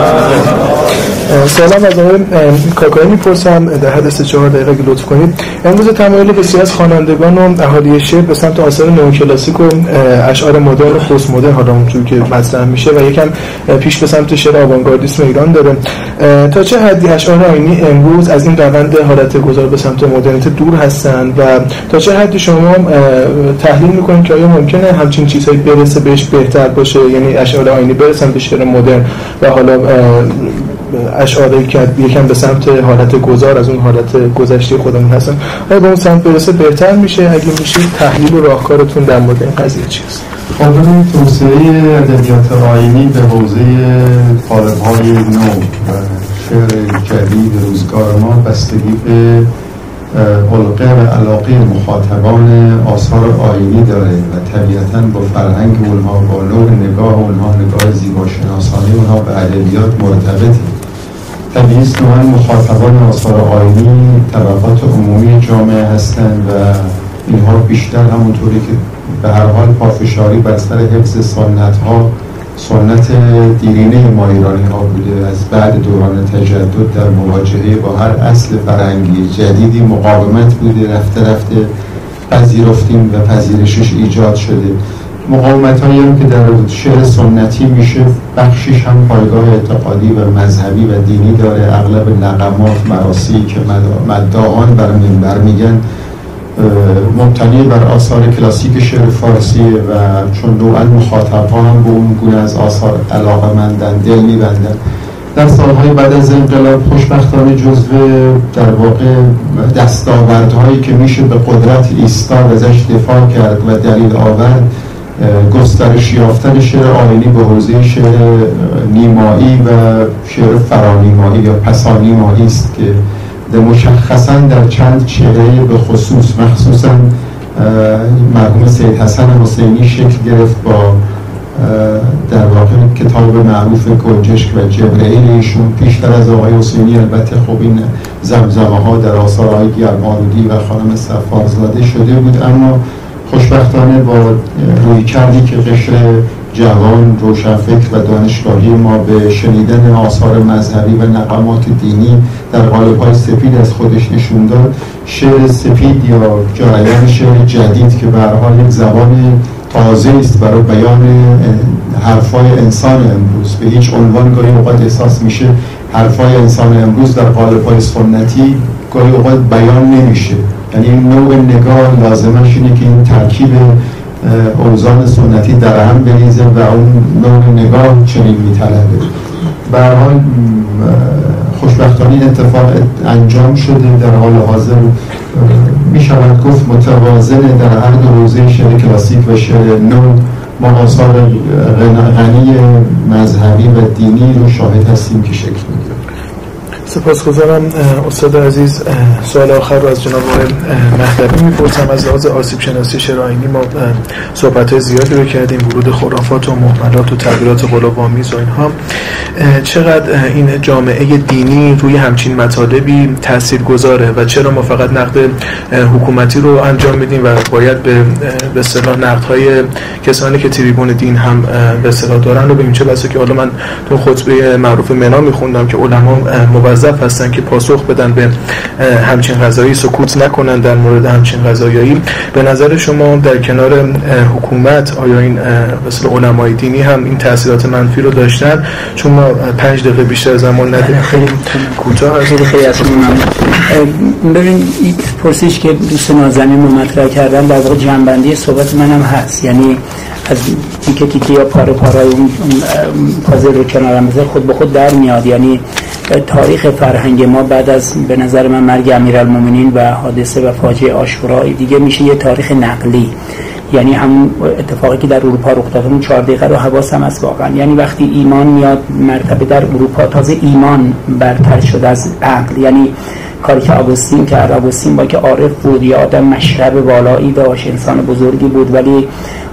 Speaker 1: سلام از آقای کاکایی میپرسم در حد سه چهار دقیقه اگه لطف کنید. امروز تمایل بسیار از خوانندگان و اهالی شعر به سمت آثار نئوکلاسیک و اشعار مدرن و پست مدرن حالا اونجوری که مطرح میشه و یکم پیش به سمت شعر آوانگاردیسم ایران داره. تا چه حدی اشعار آیینی امروز از این روند حالت گذار به سمت مدرنیته دور هستند و تا چه حدی شما تحلیل میکنید که آیا ممکنه همچین چیزهایی برسه بهش بهتر باشه، یعنی اشعار آیینی برسن به شعر مدرن و حالا اشعاری که یکم به سمت حالت گذار از اون حالت گذشته خودمون هستن آیا به اون سمت برسه بهتر میشه؟ اگه میشه تحلیل و راهکارتون در مورد این قضیه چیست؟
Speaker 3: قابل توسعه ادبیات آیینی به حوزه قالب‌های نو و شعر جدید روزگار ما بستگی به علقه و علاقه مخاطبان آثار آیینی داره و طبیعتاً با فرهنگ اونها، با نوع نگاه اونها، نگاه زیباشناسانه اونها به ادبیات مرتبطه. طبیعی است نوعاً مخاطبان آثار آیینی طبقات عمومی جامعه هستند و اینها بیشتر همونطوری که به هر حال پافشاری بر سر حفظ سنت ها سنت دیرینه ما ایرانی ها بوده، از بعد دوران تجدد در مواجهه با هر اصل فرهنگی جدیدی مقاومت بوده، رفته رفته پذیرفتیم و پذیرشش ایجاد شده. مقاومت هایی هم که در شعر سنتی میشه بخشیش هم پایگاه اعتقادی و مذهبی و دینی داره. اغلب نغمات مراسی که مداحان بر منبر میگن مبتنی بر آثار کلاسیک شعر فارسی و چون نوعاً مخاطب‌ها هم به اون گونه از آثار علاقه‌مندن، دل می‌بندن. در سالهای بعد از انقلاب خوشبختانه جزو در واقع دستاوردهایی که میشه به قدرت ایستاد ازش دفاع کرد و دلیل آورد گسترش یافتن شعر آیینی به حوزه شعر نیمایی و شعر فرانیمایی یا پسانیمایی است که مشخصاً در چند چهره به خصوص مخصوصاً مرحوم سید حسن حسینی شکل گرفت با در واقع کتاب معروف گنجشک و جبرئیل ایشون. پیشتر از آقای حسینی البته خب این زمزمه ها در آثارهای گرم‌آلودی و خانم صفارزاده شده بود، اما خوشبختانه با روی کردی که قشر جوان روشنفکر و دانشگاهی ما به شنیدن آثار مذهبی و نغمات دینی در قالب‌های سپید از خودش نشون داد، شعر سپید یا جریان شعر جدید که به هر حال یک زبان تازه است برای بیان حرفای انسان امروز، به هیچ عنوان گاهی اوقات احساس میشه حرفای انسان امروز در قالب‌های سنتی گاهی اوقات بیان نمیشه. یعنی این نوع نگاه لازمش اینه که این ترکیب اوزان سنتی در هم بریزه و اون نوع نگاه چنین میطلبه. به هر حال خوشبختانه این اتفاق انجام شده، در حال حاضر می شود گفت متوازن در هر دو حوزه شعر کلاسیک و شعر نو ما آثار غنی مذهبی و دینی رو شاهد هستیم که شکل میگیره.
Speaker 1: سپاسگزارم استاد عزیز. سوال آخر رو از جناب آقای مهدوی میپرسم. از لحاظ آسیب شناسی شعر آیینی ما صحبت‌های زیادی رو کردیم، ورود خرافات و مهملات و تعبیرات غلوآمیز و اینها. چقدر این جامعه دینی روی همچین مطالبی تاثیرگذاره و چرا ما فقط نقد حکومتی رو انجام میدیم و باید به به اصطلاح نقدهای کسانی که تریبون دین هم به اصطلاح دارن رو ببینیم؟ چه بسا که حالا من تو خطبه معروف منا میخوندم که علما موظف هستن که پاسخ بدن به همچین قضایی، سکوت نکنن در مورد همچین قضایی. به نظر شما در کنار حکومت آیا این مثلا علمای دینی هم این تاثیرات منفی رو داشتن؟ چون ما پنج دقیقه بیشتر زمان نداریم، خیلی کوتاه از اون خیلی اصلا
Speaker 2: ببین این پرسش که دوست نازنین رو مطرح کردن در واقع جنبندی صحبت منم هست، یعنی از تیکه تیکه یا پاره پاره اون پازل رو کنارم بذار خود به خود در میاد. یعنی تاریخ فرهنگ ما بعد از به نظر من مرگ امیرالمومنین و حادثه و فاجعه عاشورا دیگه میشه یه تاریخ نقلی، یعنی همون اتفاقی که در اروپا رخ داد اون چهار دقیقه رو حواسم هست واقعا. یعنی وقتی ایمان میاد مرتبه در اروپا تازه ایمان برتر شد از عقل، یعنی کاری که آگوستین کرد. آگوستین با که عارف بود، یا آدم مشرب والایی داشت، انسان بزرگی بود، ولی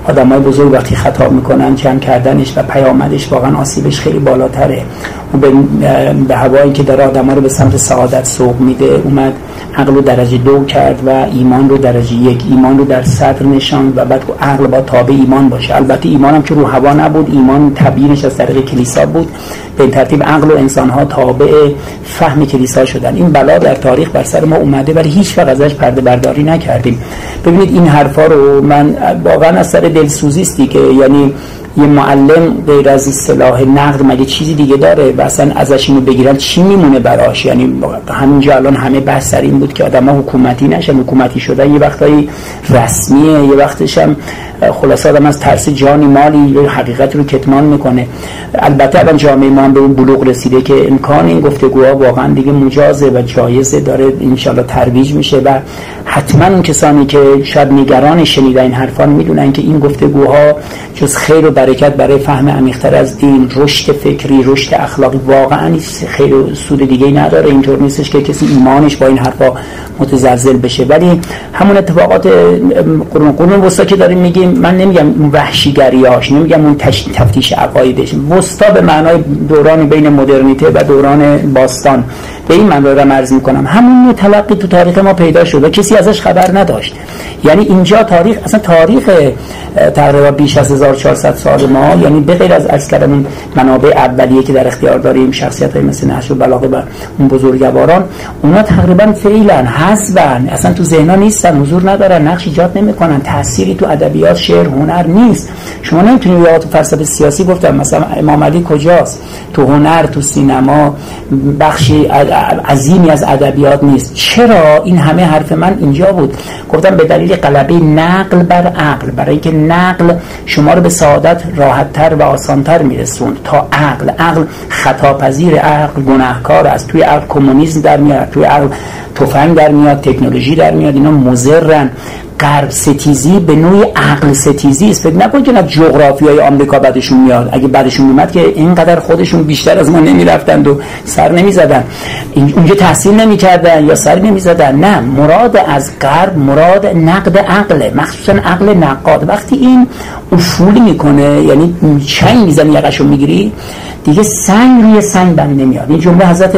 Speaker 2: آدمای بزرگ وقتی خطاب میکنن جمع کردنش و پیامدش واقعا آسیبش خیلی بالاتره. و به, به هوایی که داره آدما رو به سمت سعادت سوق میده، اومد عقل رو درجه دو کرد و ایمان رو درجه یک، ایمان رو در صدر نشان و بعد عقل با تابع ایمان باشه. البته ایمان هم که رو هوا نبود، ایمان تبیینش از طریق کلیسا بود. به این ترتیب عقل و انسان‌ها تابع فهم کلیسا شدن. این بلا در تاریخ بر سر ما اومده ولی هیچ وقت ازش پرده برداری نکردیم. ببینید این حرفا رو من واقعا از سر دلسوزی است که یعنی یه معلم غیر از اصطلاح نقد مگه چیزی دیگه داره و اصلا ازش اینو بگیرن چی میمونه براش؟ یعنی همینجا الان همه بحث سر این بود که آدم‌ها حکومتی نشن، حکومتی شدن یه وقتایی رسمیه، یه وقتش هم خلاصه آدم از ترس جانی مالی حقیقت رو کتمان میکنه. البته الان جامعه ما به اون بلوغ رسیده که امکان این گفتگوها واقعا دیگه مجازه و جایزه، داره انشالله ترویج میشه و حتما اون کسانی که شاید نگران شنیدن این حرفان میدونن که این گفتگوها جز خیر و برکت برای فهم عمیق‌تر از دین، رشد فکری، رشد اخلاقی واقعا خیر و سود دیگه‌ای نداره. اینطور نیستش که کسی ایمانش با این حرفا متزلزل بشه، ولی همون اتفاقات قرون قرون وسطا که داریم میگیم، من نمیگم وحشیگریاش، نمیگم اون تفتیش عقایدش، وسطا به معنای دوران بین مدرنیته و دوران باستان، به این معنی رو عرض میکنم. همون تلقی تو تاریخ ما پیدا شد و کسی ازش خبر نداشت. یعنی اینجا تاریخ اصلا تاریخ تقریبا بیش از هزار و چهارصد سال ما، یعنی به غیر از اصلا اون منابع اولیه که در اختیار داریم، شخصیت‌های مثل نحش و بلاغه و اون بزرگواران، اونا تقریبا فعلا حذفن، اصلا تو ذهن‌ها نیستن، حضور ندارن، نقش ایجاد نمی‌کنن، تأثیری تو ادبیات، شعر، هنر نیست. شما نمی‌تونید یا تو فلسفه سیاسی گفتم مثلا امام علی کجاست؟ تو هنر، تو سینما بخشی عظیمی از ادبیات نیست. چرا؟ این همه حرف من اینجا بود. گفتم به دلیل غلبه نقل بر عقل، برای اینکه نقل شما رو به سعادت راحت‌تر و آسان‌تر میرسوند تا عقل. عقل خطاپذیر، عقل گناهکار است، توی عقل کمونیسم در میاد، توی عقل تفنگ در میاد، تکنولوژی در میاد، اینا مضرن. غرب ستیزی به نوعی عقل ستیزی است. فکر نکن که نه جغرافیای آمریکا بعدشون میاد، اگه بعدشون میاد که اینقدر خودشون بیشتر از ما نمیرفتند و سر نمیزدن، اونجا تحصیل نمیکردن یا سر نمیزدن. نه، مراد از غرب مراد نقد عقله، مخصوصا عقل نقاد. وقتی این افول میکنه، یعنی چنگ میزنی یقشو میگیری، دیگه سنگ روی سنگ بند نمیاد. این جمله حضرت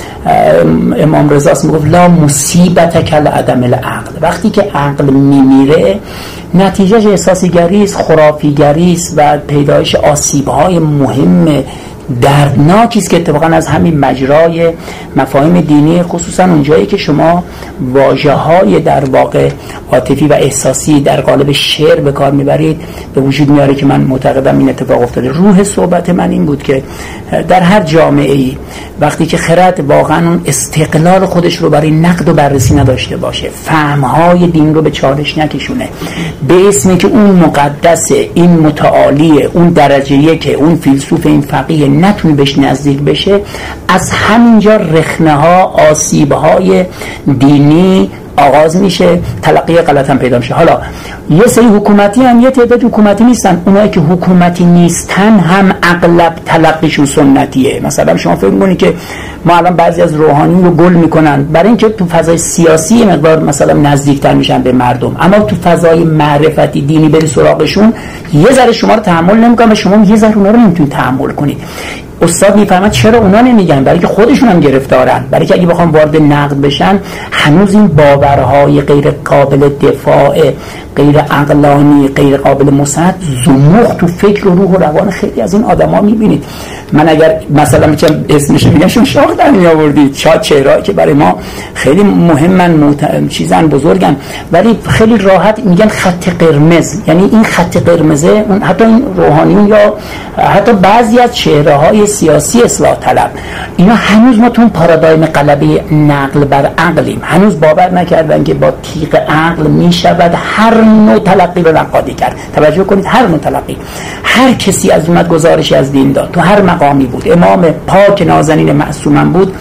Speaker 2: امام رضا است، میگفت لا مصیبت کل عدم العقل. وقتی که عقل میمیره نتیجهش احساسیگری است، خرافیگری است و پیدایش آسیب‌های مهم دردناکی است که اتفاقا از همین مجرای مفاهیم دینی، خصوصا اونجایی که شما واژه‌های در واقع عاطفی و احساسی در قالب شعر به کار میبرید، به وجود میاره که من معتقدم این اتفاق افتاده. روح صحبت من این بود که در هر جامعه‌ای وقتی که خرد واقعا اون استقلال خودش رو برای نقد و بررسی نداشته باشه، فهم‌های دین رو به چالش نکشونه، به اسمی که اون مقدسه، این متعالیه، اون درجه یکه، اون فیلسوف، این فقیه، نتونه بهش نزدیک بشه، از همینجا رخنه‌ها، آسیب‌های دینی آغاز میشه، تلقی غلط هم پیدا میشه. حالا یه سری حکومتی هم، یه تعداد حکومتی نیستن، اونایی که حکومتی نیستن هم اغلب تلقیشون سنتیه. مثلا شما فکر می‌کنید که ما الان بعضی از روحانیون رو گل میکنن برای اینکه تو فضای سیاسی مقدار مثلا نزدیکتر میشن به مردم، اما تو فضای معرفتی دینی بری سراغشون یه ذره شما رو تحمل نمیکنن و شما یه ذره اونا رو نمیتونید تحمل کنید. استاد میفهمد چرا اونا نمیگن، برای که خودشون هم گرفتارن، برای که اگه بخوام وارد نقد بشن هنوز این باورهای غیر قابل دفاع، غیر عقلانی، غیر قابل مسند زمخ تو فکر و روح و روان خیلی از این آدما میبینید. من اگر مثلا میگم اسمش میگم شون شاخ در می آوردید، شاید چهرهایی که برای ما خیلی مهمن، موت... چیزن بزرگن، ولی خیلی راحت میگن خط قرمز. یعنی این خط قرمزه، اون حتی این روحانیون یا حتی بعضی از چهره‌های سیاسی اصلاح طلب، اینا هنوز ما تو اون پارادایم غلبه نقل بر عقلیم، هنوز باور نکردن که با تیغ عقل میشود هر نوع تلقی رو نقادی کرد. توجه کنید، هر نوع تلقی، هر کسی از اومد گزارشی از دین داد، تو هر مقامی بود، امام پاک نازنین معصومم بود،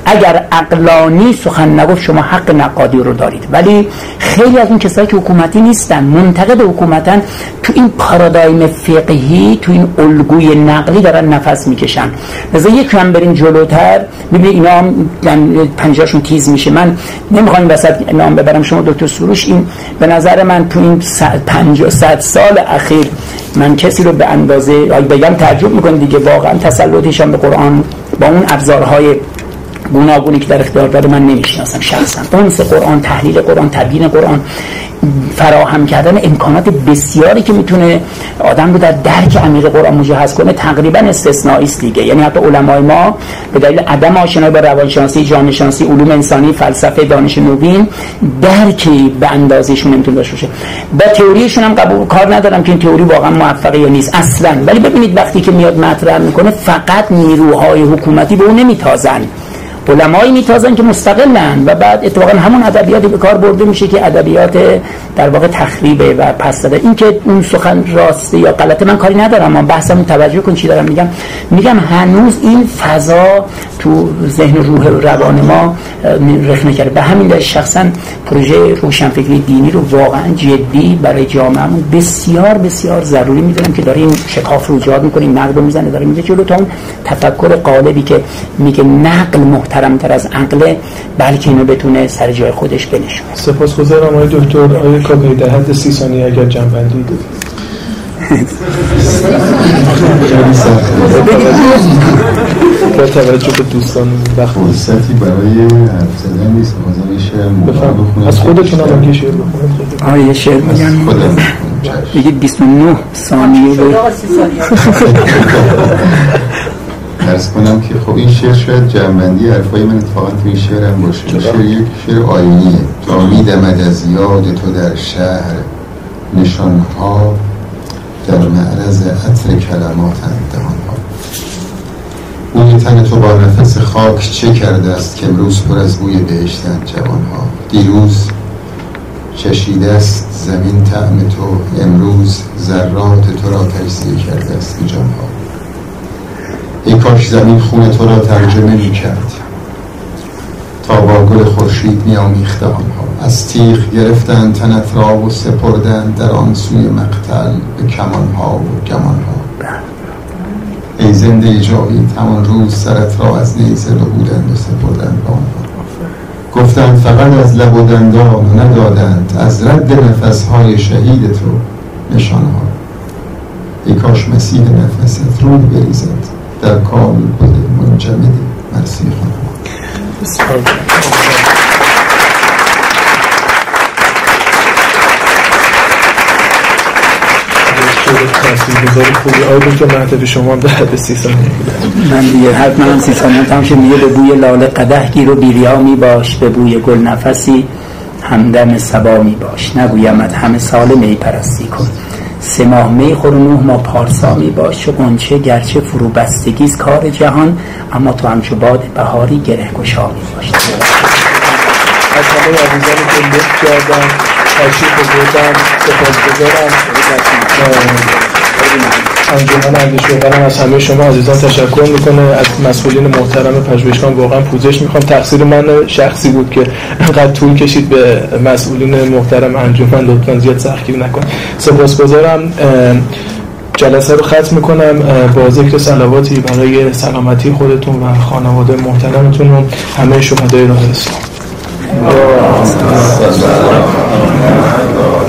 Speaker 2: اگر عقلانی سخن نگفت شما حق نقادی رو دارید. ولی خیلی از اون کسایی که حکومتی نیستن، منتقد حکومتن، تو این پارادایم فقهی، تو این الگوی نقلی دارن نفس میکشن. لذا یکم هم بریم جلوتر میبینید اینا هم پنجهاشون تیز میشه. من نمیخوام این وسط نام ببرم شما دکتر سروش، این به نظر من تو این پنجاه صد سال اخیر من کسی رو به اندازه بگم تعجب میکنه دیگه، واقعا تسلطشان به قرآن با اون ابزارهای گوناگونی که در اختیار داره من نمیشناسم شخصا. اونس قرآن، تحلیل قرآن، تبیین قرآن، فراهم کردن امکانات بسیاری که میتونه آدم رو در درک عمیق قرآن مجهز کنه تقریبا استثنایی است دیگه. یعنی حتی علمای ما به دلیل عدم آشنایی با روانشناسی، جامعه شناسی، علوم انسانی، فلسفه، دانش نوین درکی به اندازه‌شون نمیتونه داشته باشه. با تئوریشون هم قبول کار ندارم که این تئوری واقعا موفقه یا نیست اصلا، ولی ببینید وقتی که میاد مطرح میکنه فقط نیروهای حکومتی به اون نمیتازن، علمایی میتازن که مستقلن و بعد اتفاقا همون ادبیاتی به کار برده میشه که ادبیات در واقع تخریبه و پس داده. این که اون سخن راسته یا غلطه من کاری ندارم، من بحثمون توجه کن چی دارم میگم. میگم هنوز این فضا تو ذهن و روح و روان ما رخ نکرده. به همین دلیل شخصا پروژه روشنفکری دینی رو واقعا جدی برای جامعهمون بسیار بسیار ضروری میدونم که داره این شکاف رو ایجاد میکنه، این نقد رو میزنه، داره میگه جلو تا اون تفکر قالبی که میگه نقل محترم‌تر از عقل، بلکه اینو بتونه سر جای خودش بنشونه.
Speaker 1: سپاسگزارم آقای دکتر. آقای کاکایی در حد سی ثانیه اگر جنبندی بدید. با توجه به دوستان وقت
Speaker 4: فرصتی برای حرف زدن نیست، بازم میشه بخونم.
Speaker 1: از خودتون هم یه شعر بخونید.
Speaker 2: آه یه شعر میگن دیگه بیست و نه ثانیه بود.
Speaker 4: عرض کنم که خب این شعر شاید جنبندی حرفای من اتفاقا تو این شعر هم باشه. این شعر یک شعر آیینیه. تا میدمد از یاد تو در شهر، نشانها در معرض عطر کلماتند دهانها. بوی تن تو با نفس خاک چه کرده است که امروز پر از بوی بهشتند جوانها. دیروز چشیده است زمین طعم تو، امروز ذرات تو را تجزیه کرده است به جانها. ای کاش زمین خون تو را ترجمه می کرد تا با گل خورشید می آمیخت آنها. از تیغ گرفتند تنت را و سپردند در آن سوی مقتل به کمانها و گمانها. ای زنده جاوید همان روز سرت را از نیزه ربودند و سپردند به آنها. گفتند فقط از لب و دندان و ندادند از رد نفسهای شهید تو نشانها. ای کاش مسیح نفست رود بریزد در کال بوده منجمدی مرسی خانم.
Speaker 1: تاثیرگذاری خوبی آقای که مهدوی شما هم در حد سی ثانیه.
Speaker 2: من دیگه حد منم سی ثانیه تمام شد. میگه به بوی لاله قدح گیر و بیریا می باش، به بوی گل نفسی همدم صبا می باش. نگویمت همه سال می پرستی کن، سه ماه می خور و نه ماه پارسا می باش. چو غنچه گرچه فرو بستگیست کار جهان، اما تو همچو باد بهاری گره گشا می باش.
Speaker 1: از همه عزیزانی که لطف کردن تشریف بردن سپاسگزارم. انجمن اندیشه‌آوران از همه شما عزیزان تشکر میکنه. از مسئولین محترم پژوهشگاه واقعا پوزش میخوام. تقصیر من شخصی بود که انقدر طول کشید. به مسئولین محترم انجمن لطفاً زیاد سختگیری نکنید. سپاسگزارم. جلسه رو ختم میکنم با ذکر صلواتی برای سلامتی خودتون و خانواده محترمتون و همه شهدای راه اسلام.